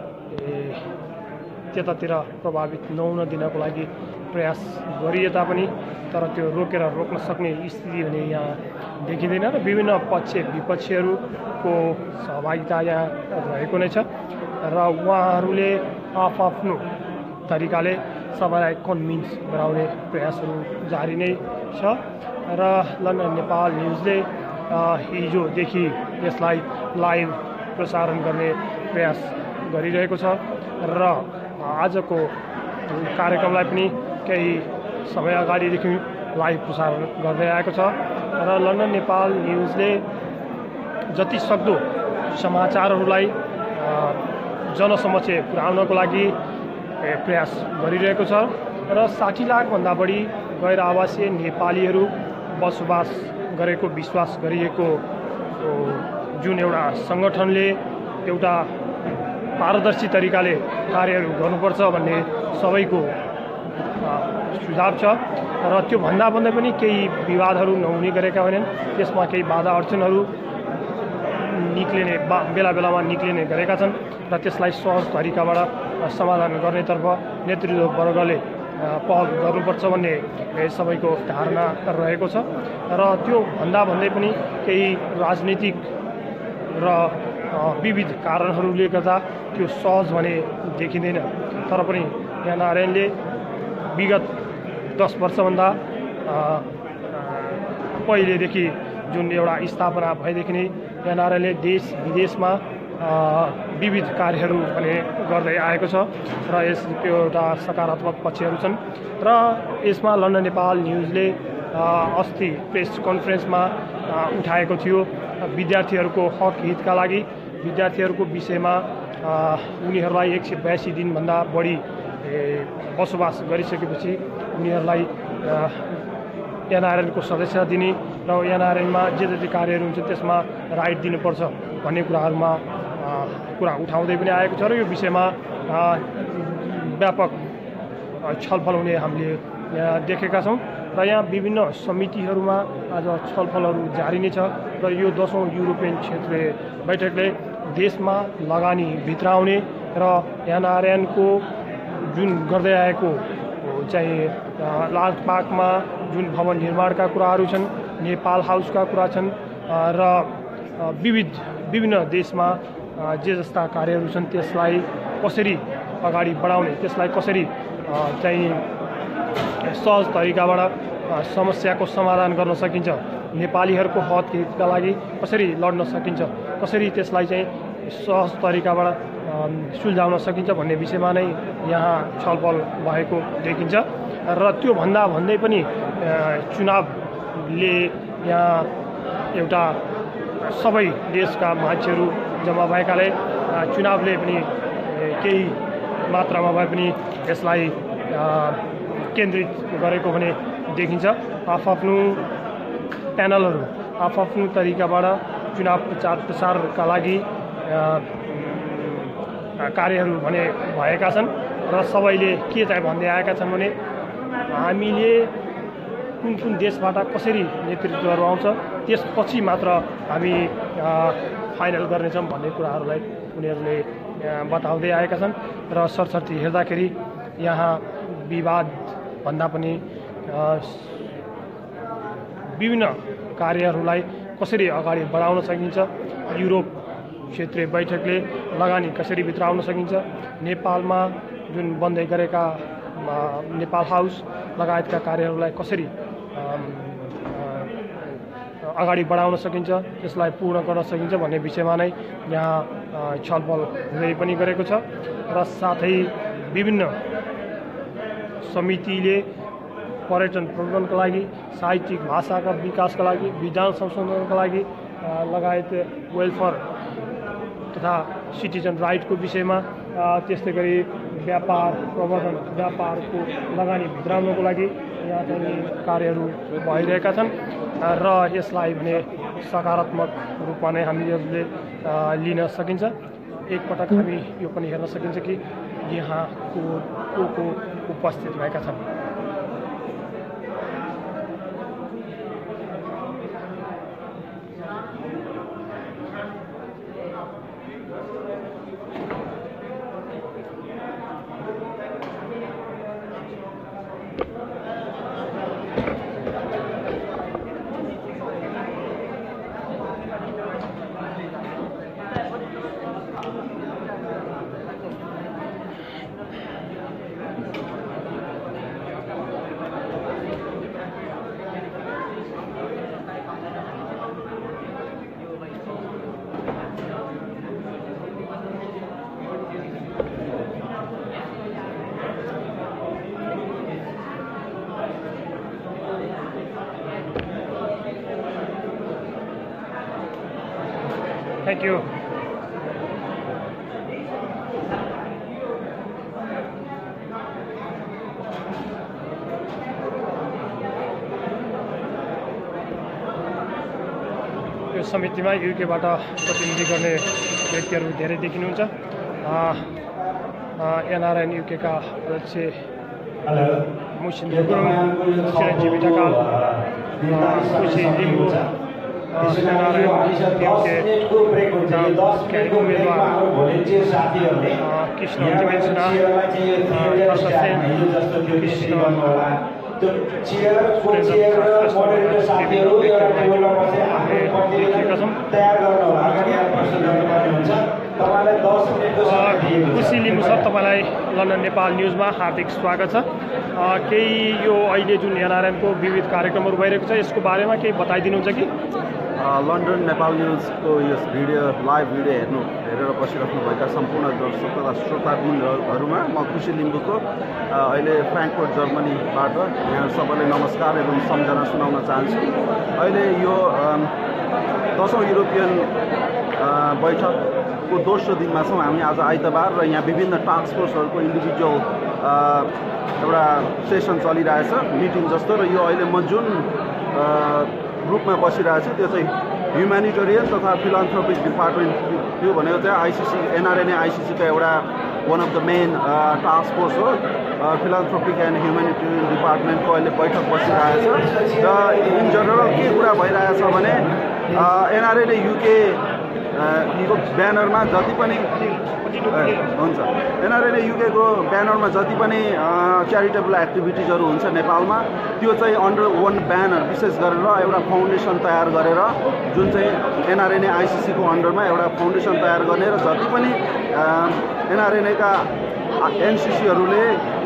त्यतातिर प्रभावित नहुन दिनको लागि प्रयास गरिए तापनि तर त्यो रोक्न सक्ने स्थिति भने यहाँ देखिँदैन र विभिन्न पक्ष विपक्षीहरूको सहभागिता यहाँ रहेको नै छ र उहाँहरूले आफ्नो तरिकाले सबैलाई कन्भिन्स गराउने प्रयासहरू जारी नै छ र लन्डन नेपाल न्युजले हिजोदेखि यसलाई लाइभ प्रसारण गर्ने प्रयास गरिरहेको छ र आजको कार्यक्रमलाई पनि केही समय अगाडिदेखि लाइभ प्रसारण गर्दै आएको छ र लन्डन नेपाल न्युजले जति सक्दो समाचारहरूलाई जनसमक्ष पुर्याउनको लागि प्रयास गरिरहेको छ र 60 लाखभन्दा बढी गैर आवासीय नेपालीहरू बसोबास गरेको विश्वास गरिएको जुन एउटा सङ्गठनले एउटा पारदर्शी तरिकाले कार्यहरू गर्नुपर्छ भन्ने सबैको सुझाव छ र त्यो भन्दा पनि केही विवादहरू नहुने गरेका होइनन्। त्यसमा केही बाधा अडचनहरू निक्लिने बेलामा निक्लिने गरेका छन् र त्यसलाई सहज तरिकाबाट समाधान गर्नेतर्फ नेतृत्व वर्गले पहल गर्नुपर्छ भन्ने सबैको धारणा रहेको छ र त्यो भन्दै पनि केही राजनीतिक र विविध कारणहरूले गर्दा त्यो सहज भने देखिँदैन। तर पनि एनआरएनले विगत 10 वर्षभन्दा पहिलेदेखि जुन एउटा स्थापना भएदेखि नै एनआरएनले देश विदेशमा विविध कार्यहरू भने गर्दै आएको छ र यसको एउटा सकारात्मक पक्षहरू छन् र यसमा लन्डन नेपाल न्युजले अस्ति प्रेस कन्फरेन्समा उठाएको थियो विद्यार्थीहरूको हक हितका लागि विद्यार्थीहरूको विषयमा उनीहरूलाई 182 दिनभन्दा बढी बसोबास गरिसकेपछि उनीहरूलाई एनआरएनको सदस्य दिने र एनआरएनमा जे जति कार्यहरू हुन्छ त्यसमा राइट दिनुपर्छ भन्ने कुरा उठाउँदै पनि आएको छ र यो विषयमा व्यापक छलफल हुने हामीले देखेका छौँ र यहाँ विभिन्न समितिहरूमा आज छलफलहरू जारी नै छ र यो 10औं युरोपियन क्षेत्रीय बैठकले देशमा लगानी भित्राउने र एनआरएनको जुन गर्दै आएको चाहिँ लालबागमा जुन भवन निर्माणका कुराहरू छन्, नेपाल हाउसका कुरा छन् र विभिन्न देशमा जे जस्ता कार्यहरू छन् त्यसलाई कसरी अगाडि बढाउने, त्यसलाई कसरी चाहिँ सहज तरिकाबाट समस्याको समाधान गर्न सकिन्छ, नेपालीहरूको हक हितका लागि कसरी लड्न सकिन्छ, कसरी त्यसलाई चाहिँ सहज तरिकाबाट सुल्झाउन सकिन्छ भन्ने विषयमा नै यहाँ छलफल भएको देखिन्छ र त्यो भन्दै पनि चुनावले यहाँ एउटा सबै देशका मान्छेहरू जम्मा भएकाले चुनावले पनि केही मात्रामा भए पनि यसलाई केन्द्रित गरेको भने देखिन्छ। आफ्नो प्यानलहरू आफ्नो तरिकाबाट चुनाव प्रचारका लागि कार्यहरू भने भएका छन् र सबैले के चाहिँ भन्दै आएका छन् भने हामीले कुन देशबाट कसरी नेतृत्वहरू आउँछ त्यसपछि मात्र हामी फाइनल गर्नेछौँ भन्ने कुराहरूलाई उनीहरूले बताउँदै आएका छन् र सरसर्ती हेर्दाखेरि यहाँ विवादभन्दा पनि विभिन्न कार्यहरूलाई कसरी अगाडि बढाउन सकिन्छ, युरोप क्षेत्रीय बैठकले लगानी कसरी भित्राउन सकिन्छ, नेपालमा जुन बन्दै गरेका नेपाल हाउस लगायतका कार्यहरूलाई कसरी अगाडि बढाउन सकिन्छ, त्यसलाई पूर्ण गर्न सकिन्छ भन्ने विषयमा नै यहाँ छलफल हुँदै पनि गरेको छ र साथै विभिन्न समितिले पर्यटन प्रबन्धनका लागि, साहित्यिक भाषाका विकासका लागि, विधान संशोधनका लागि लगायत वेलफेयर तथा सिटिजन राइटको विषयमा, त्यस्तै गरी व्यापार प्रवर्धन, व्यापारको लगानी भित्राउनको लागि यहाँ चाहिँ कार्यहरू भइरहेका छन् र यसलाई भने सकारात्मक रूपमा नै हामीहरूले लिन सकिन्छ। एकपटक हामी यो पनि हेर्न सकिन्छ कि यहाँ को उपस्थित भएका छन्। Thank you. यो समितिमा युकेबाट प्रतिनिधि गर्ने व्यक्तिहरू धेरै देखिनुहुन्छ। एनआरएन युकेका अध्यक्ष मुसिन गुरुङ, चिरञ्जीवी ढकाल, खुसी लिम्बू, कृष्ण तिमेन्सना, खुसी लिम्बू सर, तपाईँलाई लन्डन नेपाल न्युजमा हार्दिक स्वागत छ। केही यो अहिले जुन एनआरएनको विविध कार्यक्रमहरू भइरहेको छ यसको बारेमा केही बताइदिनुहुन्छ कि?
लन्डन नेपाल न्युजको यस लाइभ भिडियो हेरेर बसिराख्नुभएका सम्पूर्ण दर्शक तथा श्रोताबिन्दुहरूमा म खुसी लिम्बूको अहिले फ्र्याङ्कफर्ट जर्मनीबाट यहाँ सबैलाई नमस्कार एवं सम्झना सुनाउन चाहन्छु। अहिले यो 10औं युरोपियन बैठकको दोस्रो दिनमा छौँ हामी आज आइतबार, र यहाँ विभिन्न टास्क फोर्सहरूको इन्डिभिजुअल एउटा सेसन चलिरहेछ, मिटिङ जस्तो। र यो अहिले म जुन ग्रुपमा बसिरहेको छु त्यो चाहिँ ह्युम्यानिटेरियन तथा फिलान्थ्रोपिक डिपार्टमेन्ट, यो भनेको चाहिँ आइसिसी एनआरएनए आइसिसीको एउटा one of the main task force हो। फिलान्थ्रोपिक एन्ड ह्युम्यानिटेरियन डिपार्टमेन्टको अहिले बैठक बसिरहेछ र इन जनरल के कुरा भइरहेछ भने एनआरएनए युके को ब्यानरमा जति पनि हुन्छ, एनआरएनए युकेको ब्यानरमा जति पनि च्यारिटेबल एक्टिभिटिजहरू हुन्छ नेपालमा, त्यो चाहिँ अन्डर वान ब्यानर विशेष गरेर एउटा फाउन्डेसन तयार गरेर, जुन चाहिँ एनआरएनए आइसिसीको अन्डरमा एउटा फाउन्डेसन तयार गर्ने र जति पनि एनआरएनएका एनसिसीहरूले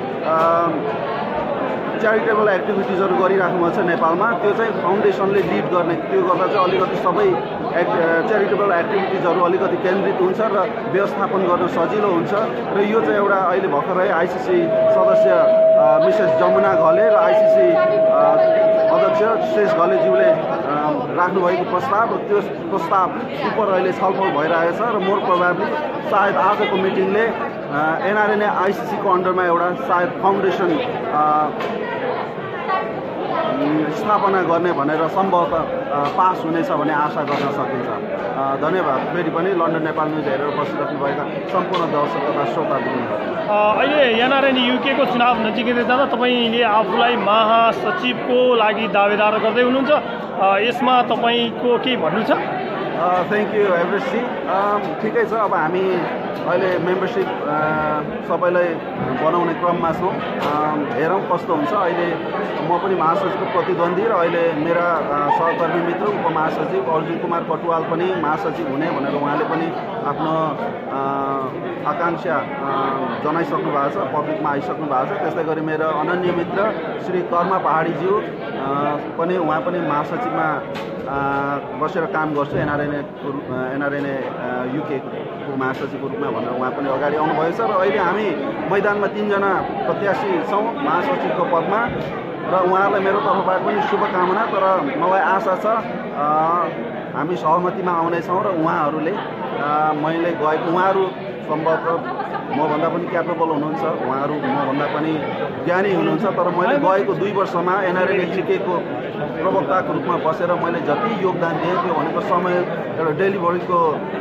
च्यारिटेबल एक्टिभिटिजहरू गरिराख्नु भएको छ नेपालमा, त्यो चाहिँ फाउन्डेसनले लिड गर्ने। त्यो गर्दा चाहिँ अलिकति सबै च्यारिटेबल एक्टिभिटिजहरू अलिकति केन्द्रित हुन्छ र व्यवस्थापन गर्न सजिलो हुन्छ। र यो चाहिँ एउटा अहिले भर्खरै आइसिसी सदस्य मिसेस जमुना घले र आइसिसी अध्यक्ष शेष घलेज्यूले राख्नुभएको प्रस्ताव, त्यो प्रस्ताव उप अहिले छलफल भइरहेको छ र मोर प्रोभाब्ली सायद आजको मिटिङले एनआरएनए आइसिसीको अन्डरमा एउटा सायद फाउन्डेसन
स्थापना गर्ने भनेर सम्भवतः पास हुनेछ भन्ने आशा गर्न सकिन्छ। धन्यवाद। फेरि पनि लन्डन नेपाल न्युज हेरेर बसिराख्नुभएका सम्पूर्ण दर्शक तथा श्रोतावृन्दहरू।
अहिले एनआरएन युकेको चुनाव नजिकै जाँदा तपाईँले आफूलाई महासचिवको लागि दावेदार गर्दै हुनुहुन्छ, यसमा तपाईँको केही भन्नु छ?
थ्याङ्क यू एभरेस्टजी। ठिकै छ, अब हामी अहिले मेम्बरसिप सबैलाई बनाउने क्रममा छौँ। हेरौँ कस्तो हुन्छ। अहिले म पनि महासचिवको प्रतिद्वन्दी र अहिले मेरा सहकर्मी मित्र उपमहासचिव अर्जुन कुमार कटुवाल पनि महासचिव हुने भनेर उहाँले पनि आफ्नो आकाङ्क्षा जनाइसक्नु भएको छ, पब्लिकमा आइसक्नु भएको छ। त्यस्तै गरी मेरो अनन्य मित्र श्री कर्मा पहाडीज्यू पनि उहाँ पनि महासचिवमा बसेर काम गर्छु एनआरएनए युकेको महासचिवको रूपमा भनेर उहाँ पनि अगाडि आउनुभएको छ। र अहिले हामी मैदानमा 3 जना प्रत्याशी छौँ महासचिवको पदमा र उहाँहरूलाई मेरो तर्फबाट पनि शुभकामना। तर मलाई आशा छ हामी सहमतिमा आउनेछौँ र उहाँहरूले मैले गएको उहाँहरू सम्भवतः मभन्दा पनि क्यापेबल हुनुहुन्छ, उहाँहरू मभन्दा पनि ज्ञानी हुनुहुन्छ। तर मैले गएको 2 वर्षमा एनआरएनए युकेको प्रवक्ताको रूपमा बसेर मैले जति योगदान दिएँ त्यो भनेको समय एउटा डेलिभरीको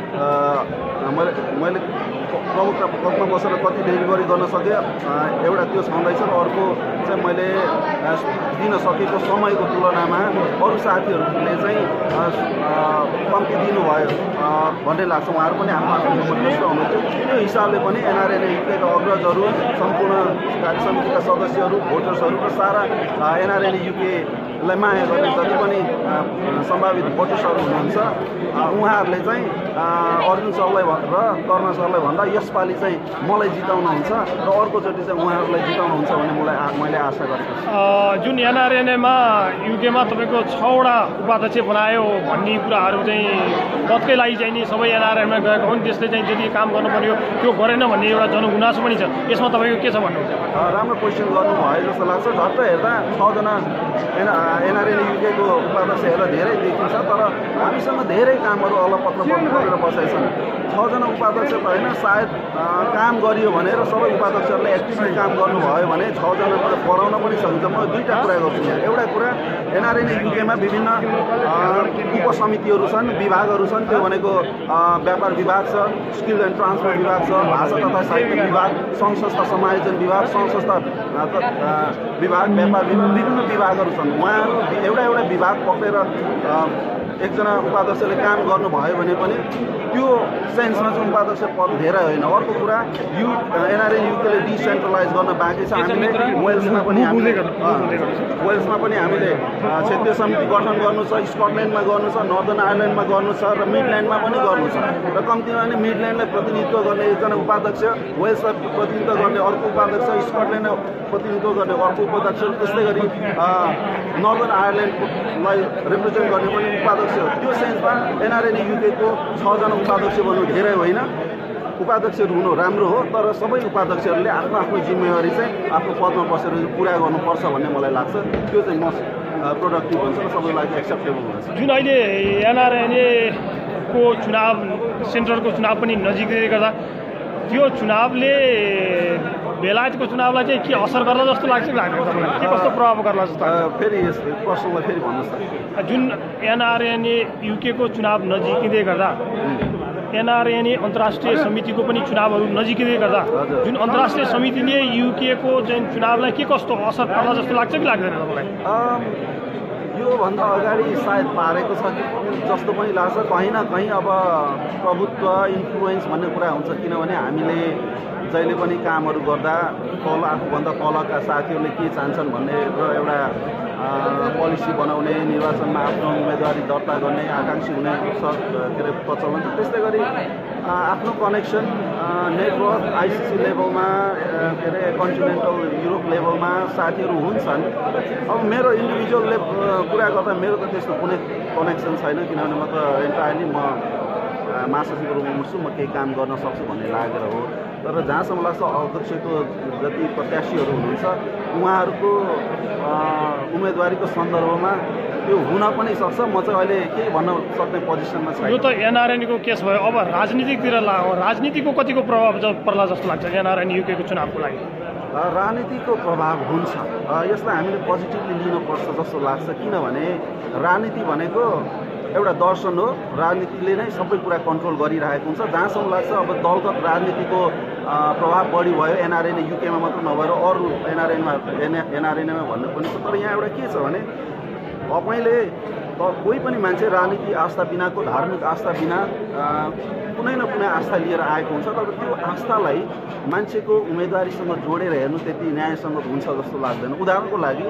मैले प्रवक्ता पदमा बसेर कति डेलिभरी गर्न सकेँ एउटा त्यो छँदैछ। र अर्को चाहिँ मैले दिन सकेको समयको तुलनामा अरू साथीहरूले चाहिँ कम्ती दिनुभयो भन्ने लाग्छ। उहाँहरू पनि आफ्नो आफ्नो सन्तुष्ट हुनुहुन्छ। त्यो हिसाबले पनि एनआरएनए युकेका अग्रजहरू, सम्पूर्ण कार्य समितिका सदस्यहरू, भोटर्सहरू र सारा एनआरएनए युकेलाई माया गर्ने जति पनि सम्भावित भोटर्सहरू हुनुहुन्छ उहाँहरूले चाहिँ अर्जुन सरलाई र कर्ण सरलाई भन्दा यसपालि चाहिँ मलाई जिताउनुहुन्छ र अर्कोचोटि चाहिँ उहाँहरूलाई जिताउनुहुन्छ भन्ने मैले आशा गरेको छु।
जुन एनआरएनएमा युकेमा तपाईँको 6वटा उपाध्यक्ष बनायो भन्ने कुराहरू चाहिँ पदकै लागि चाहिँ नि सबै एनआरएनएमा गएका हुन्, त्यसले चाहिँ जति काम गर्नुपर्ने हो त्यो गरेन भन्ने एउटा जनगुनासो पनि छ। यसमा तपाईँको के छ भन्नुहुन्छ?
राम्रो क्वेसन गर्नुभयो जस्तो लाग्छ। झट्ट हेर्दा 6 जना एनआरएनए युकेको उपाध्यक्ष हेर्दा धेरै देखिन्छ, तर हामीसँग धेरै कामहरू अलपत्र गरेर बसेका छन्। 6 जना उपाध्यक्ष त होइन, सायद काम गरियो भने र सबै उपाध्यक्षहरूले एक्टिभली काम गर्नुभयो भने 6 जनाबाट बढाउन पनि सकिन्छ। म 2टा कुरा गर्छु यहाँ। एउटा कुरा एनआरएनए युकेमा विभिन्न उपसमितिहरू छन्, विभागहरू छन्। त्यो भनेको व्यापार विभाग छ, स्किल एन्ड ट्रान्सफर विभाग छ, भाषा तथा साहित्य विभाग, सङ्घ संस्था समायोजन विभाग, सङ्घ संस्था विभाग, व्यापार विभाग, विभिन्न विभागहरू छन्। उहाँहरू एउटा विभाग पक्रेर एकजना उपाध्यक्षले काम गर्नुभयो भने पनि त्यो सेन्समा चाहिँ उपाध्यक्ष पद धेरै होइन। अर्को कुरा एनआरएनए युकेले डिसेन्ट्रलाइज गर्न बाँकी छ। हामीले वेल्समा पनि हामीले क्षेत्रीय समिति गठन गर्नु छ, स्कटल्यान्डमा गर्नु छ, नर्दर्न आयरल्यान्डमा गर्नु छ र मिडल्यान्डमा पनि गर्नु छ। र कम्तीमा पनि मिडल्यान्डलाई प्रतिनिधित्व गर्ने एकजना उपाध्यक्ष, वेल्सलाई प्रतिनिधित्व गर्ने अर्को उपाध्यक्ष, स्कटल्यान्डलाई प्रतिनिधित्व गर्ने अर्को उपाध्यक्ष, त्यस्तै गरी नर्दर्न आयरल्यान्डलाई रिप्रेजेन्ट गर्ने पनि उपाध्यक्ष। त्यो सेन्समा एनआरएनए युकेको 6 जना उपाध्यक्ष बन्नु धेरै होइन। उपाध्यक्षहरू हुनु राम्रो हो, तर सबै उपाध्यक्षहरूले आफ्नो आफ्नो जिम्मेवारी चाहिँ आफ्नो पदमा बसेर पुरा गर्नुपर्छ भन्ने मलाई लाग्छ। त्यो चाहिँ म प्रोडक्टिभ हुन्छ र सबैलाई एक्सेप्टेबल हुन्छ।
जुन अहिले एनआरएनएको चुनाव सेन्ट्रलको चुनाव पनि नजिकै गर्दा त्यो चुनावले बेलायतको चुनावलाई चाहिँ के असर गर्ला जस्तो लाग्छ कि लाग्दैन तपाईँलाई? के कस्तो प्रभाव गर्ला जस्तो लाग्छ?
फेरि यस प्रश्नलाई फेरि भन्नुहोस् त।
जुन एनआरएनए युकेको चुनाव नजिकिँदै गर्दा एनआरएनए अन्तर्राष्ट्रिय समितिको पनि चुनावहरू नजिकिँदै गर्दा जुन अन्तर्राष्ट्रिय समितिले युकेको चाहिँ चुनावलाई के कस्तो असर पर्ला जस्तो लाग्छ कि लाग्दैन तपाईँलाई?
योभन्दा अगाडि सायद पारेको छ कि जस्तो पनि लाग्छ। कहीँ न कहीँ अब प्रभुत्व, इन्फ्लुएन्स भन्ने कुरा हुन्छ। किनभने हामीले जहिले पनि कामहरू गर्दा आफूभन्दा तलका साथीहरूले के चाहन्छन् भन्ने र एउटा पोलिसी बनाउने, निर्वाचनमा आफ्नो उम्मेदवारी दर्ता गर्ने, आकाङ्क्षी हुने के अरे प्रचलन छ। त्यस्तै गरी आफ्नो कनेक्सन, नेटवर्क आइसिसी लेभलमा के अरे कन्टिनेन्टल युरोप लेभलमा साथीहरू हुन्छन्। अब मेरो इन्डिभिजुअल कुरा गर्दा मेरो त त्यस्तो कुनै कनेक्सन छैन, किनभने म त एन्टायरली महासचिवको रूपमा उठ्छु, म केही काम गर्न सक्छु भन्ने लागेर हो। तर जहाँसम्म लाग्छ अध्यक्षको जति प्रत्याशीहरू हुनुहुन्छ उहाँहरूको उम्मेदवारीको सन्दर्भमा त्यो हुन पनि सक्छ। म चाहिँ अहिले केही भन्न सक्ने पोजिसनमा छैन।
यो त एनआरएनएको केस भयो। अब राजनीतिकतिर राजनीतिको कतिको प्रभाव पर्ला जस्तो लाग्छ एनआरएन युकेको चुनावको लागि?
राजनीतिको प्रभाव हुन्छ। यसलाई हामीले पोजिटिभली लिनुपर्छ जस्तो लाग्छ, किनभने राजनीति भनेको एउटा दर्शन हो। राजनीतिले नै सबै कुरा कन्ट्रोल गरिरहेको हुन्छ। जहाँसम्म लाग्छ अब दलगत राजनीतिको प्रभाव बढी भयो, एनआरएनए युकेमा मात्र नभएर अरू एनआरएनएमा भन्नु पनि छ। तर यहाँ एउटा के छ भने तपाईँले कोही पनि मान्छे राजनीति आस्था बिनाको, धार्मिक आस्था बिना कुनै न कुनै आस्था लिएर आएको हुन्छ। तर त्यो आस्थालाई मान्छेको उम्मेदवारीसँग जोडेर हेर्नु त्यति न्यायसङ्गत हुन्छ जस्तो लाग्दैन। उदाहरणको लागि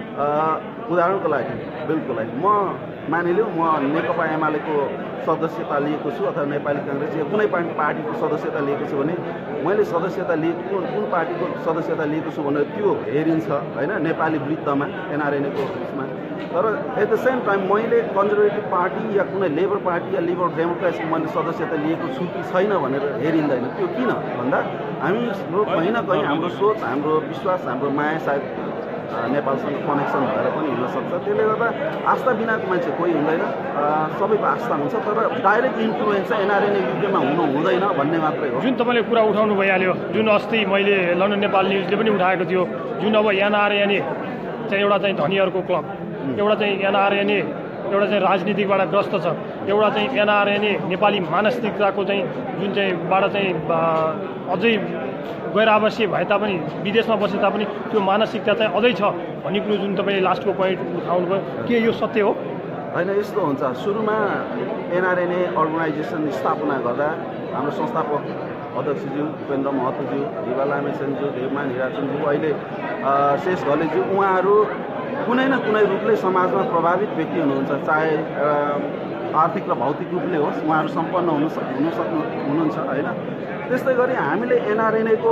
बिल्कुल म मानिलिउँ म नेकपा एमालेको सदस्यता लिएको छु अथवा नेपाली काङ्ग्रेस या कुनै पार्टीको सदस्यता लिएको छु भने मैले सदस्यता लिएको कुन पार्टीको सदस्यता लिएको छु भनेर त्यो हेरिन्छ होइन, नेपाली वृत्तमा एनआरएनएको उसमा। तर एट द सेम टाइम मैले कन्जर्भेटिभ पार्टी या कुनै लेबर पार्टी या लिबरल डेमोक्रेट्सको मैले सदस्यता लिएको छु कि छैन भनेर हेरिँदैन। त्यो किन भन्दा हामी कहीँ न कहीँ हाम्रो सोच, हाम्रो विश्वास, हाम्रो माया सायद नेपालसँग कनेक्सन भएर पनि हुनसक्छ। त्यसले गर्दा आस्था बिनाको मान्छे कोही हुँदैन, सबैको आस्था हुन्छ। तर डाइरेक्ट इन्फ्लुएन्स चाहिँ एनआरएनए युकेमा हुनु हुँदैन भन्ने मात्रै हो।
जुन तपाईँले कुरा उठाउनु भइहाल्यो, जुन अस्ति मैले लन्डन नेपाल न्युजले पनि उठाएको थियो, जुन अब एनआरएनए चाहिँ एउटा चाहिँ धनीहरूको क्लब, एउटा चाहिँ एनआरएनए एउटा चाहिँ राजनीतिकबाट ग्रस्त छ, एउटा चाहिँ एनआरएनए नेपाली मानसिकताको चाहिँ जुन चाहिँ बाट चाहिँ अझै गैर आवासीय भए तापनि विदेशमा बसे तापनि त्यो मानसिकता चाहिँ अझै छ भन्ने कुरो जुन तपाईँले लास्टको पोइन्ट उठाउनु भयो, के यो सत्य हो?
होइन, यस्तो हुन्छ। सुरुमा एनआरएनए अर्गनाइजेसन स्थापना गर्दा हाम्रो संस्थापक अध्यक्षज्यू उपेन्द्र महतोज्यू, हिवा लामेछानेज्यू, देवमान हिराचन्दज्यू, अहिले शेष घलेज्यू, उहाँहरू कुनै न कुनै रूपले समाजमा प्रभावित व्यक्ति हुनुहुन्छ, चाहे आर्थिक र भौतिक रूपले होस्, उहाँहरू सम्पन्न हुनुहुन्छ होइन। त्यस्तै गरी हामीले एनआरएनएको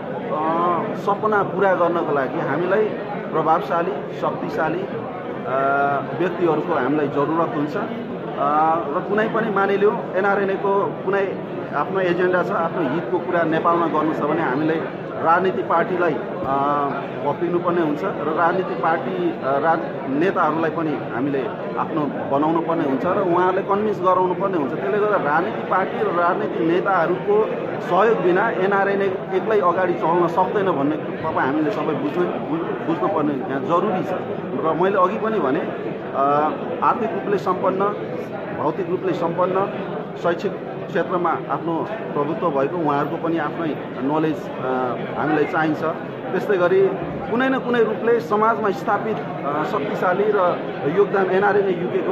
सपना पुरा गर्नको लागि हामीलाई प्रभावशाली, शक्तिशाली व्यक्तिहरूको हामीलाई जरुरत हुन्छ। र कुनै पनि मानिलिउँ एनआरएनएको कुनै आफ्नो एजेन्डा छ, आफ्नो हितको कुरा नेपालमा गर्नु छ भने हामीले राजनीतिक पार्टीलाई पक्रिनुपर्ने हुन्छ र राजनीतिक पार्टी नेताहरूलाई पनि हामीले आफ्नो बनाउनु पर्ने हुन्छ र उहाँहरूले कन्भिन्स गराउनु पर्ने हुन्छ। त्यसले गर्दा राजनीतिक पार्टी र राजनीतिक नेताहरूको सहयोग बिना एनआरएनए एक्लै अगाडि चल्न सक्दैन भन्ने तपाईँ हामीले सबै बुझ्नुपर्ने यहाँ जरुरी छ। र मैले अघि पनि भने आर्थिक रूपले सम्पन्न, भौतिक रूपले सम्पन्न, शैक्षिक क्षेत्रमा आफ्नो प्रभुत्व भएको उहाँहरूको पनि आफ्नै नलेज हामीलाई चाहिन्छ। त्यस्तै गरी कुनै न कुनै रूपले समाजमा स्थापित शक्तिशाली र योगदान एनआरएनए युकेको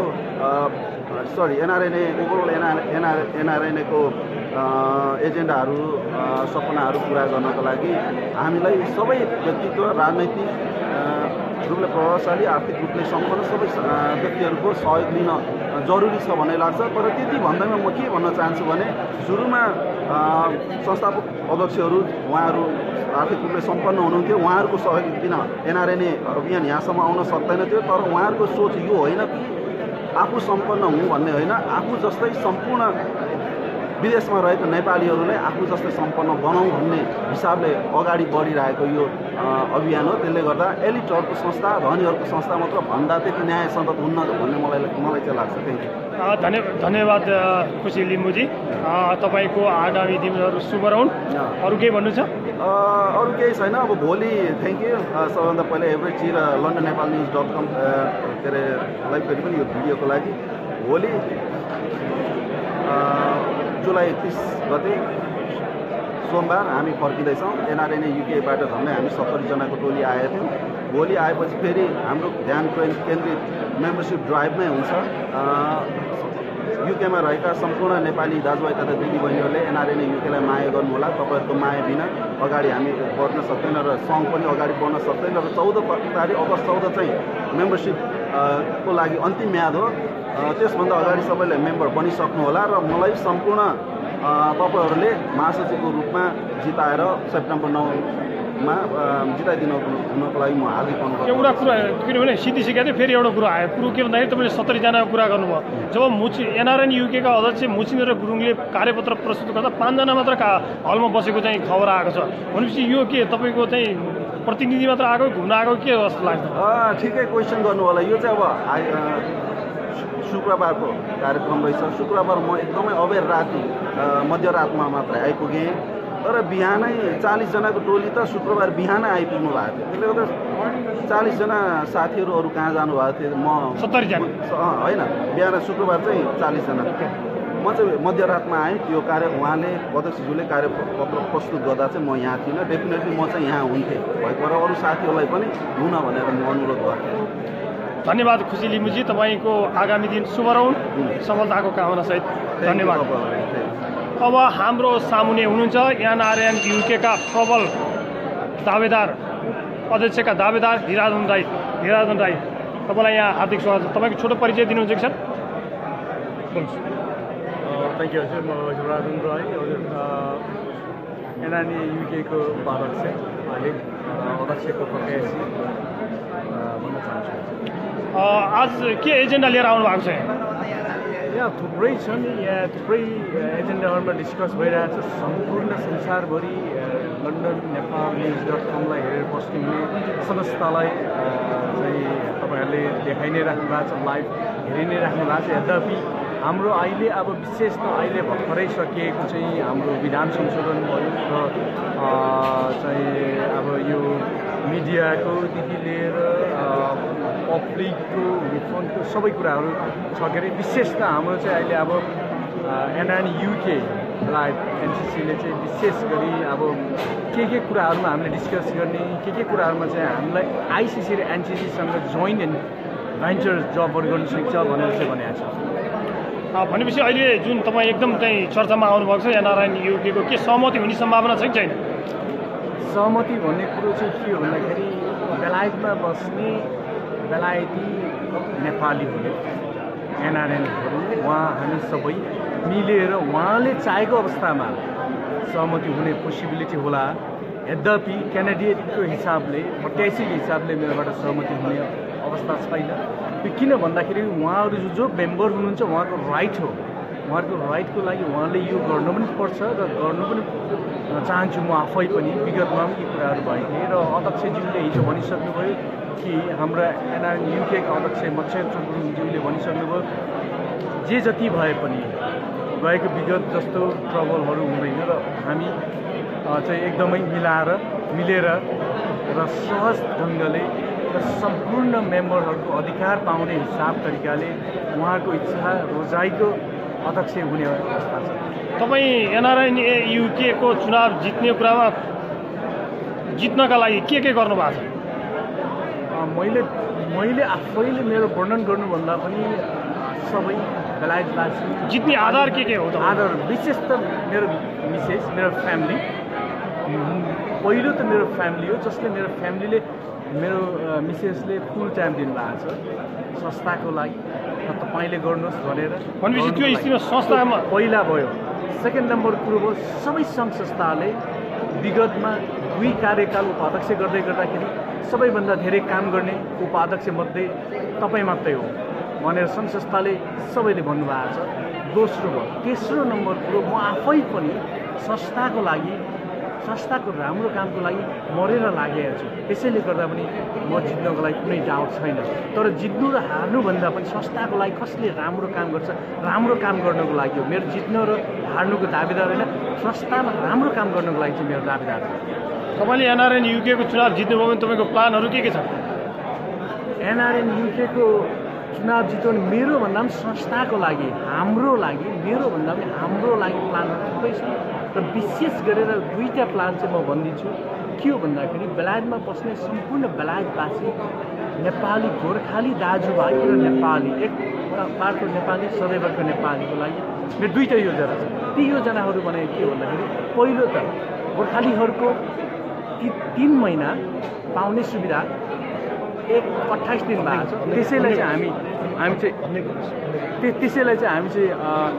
एनआरएनए ओभरअल एनआरएनएको एजेन्डाहरू, सपनाहरू पुरा गर्नको लागि हामीलाई सबै व्यक्तित्व, राजनैतिक रूपले प्रभावशाली, आर्थिक रूपले सम्पन्न सबै व्यक्तिहरूको सहयोग लिन जरुरी छ भन्ने लाग्छ। तर त्यति भन्दैमा म के भन्न चाहन्छु भने सुरुमा संस्थापक अध्यक्षहरू उहाँहरू आर्थिक रूपले सम्पन्न हुनुहुन्थ्यो, उहाँहरूको सहयोग बिना एनआरएनए अभियान यहाँसम्म आउन सक्दैन थियो। तर उहाँहरूको सोच यो होइन कि आफू सम्पन्न हुँ भन्ने होइन, आफू जस्तै सम्पूर्ण विदेशमा रहेको नेपालीहरूलाई आफू जस्तै सम्पन्न बनाउँ भन्ने हिसाबले अगाडि बढिरहेको यो अभियान हो। त्यसले गर्दा एलिटहरूको संस्था, धनीहरूको संस्था मात्र भन्दा त्यति न्यायसङ्गत हुन्न भन्ने मलाई चाहिँ लाग्छ।
धन्यवाद खुसी लिम्बूजी, तपाईँको आगामी दिनहरू शुभ रहन्। अरू केही भन्नु छ?
अरू केही छैन। अब भोलि थ्याङ्क यू सबभन्दा पहिला एभरेजी र लन्डन नेपाल न्युज.com के अरे लाइभ गरी पनि यो भिडियोको लागि। भोलि जुलाई 31 गते सोमबार हामी फर्किँदैछौँ। एनआरएनए युकेबाट झन्डै हामी 70 जनाको टोली आएका थियौँ। भोलि आएपछि फेरि हाम्रो ध्यान केन्द्रित मेम्बरसिप ड्राइभमै हुन्छ। युकेमा रहेका सम्पूर्ण नेपाली दाजुभाइ तथा दिदीबहिनीहरूले एनआरएनए युकेलाई माया गर्नुहोला। तपाईँहरूको माया बिना अगाडि हामी बढ्न सक्दैन र सङ्घ पनि अगाडि बढ्न सक्दैन। र 14 तारिक अगस्त 14 चाहिँ मेम्बरसिप को लागि अन्तिम म्याद हो। त्यसभन्दा अगाडि सबैले मेम्बर बनिसक्नु होला र मलाई सम्पूर्ण तपाईँहरूले महासचिवको रूपमा जिताएर सेप्टेम्बर 9मा जिताइदिनुको लागि म हार्दिक अनुरोध।
एउटा कुरा किनभने सिद्धिसिका थियो, फेरि एउटा कुरा आयो। कुरो के भन्दाखेरि तपाईँले 70 जनाको कुरा गर्नुभयो। जब एनआरएनए युकेका अध्यक्ष मुचिन्द्र गुरुङले कार्यपत्र प्रस्तुत गर्दा 5 जना मात्र हलमा बसेको चाहिँ खबर आएको छ। भनेपछि यो के तपाईँको चाहिँ प्रतिनिधि मात्र आएको, घुम्न आएको के जस्तो लाग्छ?
ठिकै क्वेसन गर्नु होला। यो चाहिँ अब शुक्रबारको कार्यक्रम रहेछ। शुक्रबार म एकदमै अबेर राति मध्यरातमा मात्र आइपुगेँ। तर बिहानै 40 जनाको टोली त शुक्रबार बिहानै आइपुग्नु भएको थियो। त्यसले गर्दा 40 जना साथीहरू अरू कहाँ जानुभएको थियो, म
70 जना
होइन, बिहान शुक्रबार चाहिँ 40 जना। म चाहिँ मध्यरातमा आएँ। त्यो उहाँले अध्यक्षज्यूले कार्यपत्र प्रस्तुत गर्दा चाहिँ म यहाँ थिइनँ। डेफिनेटली म चाहिँ यहाँ हुन्थेँ, भएको भएर अरू साथीहरूलाई पनि हुन भनेर म अनुरोध गर्थेँ।
धन्यवाद खुसी लिम्बुजी, तपाईँको आगामी दिन शुभ रहून्, सफलताको कामना सहित धन्यवाद। अब हाम्रो सामुने हुनुहुन्छ एनआरएन युकेका प्रबल दावेदार, अध्यक्षका दावेदार हिराजन राई। तपाईँलाई यहाँ हार्दिक स्वागत छ। तपाईँको छोटो परिचय दिनुहुन्छ कि सर?
थ्याङ्क यू हजुर। म हिराजन राई, एनआरएन युकेको उपाध्यक्ष, अहिले अध्यक्षको प्रत्याशी भन्न चाहन्छु।
आज के एजेन्डा लिएर आउनु भएको छ?
यहाँ थुप्रै छन्, यहाँ थुप्रै एजेन्डाहरूमा डिस्कस भइरहेको छ। सम्पूर्ण संसारभरि लन्डन नेपाल न्युज.कमलाई हेरेर बस्नुहुने संस्थालाई चाहिँ तपाईँहरूले देखाइ नै राख्नु भएको छ, लाइभ हेरि नै राख्नु भएको छ। यद्यपि हाम्रो अहिले अब विशेष त अहिले भर्खरै सकिएको चाहिँ हाम्रो विधान संशोधन भयो र चाहिँ अब यो मिडियाकोदेखि लिएर पब्लिकको फोनको सबै कुराहरू छ के अरे। विशेष त हाम्रो चाहिँ अहिले अब एनआरएन युकेलाई एनसिसीले चाहिँ विशेष गरी अब के कुराहरूमा हामीले डिस्कस गर्ने, के कुराहरूमा चाहिँ हामीलाई आइसिसी र एनसिसीसँग जोइन्ट एन्ड भेन्चर जबहरू गर्न सक्छ भनेर चाहिँ भनेको छ।
भनेपछि अहिले जुन तपाईँ एकदम चाहिँ चर्चामा आउनुभएको छ एनआरएन युकेको, के सहमति हुने सम्भावना छ कि छैन?
सहमति भन्ने कुरो चाहिँ के हो भन्दाखेरि बेलायतमा बस्ने बेलायती नेपालीहरू एनआरएनहरू उहाँ हामी सबै मिलेर उहाँले चाहेको अवस्थामा सहमति हुने पोसिबिलिटी होला। यद्यपि क्यान्डिडेटको हिसाबले 88 हिसाबले मेरोबाट सहमति हुने अवस्था छैन। त्यो किन भन्दाखेरि उहाँहरू जो मेम्बर हुनुहुन्छ उहाँको राइट हो। उहाँहरूको राइटको लागि उहाँले यो गर्नु पनि पर्छ र गर्नु पनि चाहन्छु म आफै पनि। विगतमा पनि यी कुराहरू भएको थिए र अध्यक्षज्यूले हिजो भनिसक्नुभयो कि हाम्रा एनआरएन युकेका अध्यक्ष मच्छेन्द्र गुरुङज्यूले भनिसक्नुभयो जे जति भए पनि गएको विगत जस्तो ट्रबलहरू हुँदैन र हामी चाहिँ एकदमै मिलेर र सहज ढङ्गले र सम्पूर्ण मेम्बरहरूको अधिकार पाउने हिसाब तरिकाले उहाँहरूको इच्छा रोजाइको अध्यक्ष हुने अवस्था छ।
तपाईँ एनआरएन युकेको चुनाव जित्नका लागि के गर्नु भएको छ?
मैले आफैले मेरो वर्णन गर्नुभन्दा पनि सबै बेलायतवासी
जित्ने आधार के हो त?
आधार विशेष त मेरो मिसेस, मेरो फ्यामिली। पहिलो त मेरो फ्यामिली हो, जसले मेरो फ्यामिलीले मेरो मिसेसले फुल टाइम दिनुभएको छ संस्थाको लागि र तपाईँले गर्नुहोस् भनेर।
भनेपछि त्यो स्थितिमा संस्थामा
पहिला भयो। सेकेन्ड नम्बर कुरो भयो सबै सङ्घ संस्थाले विगतमा 2 कार्यकाल उपाध्यक्ष गर्दाखेरि सबैभन्दा धेरै काम गर्ने उपाध्यक्ष मध्ये तपाईँ मात्रै हो भनेर सङ्घ संस्थाले सबैले भन्नुभएको छ। दोस्रो भयो। तेस्रो नम्बर कुरो म आफै पनि संस्थाको लागि, संस्थाको राम्रो कामको लागि मरेर लागेको छु। त्यसैले गर्दा पनि म जित्नको लागि कुनै डाउट छैन। तर जित्नु र हार्नुभन्दा पनि संस्थाको लागि कसले राम्रो काम गर्छ, राम्रो काम गर्नको लागि हो। मेरो जित्नु र हार्नुको दावेदार होइन, संस्थामा राम्रो काम गर्नको लागि चाहिँ मेरो दावेदार हो।
तपाईँले एनआरएन युकेको चुनाव जित्नुभयो भने तपाईँको प्लानहरू के छ?
एनआरएन युकेको चुनाव जित्नु मेरो भन्दा पनि संस्थाको लागि, हाम्रो लागि, मेरो भन्दा पनि हाम्रो लागि प्लानहरू थुप्रै छ र विशेष गरेर 2टा प्लान चाहिँ म भनिदिन्छु। के हो भन्दाखेरि बेलायतमा बस्ने सम्पूर्ण बेलायतवासी नेपाली गोर्खाली दाजुभाइ र नेपाली एक पार्टको नेपाली सदैवको नेपालीको लागि मेरो 2टा योजना छ। ती योजनाहरू भनेको के हो भन्दाखेरि पहिलो त गोर्खालीहरूको 3 महिना पाउने सुविधा 28 दिन भएको छ। त्यसैलाई चाहिँ हामी चाहिँ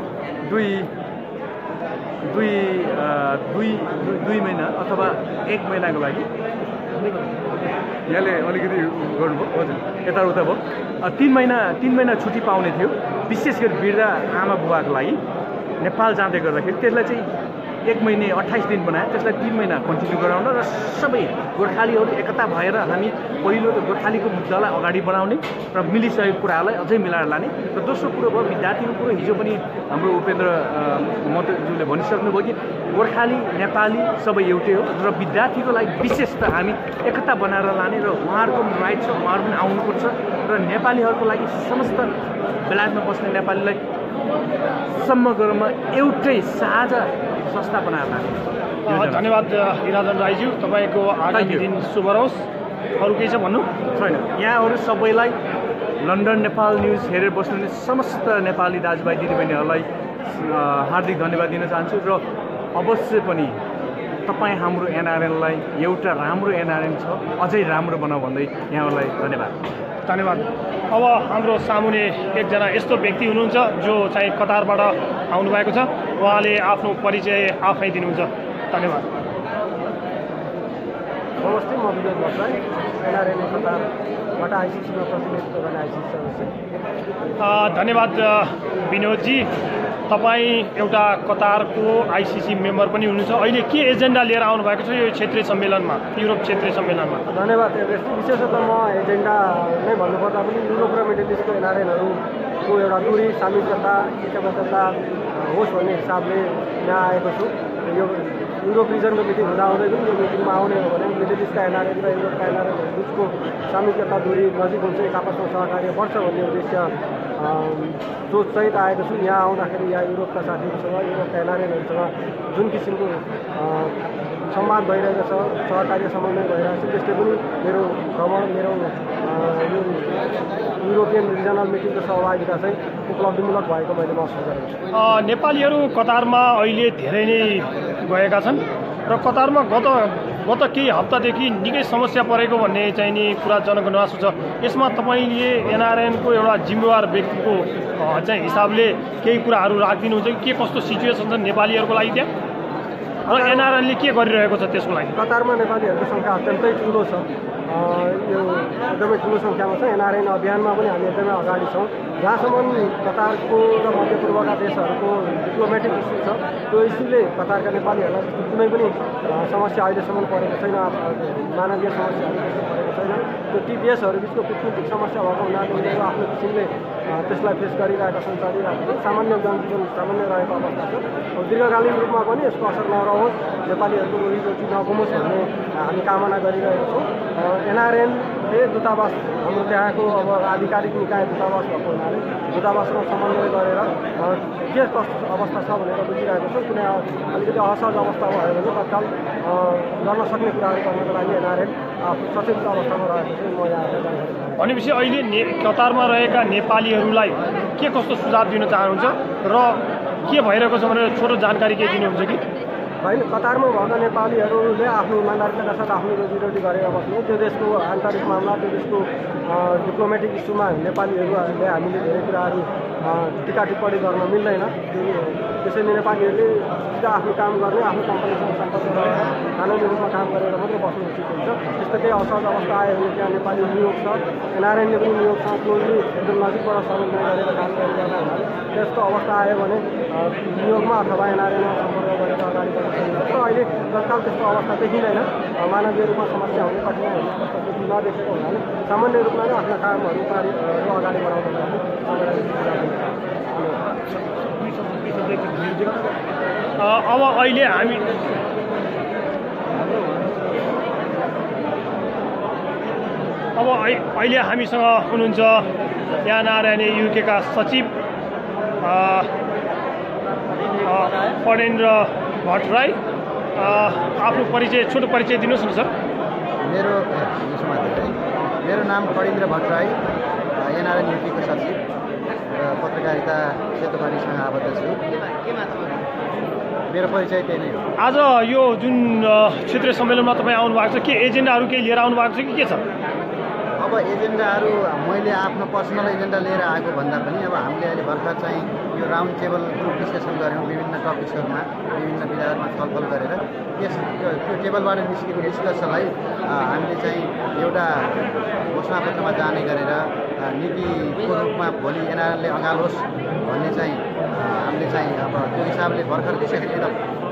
दुई महिना अथवा 1 महिनाको लागि यहाँले अलिकति गर्नुभयो हजुर यताउता भयो। 3 महिना छुट्टी पाउने थियो, विशेष गरी वृद्ध आमा बुवाको लागि नेपाल जाँदै गर्दाखेरि। त्यसलाई चाहिँ 1 महिना 28 दिन बनायो, त्यसलाई 3 महिना कन्टिन्यू गराउन र सबै गोर्खालीहरू एकता भएर हामी पहिलो त गोर्खालीको मुद्दालाई अगाडि बढाउने र मिलिसकेको कुरालाई अझै मिलाएर लाने र दोस्रो कुरो भयो विद्यार्थीको कुरो। हिजो पनि हाम्रो उपेन्द्र मन्त्रीज्यूले भनिसक्नुभयो कि गोर्खाली नेपाली सबै एउटै हो र विद्यार्थीको लागि विशेष त हामी एकता बनाएर लाने र उहाँहरूको राइट छ, उहाँहरू पनि आउनुपर्छ र नेपालीहरूको लागि समस्त बेलायतमा बस्ने नेपालीलाई समग्रमा एउटै साझा संस्था बनाएर लाने।
धन्यवाद हिराजन राईज्यू, तपाईँको आगामी दिन शुभ रहोस्। अरू केही छ भन्नु?
छैन। यहाँहरू सबैलाई लन्डन नेपाल न्युज हेरेर बस्नुहुने समस्त नेपाली दाजुभाइ दिदीबहिनीहरूलाई हार्दिक धन्यवाद दिन चाहन्छु र अवश्य पनि तपाईँ हाम्रो एनआरएनलाई एउटा राम्रो एनआरएन छ, अझै राम्रो बनाऊ भन्दै यहाँहरूलाई धन्यवाद।
धन्यवाद। अब हाम्रो सामुने एकजना यस्तो व्यक्ति हुनुहुन्छ जो चाहिँ कतारबाट आउनुभएको छ, उहाँले आफ्नो परिचय आफै दिनुहुन्छ। धन्यवाद।
नमस्ते, म विनोद भट्टराई, एनआरएन कतारबाट आइसिसीमा प्रतिनिधित्व गर्ने आइसिसी सदस्य।
धन्यवाद विनोदजी। तपाईँ एउटा कतारको आइसिसी मेम्बर पनि हुनुहुन्छ। अहिले के एजेन्डा लिएर आउनुभएको छ यो क्षेत्रीय सम्मेलनमा, युरोप क्षेत्रीय सम्मेलनमा?
धन्यवाद। विशेषतः म एजेन्डा नै भन्नुपर्दा पनि युरोप र मिडल इस्टको एनआरएनहरूको एउटा दूरी सामिप्यता एकबद्धता होस् भन्ने हिसाबले यहाँ आएको छु। यो युरोप रिजनको मिटिङ हुँदाहुँदै पनि यो मिटिङमा आउने हो भने मिडल इस्टका एनआरएन र युरोपका एनआरएन बिचको सामिप्यता दूरी नजिक हुन्छ, एक आपसमा सहकार्य बढ्छ भन्ने उद्देश्य सोचसहित आएको छु। यहाँ आउँदाखेरि यहाँ युरोपका साथीहरूसँग, युरोपका एनआरएनहरूसँग जुन किसिमको संवाद भइरहेको छ, सहकार्य समन्वय भइरहेको छ, त्यसले पनि मेरो भ्रमण, मेरो यो युरोपियन रिजनल मिटिङको सहभागिता चाहिँ उपलब्धिमूलक भएको मैले महसुस गरेको छु।
नेपालीहरू कतारमा अहिले धेरै नै गएका छन् र कतारमा गत केही हप्तादेखि निकै समस्या परेको भन्ने चाहिँ नि कुरा जनगुनासो छ। यसमा तपाईँले एनआरएनको एउटा जिम्मेवार व्यक्तिको चाहिँ हिसाबले केही कुराहरू राखिदिनुहुन्छ कि के कस्तो सिचुएसन छ नेपालीहरूको लागि त्यहाँ र एनआरएनले के गरिरहेको छ त्यसको लागि?
कतारमा नेपालीहरूको सङ्ख्या अत्यन्तै ठुलो छ, यो एकदमै ठुलो सङ्ख्यामा छ। एनआरएन अभियानमा पनि हामी एकदमै अगाडि छौँ। जहाँसम्म कतारको र मध्यपूर्वका देशहरूको डिप्लोमेटिक इस्यु छ, त्यो इस्युले कतारका नेपालीहरूलाई कुनै पनि समस्या अहिलेसम्म परेको छैन, मानवीय समस्याहरू परेको छैन। त्यो ती देशहरूबिचको कूटनीतिक समस्या भएको हुनाले उनीहरू आफ्नो किसिमले त्यसलाई फेस गरिरहेका छन्, चलिरहेका छन्। सामान्य जनजीवन सामान्य रहेको अवस्था छ। दीर्घकालीन रूपमा पनि यसको असर नरहोस्, नेपालीहरूको रोजीरोटी नगुमोस् भन्ने हामी कामना गरिरहेका छौँ। एनआरएनले दूतावास, हाम्रो त्यहाँको अब आधिकारिक निकाय दूतावास भएको हुनाले दूतावासमा समन्वय गरेर के कस्तो अवस्था छ भनेर बुझिरहेको छौँ। कुनै अलिकति असहज अवस्था भयो भने तत्काल गर्न सक्ने कुराहरू गर्नको लागि एनआरएन सचेत अवस्थामा रहेको चाहिँ म यहाँ जानकारी।
भनेपछि अहिले कतारमा रहेका नेपालीहरूलाई के कस्तो सुझाव दिन चाहनुहुन्छ र के भइरहेको छ भनेर छोटो जानकारी के दिनुहुन्छ कि?
होइन, कतारमा भएका नेपालीहरूले आफ्नो इमान्दारिताका साथ आफ्नो रोजीरोटी गरेर बस्नु, त्यो देशको आन्तरिक मामला, त्यो देशको डिप्लोमेटिक इस्युमा नेपालीहरूले हामीले धेरै कुराहरू टिका टिप्पणी गर्न मिल्दैन। त्यसैले नेपालीहरूले सिधा आफ्नो काम गर्ने, आफ्नो कम्पनीसँग सम्पर्क गरेर कानुनी रूपमा काम गरेर मात्रै बस्नु उचित हुन्छ। त्यस्तो केही असहज अवस्था आयो भने त्यहाँ नेपाली नियोग छ, एनआरएनले पनि नियोगसँग क्लोजली एकदम नजिकबाट समन्वय गरेर काम गरिरहँदा हुनाले त्यस्तो अवस्था आयो भने नियोगमा अथवा एनआरएनमा सम्पर्क गरेर अगाडि बढ्न सकिन्छ। तर अहिले तत्काल त्यस्तो अवस्था देखिँदैन। मानवीय रूपमा समस्या हुने, कठिनाइहरू कस्तो नदेखेको हुनाले सामान्य रूपमा नै आफ्ना कामहरू अगाडि बढाउनको लागि
अब अहिले हामी हामीसँग हुनुहुन्छ एनआरएन युकेका सचिव फणेन्द्र भट्टराई। आफ्नो परिचय, छोटो परिचय दिनुहोस् न सर।
मेरो नाम फणेन्द्र भट्टराई, एनआरएन युकेको सचिव र पत्रकारिता क्षेत्रबारीसँग आबद्ध छु। मेरो परिचय त्यही नै हो।
आज यो जुन क्षेत्रीय सम्मेलनमा तपाईँ आउनु भएको छ, के एजेन्डाहरू केही लिएर आउनु भएको छ कि के छ?
अब एजेन्डाहरू मैले आफ्नो पर्सनल एजेन्डा लिएर आएको भन्दा पनि अब हामीले अहिले भर्खर चाहिँ यो राउन्ड टेबल ग्रुप डिस्कसन गऱ्यौँ विभिन्न टपिक्सहरूमा, विभिन्न विधाहरूमा छलफल गरेर त्यो टेबलबाट निस्केको निष्कर्षलाई हामीले चाहिँ एउटा घोषणापत्रमा जाने गरेर नीतिको रूपमा भोलि एनआरएनले अँगालोस् भन्ने चाहिँ हामीले चाहिँ अब त्यो हिसाबले भर्खर विशेष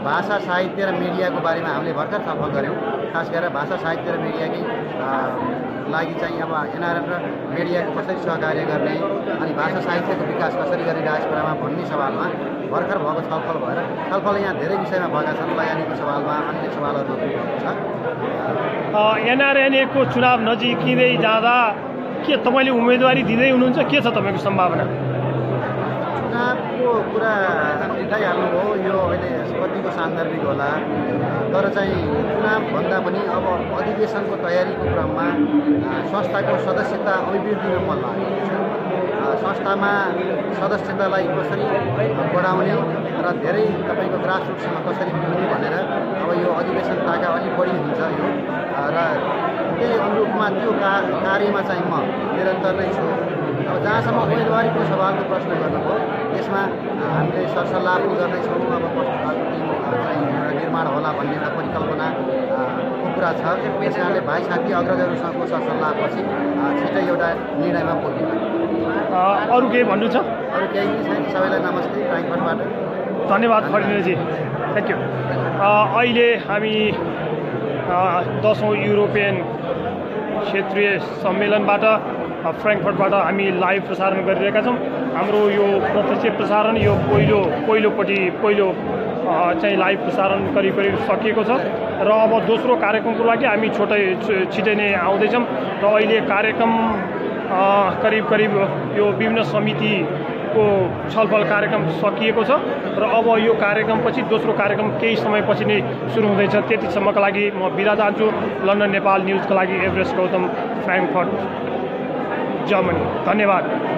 भाषा साहित्य र मिडियाको बारेमा हामीले भर्खर छलफल गऱ्यौँ। खास गरेर भाषा साहित्य र मिडियाकै लागि चाहिँ अब एनआरएन र मिडियाको कसरी सहकार्य गर्ने अनि भाषा साहित्यको विकास कसरी गर्ने डायस्पोरामा भन्ने सवालमा भर्खर भएको छलफल यहाँ धेरै विषयमा भएका छन्। लगानीको सवालमा अन्य सवालहरूमा पनि भएको छ।
एनआरएनएको चुनाव नजिकिँदै जाँदा के तपाईँले उम्मेदवारी दिँदै हुनुहुन्छ? के छ तपाईँको सम्भावना?
चुनावको कुरा जिताइहाल्नुभयो, यो अहिले कतिको सान्दर्भिक होला, तर चाहिँ चुनावभन्दा पनि अब अधिवेशनको तयारीको क्रममा संस्थाको सदस्यता अभिवृद्धिमा मन लागेको छ। संस्थामा सदस्यतालाई कसरी बढाउने र धेरै तपाईँको ग्रासरुटसँग कसरी पुग्ने भनेर अब यो अधिवेशन ताका अलिक बढी हुन्छ यो र त्यही अनुरूपमा त्यो कार्यमा चाहिँ म निरन्तर नै छु। अब जहाँसम्म उम्मेदवारीको सवालको प्रश्न गर्नुभयो त्यसमा हामीले सरसल्लाह पनि गर्दैछौँ। अब कस्तो चाहिँ निर्माण होला भन्ने एउटा परिकल्पनाको कुरा छ। त्यस कारणले भाइ साथी अग्रजहरूसँगको सरसल्लाहपछि छिटै एउटा निर्णयमा पुग्यौँ।
अरू केही भन्नु छ?
अरू केही छैन। सबैलाई नमस्ते फ्राङ्कफर्टबाट।
धन्यवाद फर्निजी, थ्याङ्क यू। अहिले हामी 10औं युरोपियन क्षेत्रीय सम्मेलनबाट फ्र्याङ्कफर्टबाट हामी लाइभ प्रसारण गरिरहेका छौँ। हाम्रो यो प्रत्यक्ष प्रसारण यो पहिलो चाहिँ लाइभ प्रसारण करिब सकिएको छ र अब दोस्रो कार्यक्रमको लागि हामी छिटै नै आउँदैछौँ र अहिले कार्यक्रम करिब यो विभिन्न समितिको छलफल कार्यक्रम सकिएको छ र अब यो कार्यक्रमपछि दोस्रो कार्यक्रम केही समयपछि नै सुरु हुँदैछ। त्यतिसम्मका लागि म बिदा चाहन्छु। लन्डन नेपाल न्युजका लागि एभरेस्ट गौतम, फ्र्याङ्कफर्ट, जर्मनी। धन्यवाद।